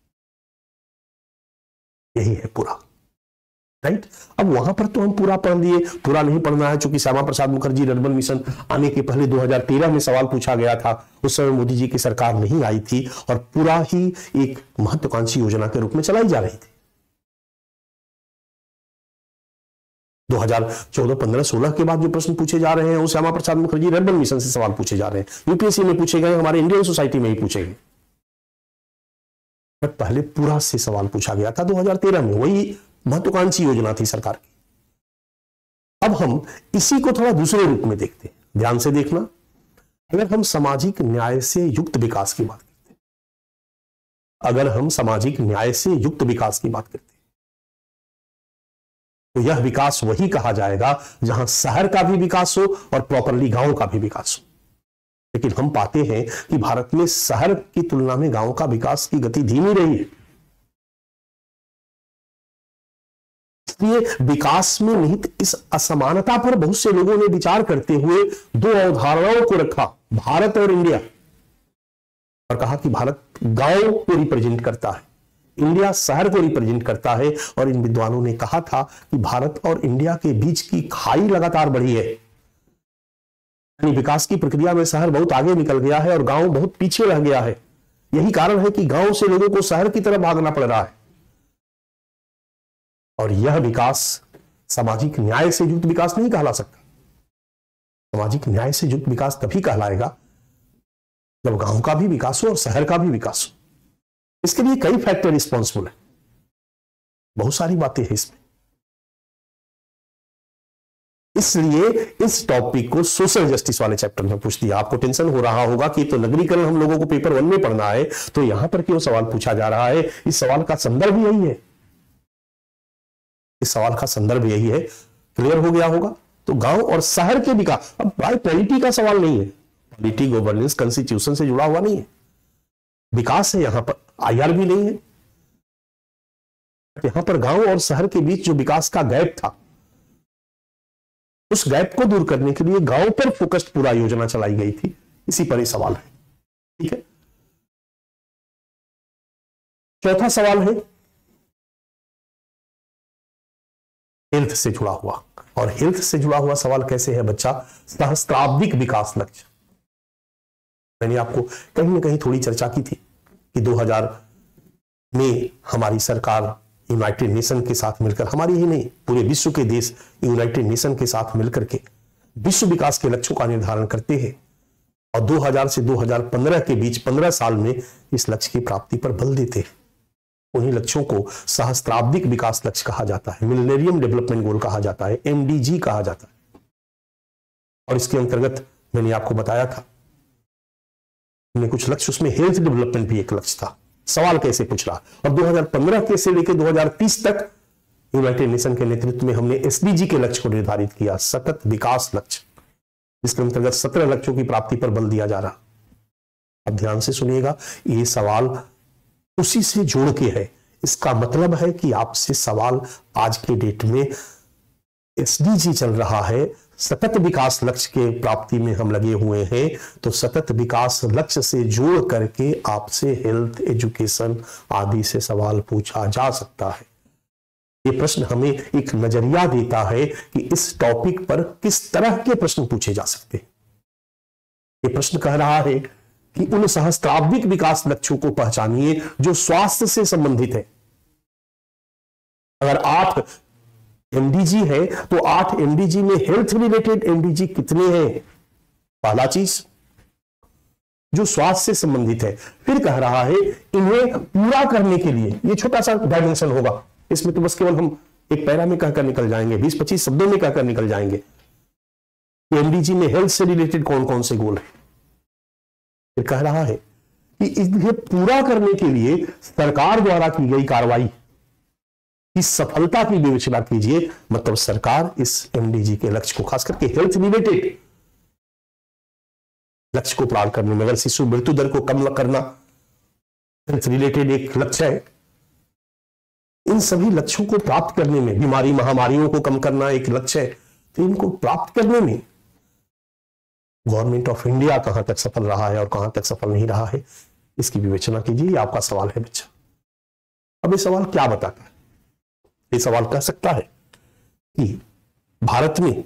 यही है पूरा, राइट। अब वहां पर तो हम पूरा पढ़ लिए, पूरा नहीं पढ़ना है, क्योंकि श्यामा प्रसाद मुखर्जी अर्बन मिशन आने के पहले 2013 में सवाल पूछा गया था। उस समय मोदी जी की सरकार नहीं आई थी और पूरा ही एक महत्वाकांक्षी योजना के रूप में चलाई जा रही थी। 2014, 15, 16 के बाद जो प्रश्न पूछे जा रहे हैं वो श्यामा प्रसाद मुखर्जी अर्बन मिशन से सवाल पूछे जा रहे हैं। यूपीएससी में पूछे गए, हमारे इंडियन सोसाइटी में ही पूछे गए, बट पहले पूरा से सवाल पूछा गया था 2013 में। वही महत्वाकांक्षी योजना थी सरकार की। अब हम इसी को थोड़ा दूसरे रूप में देखते हैं, ध्यान से देखना। अगर हम सामाजिक न्याय से युक्त विकास की बात करते हैं, अगर हम सामाजिक न्याय से युक्त विकास की बात करते हैं, तो यह विकास वही कहा जाएगा जहां शहर का भी विकास हो और प्रॉपरली गांव का भी विकास हो। लेकिन हम पाते हैं कि भारत में शहर की तुलना में गांव का विकास की गति धीमी रही है। इसलिए विकास में निहित इस असमानता पर बहुत से लोगों ने विचार करते हुए 2 अवधारणाओं को रखा, भारत और इंडिया, और कहा कि भारत गांव को रिप्रेजेंट करता है, इंडिया शहर को रिप्रेजेंट करता है। और इन विद्वानों ने कहा था कि भारत और इंडिया के बीच की खाई लगातार बढ़ी है, यानी विकास की प्रक्रिया में शहर बहुत आगे निकल गया है और गांव बहुत पीछे रह गया है। यही कारण है कि गांव से लोगों को शहर की तरफ भागना पड़ रहा है। और यह विकास सामाजिक न्याय से युक्त विकास नहीं कहला सकता। सामाजिक न्याय से युक्त विकास तभी कहलाएगा जब गांव का भी विकास हो और शहर का भी विकास हो। इसके लिए कई फैक्टर रिस्पॉन्सिबल है, बहुत सारी बातें हैं इसमें। इसलिए इस टॉपिक को सोशल जस्टिस वाले चैप्टर में पूछ दिया। आपको टेंशन हो रहा होगा कि तो नगरीकरण हम लोगों को पेपर 1 में पढ़ना है, तो यहां पर क्यों सवाल पूछा जा रहा है। इस सवाल का संदर्भ यही है। इस सवाल का संदर्भ यही है। क्लियर हो गया होगा। तो गांव और शहर के विकास, अब भाई पॉलिटी का सवाल नहीं है, पॉलिटी गवर्नेंस कॉन्स्टिट्यूशन से जुड़ा हुआ नहीं है, विकास है, यहां पर आईआर भी नहीं है। यहां पर गांव और शहर के बीच जो विकास का गैप था, उस गैप को दूर करने के लिए गांव पर फोकस्ड पूरा योजना चलाई गई थी। इसी पर यह सवाल है। ठीक है, चौथा सवाल है हेल्थ से जुड़ा हुआ। और हेल्थ से जुड़ा हुआ सवाल कैसे है बच्चा? सहस्त्राब्दिक विकास लक्ष्य। मैंने आपको कहीं ना कहीं थोड़ी चर्चा की थी कि 2000 में हमारी सरकार यूनाइटेड नेशन के साथ मिलकर, हमारी ही नहीं पूरे विश्व के देश यूनाइटेड नेशन के साथ मिलकर के विश्व विकास के लक्ष्यों का निर्धारण करते हैं और 2000 से 2015 के बीच 15 साल में इस लक्ष्य की प्राप्ति पर बल देते हैं। उन्हीं लक्ष्यों को सहस्त्राब्दिक विकास लक्ष्य कहा जाता है, मिलेनियम डेवलपमेंट गोल कहा जाता है, एमडीजी कहा जाता है। और इसके अंतर्गत मैंने आपको बताया था कुछ लक्ष्य, उसमें हेल्थ डेवलपमेंट भी एक लक्ष्य था। सवाल कैसे पूछ रहा, और 2015 के से लेकर 2030 तक यूनाइटेड नेशन के नेतृत्व में हमने एसडीजी के लक्ष्य को निर्धारित किया, सतत विकास लक्ष्य, जिसके अंतर्गत 17 लक्ष्यों की प्राप्ति पर बल दिया जा रहा। अब ध्यान से सुनिएगा, ये सवाल उसी से जोड़ के है। इसका मतलब है कि आपसे सवाल आज के डेट में एसडीजी चल रहा है, सतत विकास लक्ष्य के प्राप्ति में हम लगे हुए हैं, तो सतत विकास लक्ष्य से जोड़ करके आपसे हेल्थ, एजुकेशन आदि से सवाल पूछा जा सकता है। ये प्रश्न हमें एक नजरिया देता है कि इस टॉपिक पर किस तरह के प्रश्न पूछे जा सकते हैं। ये प्रश्न कह रहा है कि उन सहस्त्राब्दिक विकास लक्ष्यों को पहचानिए जो स्वास्थ्य से संबंधित है। अगर 8 एमडीजी है तो 8 एमडीजी में हेल्थ रिलेटेड एमडीजी कितने हैं? पहला चीज जो स्वास्थ्य से संबंधित है। फिर कह रहा है इन्हें पूरा करने के लिए, ये छोटा सा डायमेंशन होगा, इसमें तो बस केवल हम एक पैरा में कहकर निकल जाएंगे, 20-25 शब्दों में कहकर निकल जाएंगे। एमडीजी में हेल्थ से रिलेटेड कौन कौन से गोल है। फिर कह रहा है कि इन्हें पूरा करने के लिए सरकार द्वारा की गई कार्रवाई की सफलता की विवेचना कीजिए। मतलब सरकार इस एमडीजी के लक्ष्य को, खास करके हेल्थ रिलेटेड लक्ष्य को प्राप्त करने में, अगर शिशु मृत्यु दर को कम करना हेल्थ रिलेटेड एक लक्ष्य है, इन सभी लक्ष्यों को प्राप्त करने में, बीमारी महामारियों को कम करना एक लक्ष्य है, तो इनको प्राप्त करने में गवर्नमेंट ऑफ इंडिया कहां तक सफल रहा है और कहां तक सफल नहीं रहा है, इसकी विवेचना कीजिए। आपका सवाल है बच्चा। अब ये सवाल क्या बताता है? ये सवाल कह सकता है कि भारत में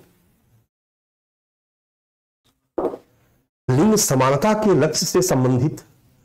लिंग समानता के लक्ष्य से संबंधित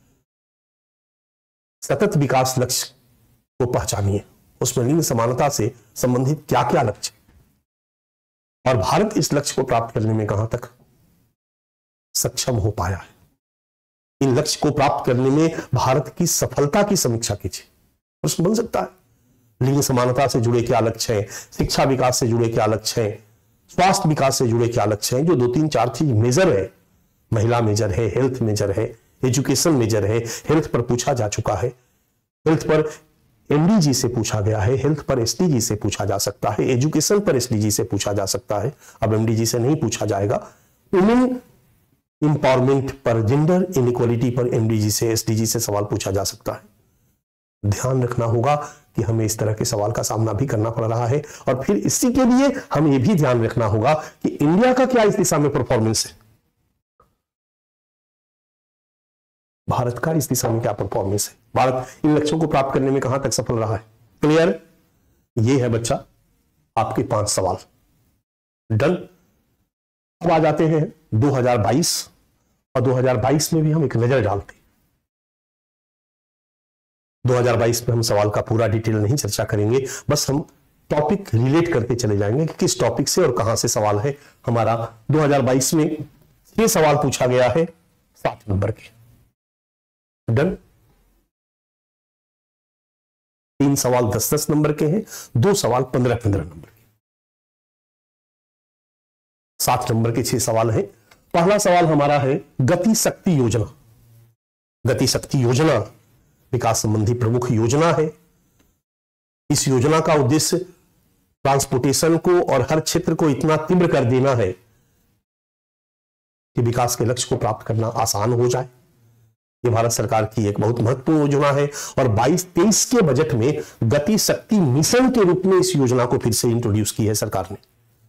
सतत विकास लक्ष्य को पहचानिए। उसमें लिंग समानता से संबंधित क्या क्या लक्ष्य और भारत इस लक्ष्य को प्राप्त करने में कहां तक सक्षम हो पाया है। इन लक्ष्य को प्राप्त करने में भारत की सफलता की समीक्षा कीजिए। प्रश्न बन सकता है लिंग समानता से जुड़े क्या लक्ष्य हैं, शिक्षा विकास से जुड़े क्या लक्ष्य हैं, स्वास्थ्य विकास से जुड़े क्या लक्ष्य हैं, जो 2-3-4 चीज मेजर है। महिला मेजर है, हेल्थ मेजर है, एजुकेशन मेजर है। हेल्थ पर पूछा जा चुका है, हेल्थ पर एमडीजी से पूछा गया है, हेल्थ पर एसडीजी से पूछा जा सकता है, एजुकेशन पर एसडीजी से पूछा जा सकता है। अब एमडीजी से नहीं पूछा जाएगा। वुमेन इंपावरमेंट पर, जेंडर इनइक्वालिटी पर एमडीजी से, एसडीजी से सवाल पूछा जा सकता है। ध्यान रखना होगा कि हमें इस तरह के सवाल का सामना भी करना पड़ रहा है। और फिर इसी के लिए हमें यह भी ध्यान रखना होगा कि इंडिया का क्या इस दिशा में परफॉर्मेंस है, भारत का इस दिशा में क्या परफॉर्मेंस है, भारत इन लक्ष्यों को प्राप्त करने में कहां तक सफल रहा है। क्लियर? ये है बच्चा आपके 5 सवाल। डन। अब आ जाते हैं 2022, और 2022 में भी हम एक नजर डालते हैं। 2022 में हम सवाल का पूरा डिटेल नहीं चर्चा करेंगे, बस हम टॉपिक रिलेट करते चले जाएंगे कि किस टॉपिक से और कहां से सवाल है हमारा। 2022 में 6 सवाल पूछा गया है 7 नंबर के। डन। 3 सवाल 10-10 नंबर के हैं, 2 सवाल 15-15 नंबर के। 7 नंबर के 6 सवाल हैं। पहला सवाल हमारा है गति शक्ति योजना। गति शक्ति योजना विकास संबंधी प्रमुख योजना है। इस योजना का उद्देश्य ट्रांसपोर्टेशन को और हर क्षेत्र को इतना तीव्र कर देना है कि विकास के लक्ष्य को प्राप्त करना आसान हो जाए। ये भारत सरकार की एक बहुत महत्वपूर्ण योजना है और 22-23 के बजट में गति शक्ति मिशन के रूप में इस योजना को फिर से इंट्रोड्यूस की है सरकार ने।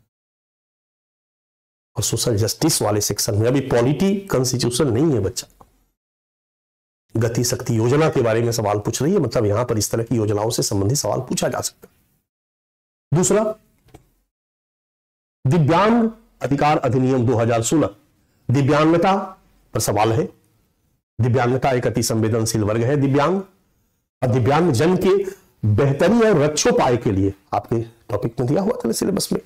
और सोशल जस्टिस वाले सेक्शन में, अभी पॉलिटी कॉन्स्टिट्यूशन नहीं है बच्चा, गति शक्ति योजना के बारे में सवाल पूछ रही है, मतलब यहां पर इस तरह की योजनाओं से संबंधित सवाल पूछा जा सकता है। दूसरा, दिव्यांग अधिकार अधिनियम 2016, दिव्यांगता पर सवाल है। दिव्यांगता एक अति संवेदनशील वर्ग है। दिव्यांग और दिव्यांग जन के बेहतरी और रक्षोपाय के लिए आपके टॉपिक में दिया हुआ था ना सिलेबस में,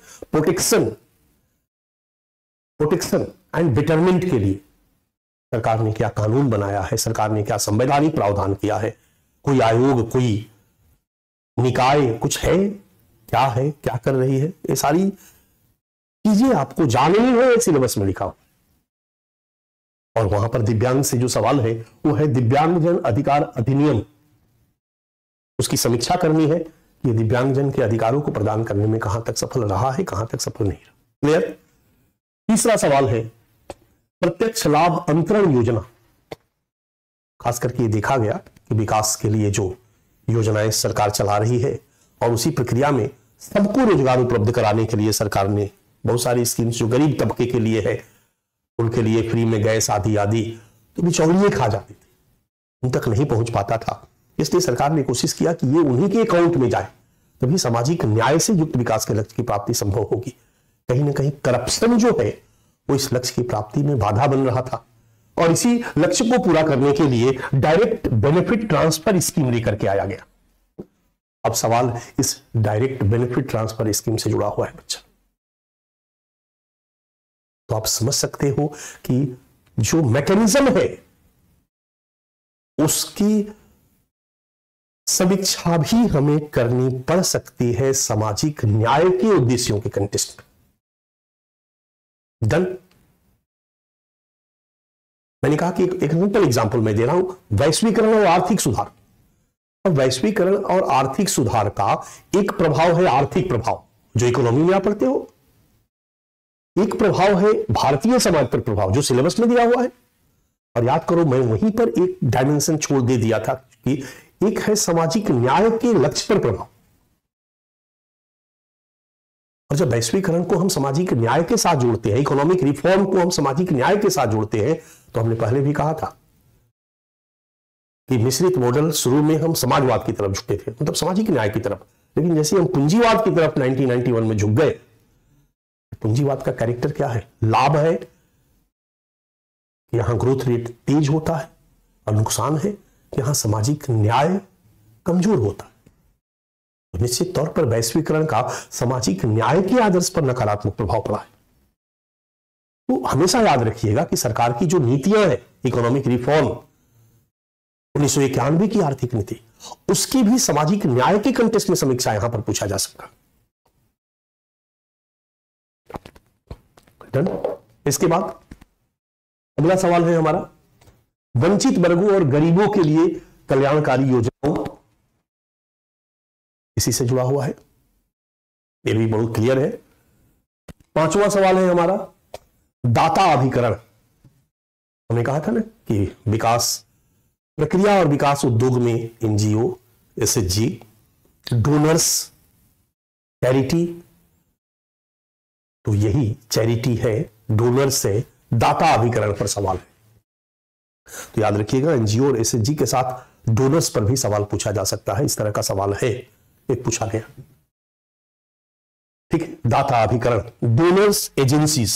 प्रोटेक्शन एंड बेटरमेंट के लिए सरकार ने क्या कानून बनाया है, सरकार ने क्या संवैधानिक प्रावधान किया है, कोई आयोग, कोई निकाय कुछ है, क्या कर रही है, ये सारी चीजें आपको जाननी है, सिलेबस में लिखा हो। और वहां पर दिव्यांग से जो सवाल है वो है दिव्यांगजन अधिकार अधिनियम, उसकी समीक्षा करनी है कि दिव्यांगजन के अधिकारों को प्रदान करने में कहां तक सफल रहा है, कहां तक सफल नहीं रहा। क्लियर। तीसरा सवाल है प्रत्यक्ष लाभ अंतरण योजना। खास करके ये देखा गया कि विकास के लिए जो योजनाएं सरकार चला रही है और उसी प्रक्रिया में सबको रोजगार उपलब्ध कराने के लिए सरकार ने बहुत सारी स्कीम्स जो गरीब तबके के लिए है, उनके लिए फ्री में गैस आदि आदि, तो बिचौलिए खा जाते थे, उन तक नहीं पहुंच पाता था। इसलिए सरकार ने कोशिश किया कि ये उन्हीं के अकाउंट में जाए, तभी सामाजिक न्याय से युक्त विकास के लक्ष्य की प्राप्ति संभव होगी। कहीं ना कहीं करप्शन जो है वो इस लक्ष्य की प्राप्ति में बाधा बन रहा था और इसी लक्ष्य को पूरा करने के लिए डायरेक्ट बेनिफिट ट्रांसफर स्कीम लेकर के आया गया। अब सवाल इस डायरेक्ट बेनिफिट ट्रांसफर स्कीम से जुड़ा हुआ है बच्चा। तो आप समझ सकते हो कि जो मैकेनिज्म है उसकी समीक्षा भी हमें करनी पड़ सकती है सामाजिक न्याय के उद्देश्यों के कंटेक्स्ट में। डन। मैंने कहा कि एक सिंपल एग्जांपल मैं दे रहा हूं, वैश्वीकरण और आर्थिक सुधार। और वैश्वीकरण और आर्थिक सुधार का एक प्रभाव है आर्थिक प्रभाव, जो इकोनॉमी में आप पढ़ते हो। एक प्रभाव है भारतीय समाज पर प्रभाव, जो सिलेबस में दिया हुआ है। और याद करो, मैं वहीं पर एक डायमेंशन छोड़ दे दिया था कि एक है सामाजिक न्याय के लक्ष्य पर प्रभाव। और जब वैश्वीकरण को हम सामाजिक न्याय के साथ जोड़ते हैं, इकोनॉमिक रिफॉर्म को हम सामाजिक न्याय के साथ जोड़ते हैं, तो हमने पहले भी कहा था कि मिश्रित मॉडल शुरू में हम समाजवाद की तरफ झुके थे, मतलब सामाजिक न्याय की तरफ, लेकिन जैसे हम पूंजीवाद की तरफ 1991 में झुक गए। पूंजीवाद का कैरेक्टर क्या है? लाभ है, यहां ग्रोथ रेट तेज होता है, और नुकसान है कि यहां सामाजिक न्याय कमजोर होता है। तो निश्चित तौर पर वैश्वीकरण का सामाजिक न्याय के आदर्श पर नकारात्मक प्रभाव पड़ा है। तो हमेशा याद रखिएगा कि सरकार की जो नीतियां हैं, इकोनॉमिक रिफॉर्म, 1991 की आर्थिक नीति, उसकी भी सामाजिक न्याय के कंटेक्स्ट में समीक्षा यहां पर पूछा जा सकता। डन। इसके बाद अगला सवाल है हमारा वंचित वर्गों और गरीबों के लिए कल्याणकारी योजनाओं, इसी से जुड़ा हुआ है, ये भी बहुत क्लियर है। पांचवा सवाल है हमारा दाता अभिकरण। हमने कहा था ना कि विकास प्रक्रिया और विकास उद्योग में एनजीओ, एसएचजी, डोनर्स, चैरिटी, तो यही चैरिटी है, डोनर्स है, दाता अभिकरण पर सवाल है। तो याद रखिएगा, एनजीओ और एसएचजी के साथ डोनर्स पर भी सवाल पूछा जा सकता है। इस तरह का सवाल है, एक पूछा गया। ठीक है, दाता अभिकरण, डोनर्स एजेंसीज।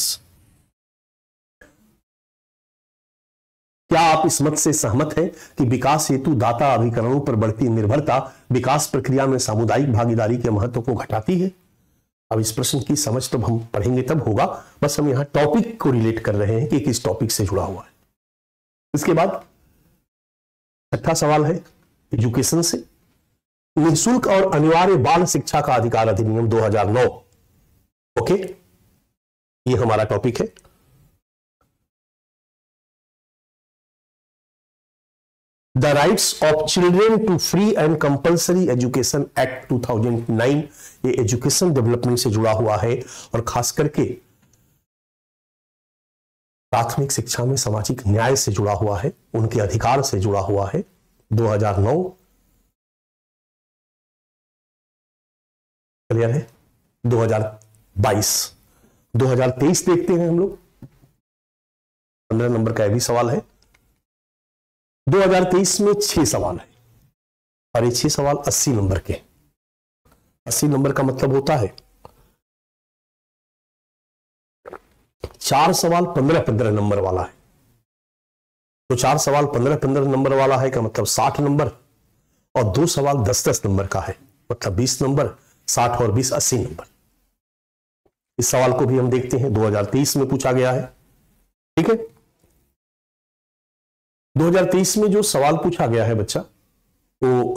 क्या आप इस मत से सहमत हैं कि विकास हेतु दाता अभिकरणों पर बढ़ती निर्भरता विकास प्रक्रिया में सामुदायिक भागीदारी के महत्व को घटाती है? अब इस प्रश्न की समझ तो हम पढ़ेंगे तब होगा, बस हम यहां टॉपिक को रिलेट कर रहे हैं कि किस टॉपिक से जुड़ा हुआ है। इसके बाद छठा सवाल है एजुकेशन से, निःशुल्क और अनिवार्य बाल शिक्षा का अधिकार अधिनियम 2009। ओके, ये हमारा टॉपिक है। The rights of children to free and compulsory education act 2009, ये एजुकेशन डेवलपमेंट से जुड़ा हुआ है और खास करके प्राथमिक शिक्षा में सामाजिक न्याय से जुड़ा हुआ है, उनके अधिकार से जुड़ा हुआ है। 2009 क्लियर है। 2023 देखते हैं हम लोग, 15 नंबर का भी सवाल है। 2023 में 6 सवाल है और ये 6 सवाल 80 नंबर के। 80 नंबर का मतलब होता है 4 सवाल 15-15 नंबर वाला है, तो 4 सवाल 15-15 नंबर वाला है का मतलब 60 नंबर, और 2 सवाल 10-10 नंबर का है मतलब 20 नंबर, 60 और 20 80 नंबर। इस सवाल को भी हम देखते हैं, 2023 में पूछा गया है। ठीक है, 2023 में जो सवाल पूछा गया है बच्चा, तो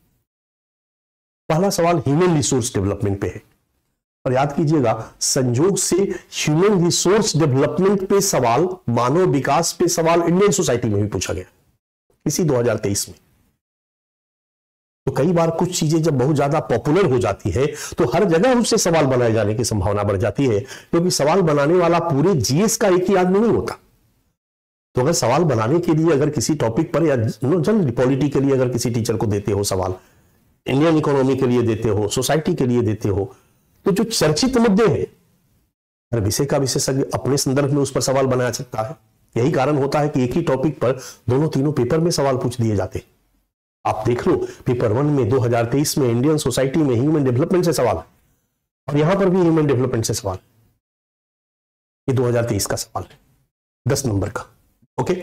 पहला सवाल ह्यूमन रिसोर्स डेवलपमेंट पे है। और याद कीजिएगा, संजोग से ह्यूमन रिसोर्स डेवलपमेंट पे सवाल, मानव विकास पे सवाल इंडियन सोसाइटी में भी पूछा गया इसी 2023 में। तो कई बार कुछ चीजें जब बहुत ज्यादा पॉपुलर हो जाती है तो हर जगह उससे सवाल बनाए जाने की संभावना बढ़ जाती है, क्योंकि सवाल बनाने वाला पूरे जीएस का एक ही आदमी नहीं होता। तो अगर सवाल बनाने के लिए अगर किसी टॉपिक पर या जनरल पॉलिटी के लिए अगर किसी टीचर को देते हो सवाल, इंडियन इकोनॉमी के लिए देते हो, सोसाइटी के लिए देते हो, तो जो चर्चित मुद्दे हैं हर विषय का विशेषज्ञ अपने संदर्भ में उस पर सवाल बनाया सकता है। यही कारण होता है कि एक ही टॉपिक पर दोनों तीनों पेपर में सवाल पूछ दिए जाते हैं। आप देख लो, पेपर 1 में 2023 में इंडियन सोसाइटी में ह्यूमन डेवलपमेंट से सवाल है और यहां पर भी ह्यूमन डेवलपमेंट से सवाल। ये 2023 का सवाल है 10 नंबर का। ओके,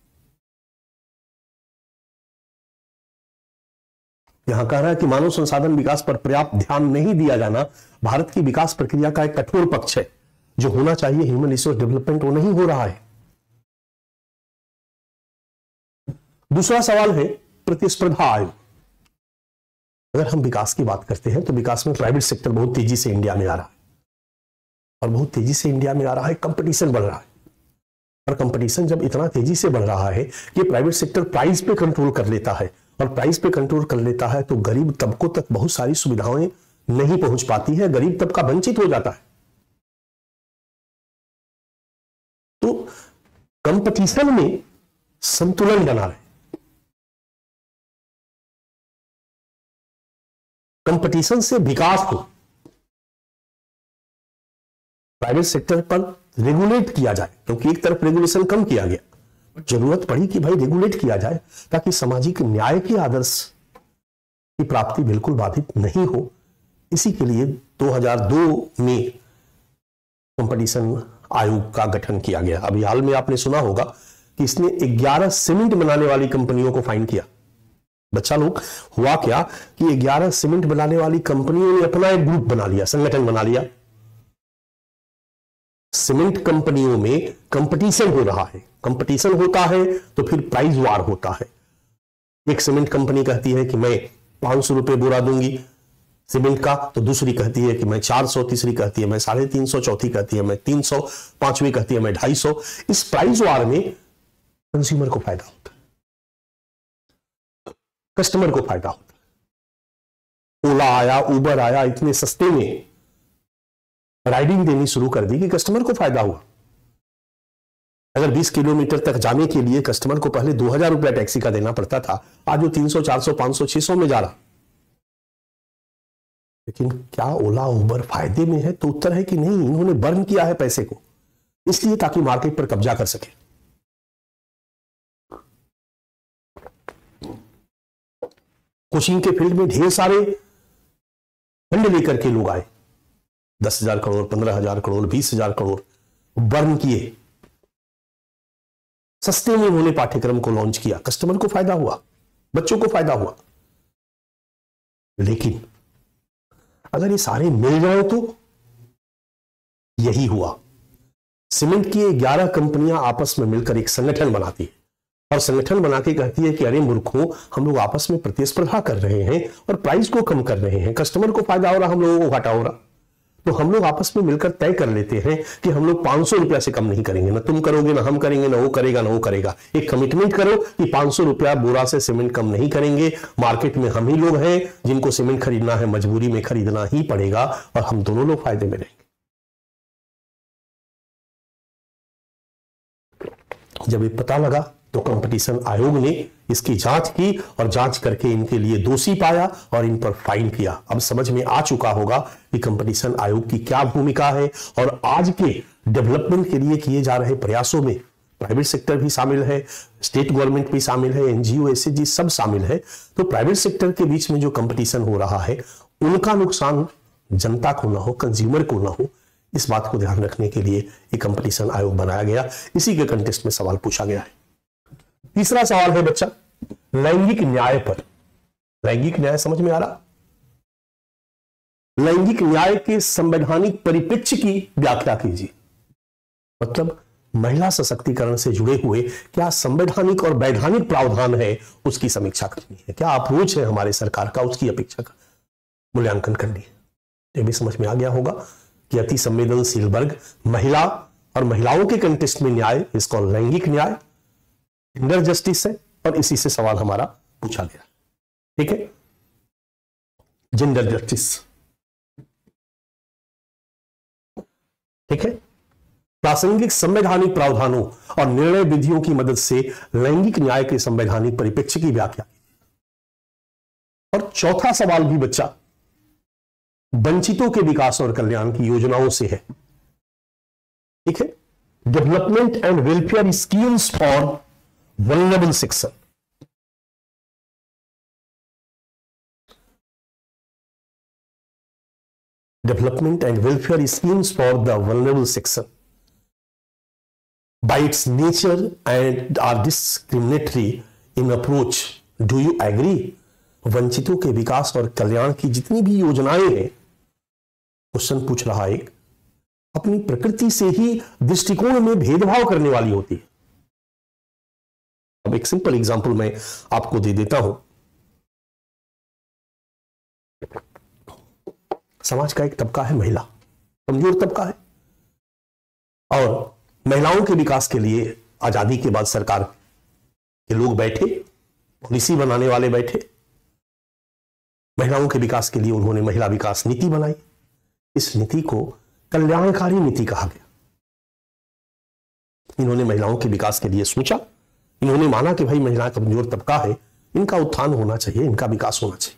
यहां कह रहा है कि मानव संसाधन विकास पर पर्याप्त ध्यान नहीं दिया जाना भारत की विकास प्रक्रिया का एक कठोर पक्ष है। जो होना चाहिए ह्यूमन रिसोर्स डेवलपमेंट वो नहीं हो रहा है। दूसरा सवाल है प्रतिस्पर्धा आयोग। अगर हम विकास की बात करते हैं तो विकास में प्राइवेट सेक्टर बहुत तेजी से इंडिया में आ रहा है और बहुत तेजी से इंडिया में आ रहा है, कंपटीशन बढ़ रहा है। और कंपटीशन जब इतना तेजी से बढ़ रहा है कि प्राइवेट सेक्टर प्राइस पे कंट्रोल कर लेता है, और प्राइस पे कंट्रोल कर लेता है तो गरीब तबकों तक बहुत सारी सुविधाएं नहीं पहुंच पाती है, गरीब तबका वंचित हो जाता है। तो कंपटीशन में संतुलन बना रहे, कंपटीशन से विकास हो, प्राइवेट सेक्टर पर रेगुलेट किया जाए, क्योंकि एक तरफ रेगुलेशन कम किया गया, जरूरत पड़ी कि भाई रेगुलेट किया जाए ताकि सामाजिक न्याय के आदर्श की प्राप्ति बिल्कुल बाधित नहीं हो। इसी के लिए 2002 में कंपटीशन आयोग का गठन किया गया। अभी हाल में आपने सुना होगा कि इसने 11 सीमेंट बनाने वाली कंपनियों को फाइन किया। बच्चा लोग, हुआ क्या कि 11 सीमेंट बनाने वाली कंपनियों ने अपना एक ग्रुप बना लिया, संगठन बना लिया। सीमेंट कंपनियों में कंपटीशन हो रहा है, कंपटीशन होता है तो फिर प्राइस वार होता है। एक सीमेंट कंपनी कहती है कि मैं 500 रुपए बोरा दूंगी सीमेंट का, तो दूसरी कहती है कि मैं 400, तीसरी कहती है मैं 350, चौथी कहती है मैं 300, पांचवी कहती है मैं 250। इस प्राइस वार में कंज्यूमर को फायदा होता है, कस्टमर को फायदा होता है। ओला आया, उबर आया, इतने सस्ते में राइडिंग देनी शुरू कर दी कि कस्टमर को फायदा हुआ। अगर 20 किलोमीटर तक जाने के लिए कस्टमर को पहले 2000 रुपया टैक्सी का देना पड़ता था, आज वो 300, 400, 500, 600 में जा रहा। लेकिन क्या ओला उबर फायदे में है? तो उत्तर है कि नहीं, इन्होंने बर्न किया है पैसे को, इसलिए ताकि मार्केट पर कब्जा कर सके। कोचिंग के फील्ड में ढेर सारे फंड लेकर के लोग आए, 10,000 करोड़, 15,000 करोड़, 20,000 करोड़ बर्न किए। सस्ते में उन्होंने पाठ्यक्रम को लॉन्च किया, कस्टमर को फायदा हुआ, बच्चों को फायदा हुआ। लेकिन अगर ये सारे मिल जाए तो यही हुआ। सीमेंट की 11 कंपनियां आपस में मिलकर एक संगठन बनाती है और संगठन बना के कहती है कि अरे मूर्खों, हम लोग आपस में प्रतिस्पर्धा कर रहे हैं और प्राइस को कम कर रहे हैं, कस्टमर को फायदा हो रहा, हम लोगों को घाटा हो रहा। तो हम लोग आपस में मिलकर तय कर लेते हैं कि हम लोग 500 रुपया से कम नहीं करेंगे, ना तुम करोगे ना हम करेंगे, ना वो करेगा ना वो करेगा। एक कमिटमेंट करो कि 500 रुपया बोरा से सीमेंट कम नहीं करेंगे। मार्केट में हम ही लोग हैं जिनको सीमेंट खरीदना है, मजबूरी में खरीदना ही पड़ेगा और हम दोनों लोग फायदे में रहेंगे। जब ये पता लगा तो कंपटीशन आयोग ने इसकी जांच की और जांच करके इनके लिए दोषी पाया और इन पर फाइन किया। अब समझ में आ चुका होगा कि कंपटीशन आयोग की क्या भूमिका है और आज के डेवलपमेंट के लिए किए जा रहे प्रयासों में प्राइवेट सेक्टर भी शामिल है, स्टेट गवर्नमेंट भी शामिल है, एनजीओ एसएजी सब शामिल है। तो प्राइवेट सेक्टर के बीच में जो कंपटीशन हो रहा है उनका नुकसान जनता को ना हो, कंज्यूमर को ना हो, इस बात को ध्यान रखने के लिए एक कंपटीशन आयोग बनाया गया। इसी के कंटेस्ट में सवाल पूछा गया है। तीसरा सवाल है बच्चा लैंगिक न्याय पर। लैंगिक न्याय समझ में आ रहा? लैंगिक न्याय के संवैधानिक परिप्रेक्ष्य की व्याख्या कीजिए। मतलब महिला सशक्तिकरण से जुड़े हुए क्या संवैधानिक और वैधानिक प्रावधान है उसकी समीक्षा करनी है, क्या अप्रोच है हमारे सरकार का, उसकी अपेक्षा का मूल्यांकन करनी है। ये भी समझ में आ गया होगा कि अति संवेदनशील वर्ग महिला और महिलाओं के कंटेस्ट में न्याय, इसको लैंगिक न्याय, जेंडर जस्टिस है और इसी से सवाल हमारा पूछा गया। ठीक है, जेंडर जस्टिस। ठीक है, प्रासंगिक संवैधानिक प्रावधानों और निर्णय विधियों की मदद से लैंगिक न्याय के संवैधानिक परिप्रेक्ष्य की व्याख्या। और चौथा सवाल भी बच्चा वंचितों के विकास और कल्याण की योजनाओं से है। ठीक है, development and welfare schemes for vulnerable section. Development and welfare schemes for the vulnerable section by its nature and are discriminatory in approach. Do you agree? वंचितों के विकास और कल्याण की जितनी भी योजनाएं हैं, क्वेश्चन पूछ रहा है, अपनी प्रकृति से ही दृष्टिकोण में भेदभाव करने वाली होती है। अब एक सिंपल एग्जांपल मैं आपको दे देता हूं। समाज का एक तबका है महिला, कमजोर तबका है, और महिलाओं के विकास के लिए आजादी के बाद सरकार के लोग बैठे, पॉलिसी बनाने वाले बैठे, महिलाओं के विकास के लिए उन्होंने महिला विकास नीति बनाई। इस नीति को कल्याणकारी नीति कहा गया। इन्होंने महिलाओं के विकास के लिए सोचा, इन्होंने माना कि भाई महिला कमजोर तबका है, इनका उत्थान होना चाहिए, इनका विकास होना चाहिए,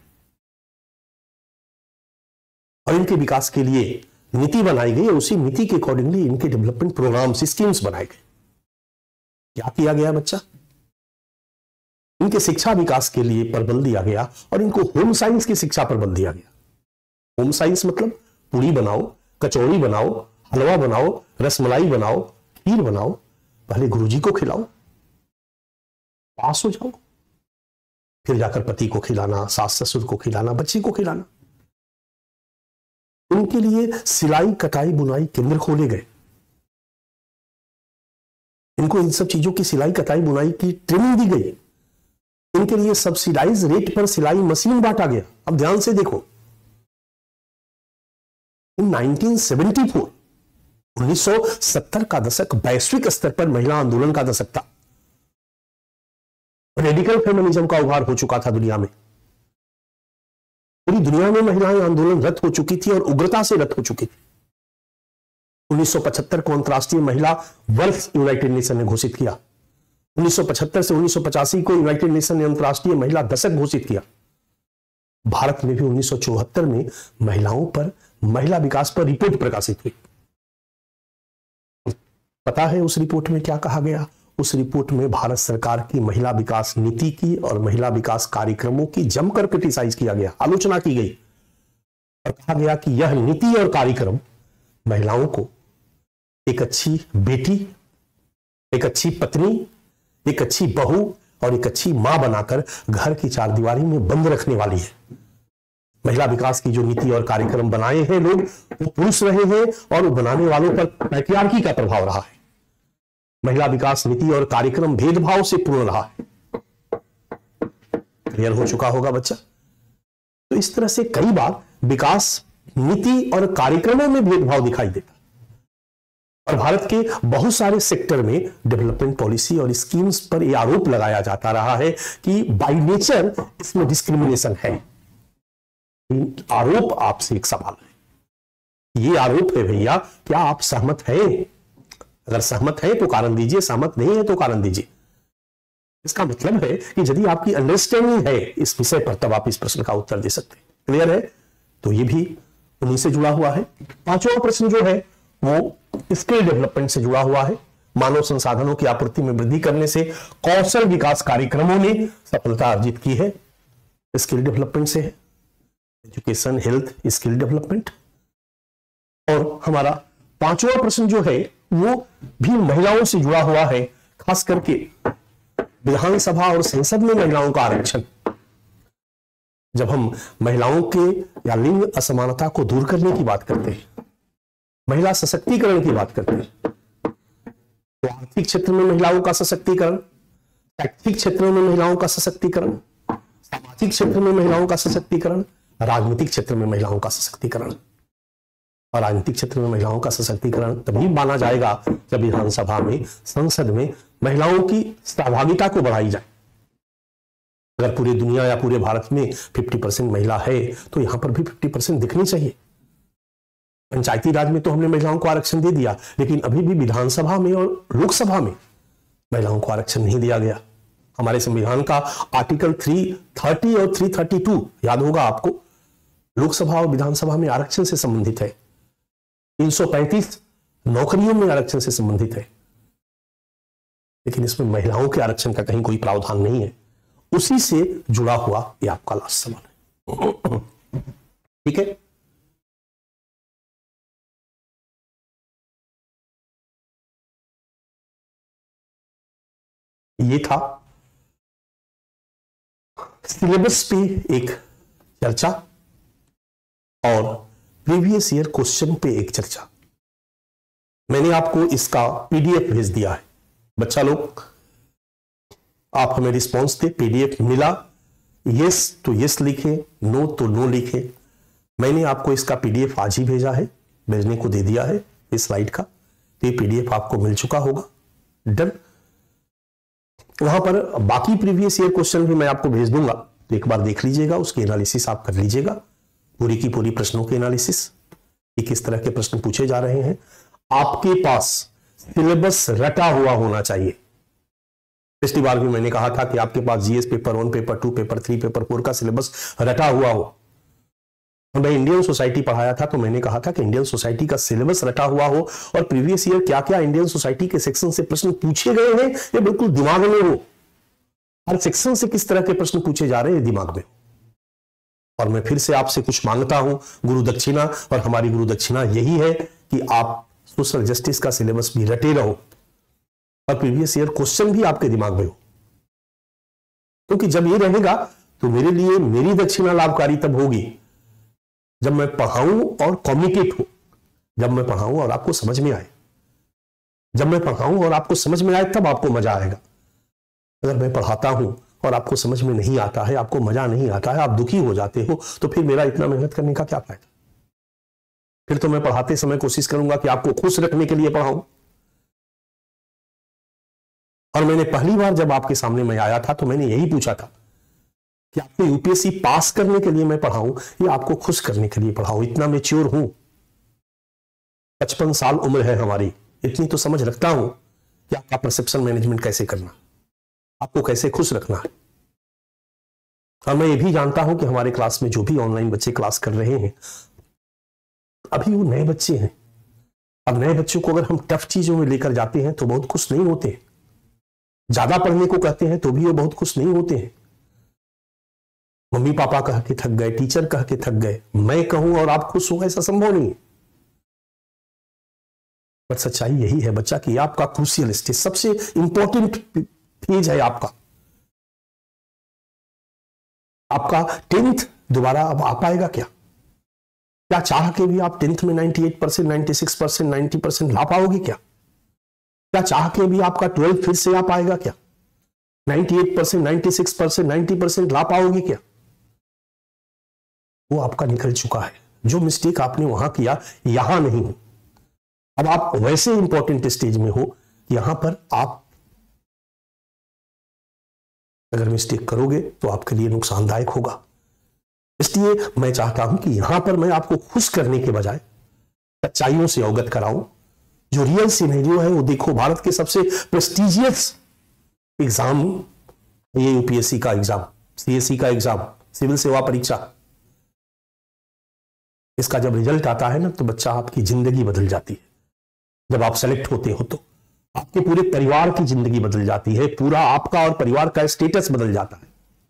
और इनके विकास के लिए नीति बनाई गई। उसी नीति के अकॉर्डिंगली इनके डेवलपमेंट प्रोग्राम्स, स्कीम्स बनाए गए। क्या किया गया बच्चा? इनके शिक्षा विकास के लिए पर बल दिया गया और इनको होम साइंस की शिक्षा पर बल दिया गया। होम साइंस मतलब पूरी बनाओ, कचौड़ी बनाओ, हलवा बनाओ, रसमलाई बनाओ, खीर बनाओ, पहले गुरुजी को खिलाओ, पास हो जाओ, फिर जाकर पति को खिलाना, सास ससुर को खिलाना, बच्ची को खिलाना। उनके लिए सिलाई कटाई बुनाई केंद्र खोले गए। इनको इन सब चीजों की सिलाई कटाई बुनाई की ट्रेनिंग दी गई। इनके लिए सब्सिडाइज रेट पर सिलाई मशीन बांटा गया। अब ध्यान से देखो, इन 1974 1970 का दशक वैश्विक स्तर पर महिला आंदोलन का दशक था। रेडिकल फेमिनिज्म का उभार हो चुका था दुनिया में। पूरी दुनिया में महिलाएं आंदोलनरत हो चुकी थी और उग्रता से रत हो चुकी थी। 1975 को अंतर्राष्ट्रीय महिला वर्ष यूनाइटेड नेशन ने घोषित किया। 1975 से 1985 को यूनाइटेड नेशन ने अंतर्राष्ट्रीय महिला दशक घोषित किया। भारत में भी 1974 में महिलाओं पर, महिला विकास पर रिपोर्ट प्रकाशित हुई। पता है उस रिपोर्ट में क्या कहा गया? उस रिपोर्ट में भारत सरकार की महिला विकास नीति की और महिला विकास कार्यक्रमों की जमकर क्रिटिसाइज किया गया, आलोचना की गई, और कहा गया कि यह नीति और कार्यक्रम महिलाओं को एक अच्छी बेटी, एक अच्छी पत्नी, एक अच्छी बहू और एक अच्छी मां बनाकर घर की चारदीवारी में बंद रखने वाली है। महिला विकास की जो नीति और कार्यक्रम बनाए हैं लोग, वो पुरुष रहे हैं और वो बनाने वालों पर पैट्रियार्की का प्रभाव रहा है। महिला विकास नीति और कार्यक्रम भेदभाव से पूर्ण रहा है। क्लियर हो चुका होगा बच्चा? तो इस तरह से कई बार विकास नीति और कार्यक्रमों में भेदभाव दिखाई देता। और भारत के बहुत सारे सेक्टर में डेवलपमेंट पॉलिसी और स्कीम्स पर यह आरोप लगाया जाता रहा है कि बाय नेचर इसमें डिस्क्रिमिनेशन है। आरोप आपसे एक सवाल है, ये आरोप है भैया, क्या आप सहमत हैं? अगर सहमत है तो कारण दीजिए, सहमत नहीं है तो कारण दीजिए। इसका मतलब है कि यदि आपकी अंडरस्टैंडिंग है इस विषय पर, तब आप इस प्रश्न का उत्तर दे सकते हैं। क्लियर है? तो ये भी उन्हीं से जुड़ा हुआ है। पांचवा प्रश्न जो है वो स्किल डेवलपमेंट से जुड़ा हुआ है। मानव संसाधनों की आपूर्ति में वृद्धि करने से कौशल विकास कार्यक्रमों ने सफलता अर्जित की है। स्किल डेवलपमेंट से है, एजुकेशन, हेल्थ, स्किल डेवलपमेंट। और हमारा पांचवा प्रश्न जो है वो भी महिलाओं से जुड़ा हुआ है, खास करके विधानसभा और संसद में महिलाओं का आरक्षण। जब हम महिलाओं के या लिंग असमानता को दूर करने की बात करते हैं, महिला सशक्तिकरण की बात करते हैं, तो आर्थिक क्षेत्र में महिलाओं का सशक्तिकरण, शैक्षिक क्षेत्र में महिलाओं का सशक्तिकरण, सामाजिक क्षेत्र में महिलाओं का सशक्तिकरण, राजनीतिक क्षेत्र में महिलाओं का सशक्तिकरण। और राजनीतिक क्षेत्र में महिलाओं का सशक्तिकरण तभी माना जाएगा जब विधानसभा में, संसद में महिलाओं की सहभागिता को बढ़ाई जाए। अगर पूरी दुनिया या पूरे भारत में 50% महिला है तो यहां पर भी 50% दिखनी चाहिए। पंचायती राज में तो हमने महिलाओं को आरक्षण दे दिया, लेकिन अभी भी विधानसभा में और लोकसभा में महिलाओं को आरक्षण नहीं दिया गया। हमारे संविधान का आर्टिकल 330 और 332 याद होगा आपको, लोकसभा और विधानसभा में आरक्षण से संबंधित है। 335 नौकरियों में आरक्षण से संबंधित है, लेकिन इसमें महिलाओं के आरक्षण का कहीं कोई प्रावधान नहीं है। उसी से जुड़ा हुआ यह आपका लास्ट सवाल है। ठीक है, ये था सिलेबस पे एक चर्चा और प्रीवियस ईयर क्वेश्चन पे एक चर्चा। मैंने आपको इसका पीडीएफ भेज दिया है। बच्चा लोग, आप हमें रिस्पॉन्स दे। पीडीएफ मिला, यस तो यस लिखे, नो तो नो लिखे। मैंने आपको इसका पीडीएफ आज ही भेजा है, भेजने को दे दिया है इस स्लाइड का। तो ये पीडीएफ आपको मिल चुका होगा। डन। वहां पर बाकी प्रीवियस ईयर क्वेश्चन भी मैं आपको भेज दूंगा, तो एक बार देख लीजिएगा, उसकी एनालिसिस आप कर लीजिएगा, पूरी की पूरी प्रश्नों के एनालिसिस, कि किस तरह के प्रश्न पूछे जा रहे हैं। आपके पास सिलेबस रटा हुआ होना चाहिए। पिछली बार भी मैंने कहा था कि आपके पास GS paper 1, paper 2, paper 3, paper 4 का सिलेबस रटा हुआ हो। मैं इंडियन सोसाइटी पढ़ाया था तो मैंने कहा था कि इंडियन सोसाइटी का सिलेबस रटा हुआ हो और प्रीवियस ईयर क्या क्या इंडियन सोसाइटी के सेक्शन से प्रश्न पूछे गए हैं ये बिल्कुल दिमाग में हो। हर सेक्शन से किस तरह के प्रश्न पूछे जा रहे हैं दिमाग में। और मैं फिर से आपसे कुछ मांगता हूं, गुरु दक्षिणा, और हमारी गुरु दक्षिणा यही है कि आप सोशल जस्टिस का सिलेबस भी रटे रहो और प्रीवियस ईयर क्वेश्चन भी आपके दिमाग में हो। क्योंकि जब ये रहेगा तो मेरे लिए मेरी दक्षिणा लाभकारी तब होगी जब मैं पढ़ाऊं और कम्युनिकेट हो, जब मैं पढ़ाऊं और आपको समझ में आए। जब मैं पढ़ाऊं और आपको समझ में आए तब आपको मजा आएगा। अगर मैं पढ़ाता हूं और आपको समझ में नहीं आता है, आपको मजा नहीं आता है, आप दुखी हो जाते हो, तो फिर मेरा इतना मेहनत करने का क्या फायदा। फिर तो मैं पढ़ाते समय कोशिश करूंगा कि आपको खुश रखने के लिए पढ़ाऊं। और मैंने पहली बार जब आपके सामने मैं आया था तो मैंने यही पूछा था कि आपको यूपीएससी पास करने के लिए मैं पढ़ाऊं या आपको खुश करने के लिए पढ़ाऊं। इतना मैच्योर हूं, 55 साल उम्र है हमारी, इतनी तो समझ रखता हूं कि आपका परसेप्शन मैनेजमेंट कैसे करना, आपको कैसे खुश रखना है। और मैं ये भी जानता हूं कि हमारे क्लास में जो भी ऑनलाइन बच्चे क्लास कर रहे हैं अभी वो नए बच्चे हैं। अब नए बच्चों को अगर हम टफ चीजों में लेकर जाते हैं तो बहुत खुश नहीं होते। ज्यादा पढ़ने को कहते हैं तो भी वो बहुत खुश नहीं होते हैं। मम्मी पापा कह के थक गए, टीचर कह के थक गए, मैं कहूं और आप खुश हो, ऐसा संभव नहीं है। पर सच्चाई यही है बच्चा कि आपका क्रूशियल स्टेज, सबसे इंपॉर्टेंट फेज है आपका 10th दोबारा अब आ पाएगा क्या? क्या चाह के भी आप 10th में 98%, 96%, 90% ला पाओगे क्या? क्या चाह के भी आपका 12th फिर से आ पाएगा क्या? 98%, 96%, 90% ला पाओगे क्या? वो आपका निकल चुका है। जो मिस्टेक आपने वहां किया यहां नहीं। अब आप वैसे इंपॉर्टेंट स्टेज में हो, यहां पर आप अगर मिस्टेक करोगे तो आपके लिए नुकसानदायक होगा। इसलिए मैं चाहता हूं कि यहां पर मैं आपको खुश करने के बजाय सच्चाइयों से अवगत कराऊं। जो रियल सिनेरियो है वो देखो। भारत के सबसे प्रेस्टिजियस एग्जाम, ये यूपीएससी का एग्जाम, सीएससी का एग्जाम, सिविल सेवा परीक्षा, इसका जब रिजल्ट आता है ना तो बच्चा आपकी जिंदगी बदल जाती है। जब आप सेलेक्ट होते हो तो आपके पूरे परिवार की जिंदगी बदल जाती है, पूरा आपका और परिवार का स्टेटस बदल जाता है।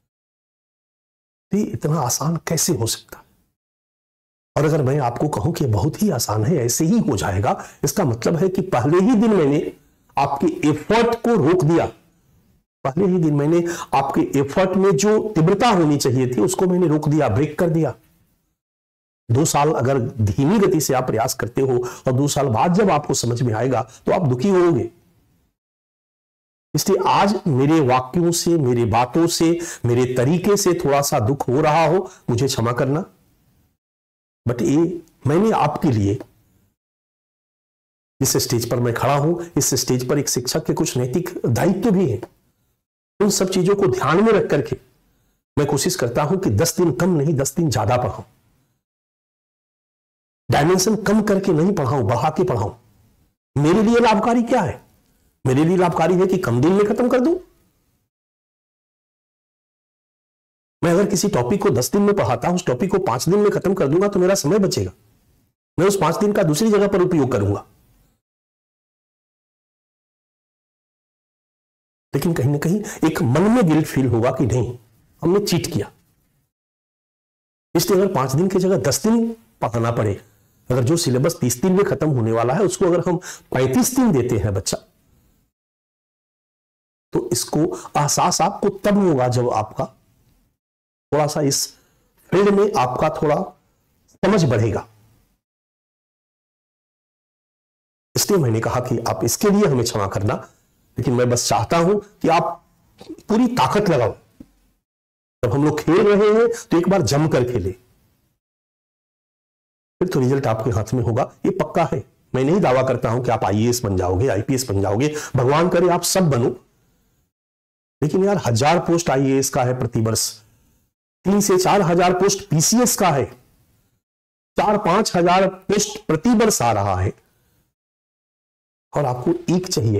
तो इतना आसान कैसे हो सकता है? और अगर मैं आपको कहूं कि बहुत ही आसान है, ऐसे ही हो जाएगा, इसका मतलब है कि पहले ही दिन मैंने आपके एफर्ट को रोक दिया। पहले ही दिन मैंने आपके एफर्ट में जो तीव्रता होनी चाहिए थी उसको मैंने रोक दिया, ब्रेक कर दिया। 2 साल अगर धीमी गति से आप प्रयास करते हो और 2 साल बाद जब आपको समझ में आएगा तो आप दुखी होंगे। इसलिए आज मेरे वाक्यों से, मेरे बातों से, मेरे तरीके से थोड़ा सा दुख हो रहा हो, मुझे क्षमा करना। बट ये मैंने आपके लिए जिस स्टेज पर मैं खड़ा हूं, इस स्टेज पर एक शिक्षक के कुछ नैतिक दायित्व भी है। उन सब चीजों को ध्यान में रख करके मैं कोशिश करता हूं कि 10 दिन कम नहीं, 10 दिन ज्यादा पढ़ाऊं। डायमेंशन कम करके नहीं पढ़ाऊं, बढ़ा के पढ़ाऊं। मेरे लिए लाभकारी क्या है? मेरे लिए लाभकारी है कि कम दिन में खत्म कर दूं। मैं अगर किसी टॉपिक को 10 दिन में पढ़ाता हूं, उस टॉपिक को 5 दिन में खत्म कर दूंगा तो मेरा समय बचेगा। मैं उस 5 दिन का दूसरी जगह पर उपयोग करूंगा। लेकिन कहीं ना कहीं एक मन में गिल्ट फील होगा कि नहीं, हमने चीट किया। इसलिए अगर 5 दिन की जगह 10 दिन पढ़ाना पड़े, अगर जो सिलेबस 30 दिन में खत्म होने वाला है उसको अगर हम 35 दिन देते हैं बच्चा, तो इसको एहसास आपको तब होगा जब आपका थोड़ा सा इस फील्ड में आपका थोड़ा समझ बढ़ेगा। इसलिए मैंने कहा कि आप इसके लिए हमें क्षमा करना, लेकिन मैं बस चाहता हूं कि आप पूरी ताकत लगाओ। जब हम लोग खेल रहे हैं तो एक बार जम कर खेले, फिर तो रिजल्ट आपके हाथ में होगा, ये पक्का है। मैं नहीं दावा करता हूं कि आप आईएएस बन जाओगे, आईपीएस बन जाओगे, भगवान करे आप सब बनो। लेकिन यार 1000 पोस्ट आईएएस का है प्रतिवर्ष, 3 से 4 हजार पोस्ट पीसीएस का है, 4-5 हजार पोस्ट प्रतिवर्ष आ रहा है, और आपको एक चाहिए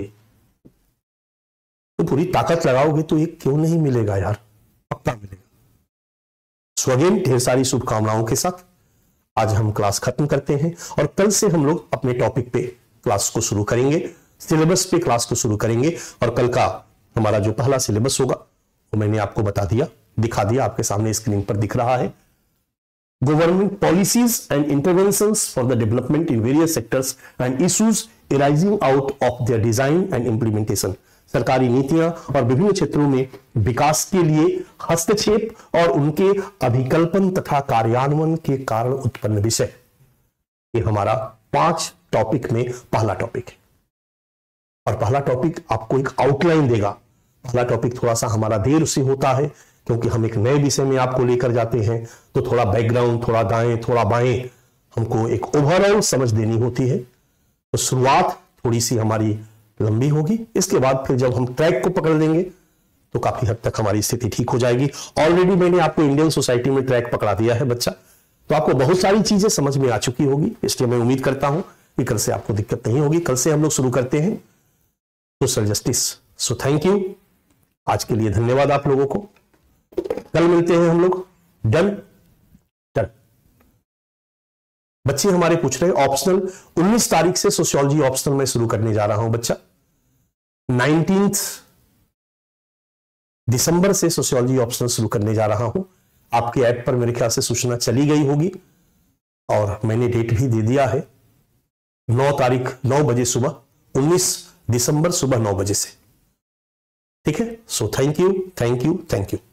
तो पूरी ताकत लगाओगे तो एक क्यों नहीं मिलेगा यार, पक्का मिलेगा। सो अगेन ढेर सारी शुभकामनाओं के साथ आज हम क्लास खत्म करते हैं और कल से हम लोग अपने टॉपिक पे क्लास को शुरू करेंगे, सिलेबस पे क्लास को शुरू करेंगे। और कल का हमारा जो पहला सिलेबस होगा वो मैंने आपको बता दिया, दिखा दिया, आपके सामने स्क्रीन पर दिख रहा है। Government policies and interventions for the development in various sectors and issues arising out of their design and implementation. सरकारी नीतियां और विभिन्न क्षेत्रों में विकास के लिए हस्तक्षेप और उनके अभिकल्पन तथा कार्यान्वयन के कारण उत्पन्न विषय, ये हमारा 5 टॉपिक में पहला टॉपिक है। और पहला टॉपिक आपको एक आउटलाइन देगा। पहला टॉपिक थोड़ा सा हमारा देर से होता है क्योंकि हम एक नए विषय में आपको लेकर जाते हैं, तो थोड़ा बैकग्राउंड, थोड़ा दाएं थोड़ा बाएं, हमको एक ओवरऑल समझ देनी होती है। तो शुरुआत थोड़ी सी हमारी लंबी होगी, इसके बाद फिर जब हम ट्रैक को पकड़ लेंगे तो काफी हद तक हमारी स्थिति ठीक हो जाएगी। ऑलरेडी मैंने आपको इंडियन सोसाइटी में ट्रैक पकड़ा दिया है बच्चा, तो आपको बहुत सारी चीजें समझ में आ चुकी होगी। इसलिए मैं उम्मीद करता हूं कि कल से आपको दिक्कत नहीं होगी। कल से हम लोग शुरू करते हैं social justice. So thank you, आज के लिए धन्यवाद आप लोगों को। कल मिलते हैं हम लोग। Done done. बच्चे हमारे पूछ रहे ऑप्शनल 19 तारीख से सोशियोलॉजी ऑप्शनल में शुरू करने जा रहा हूं बच्चा। 19 दिसंबर से सोशियोलॉजी ऑप्शनल शुरू करने जा रहा हूं। आपके ऐप पर मेरे ख्याल से सूचना चली गई होगी और मैंने डेट भी दे दिया है, 9 तारीख 9 बजे सुबह, 19 दिसंबर सुबह 9 बजे से। ठीक है। So thank you thank you thank you.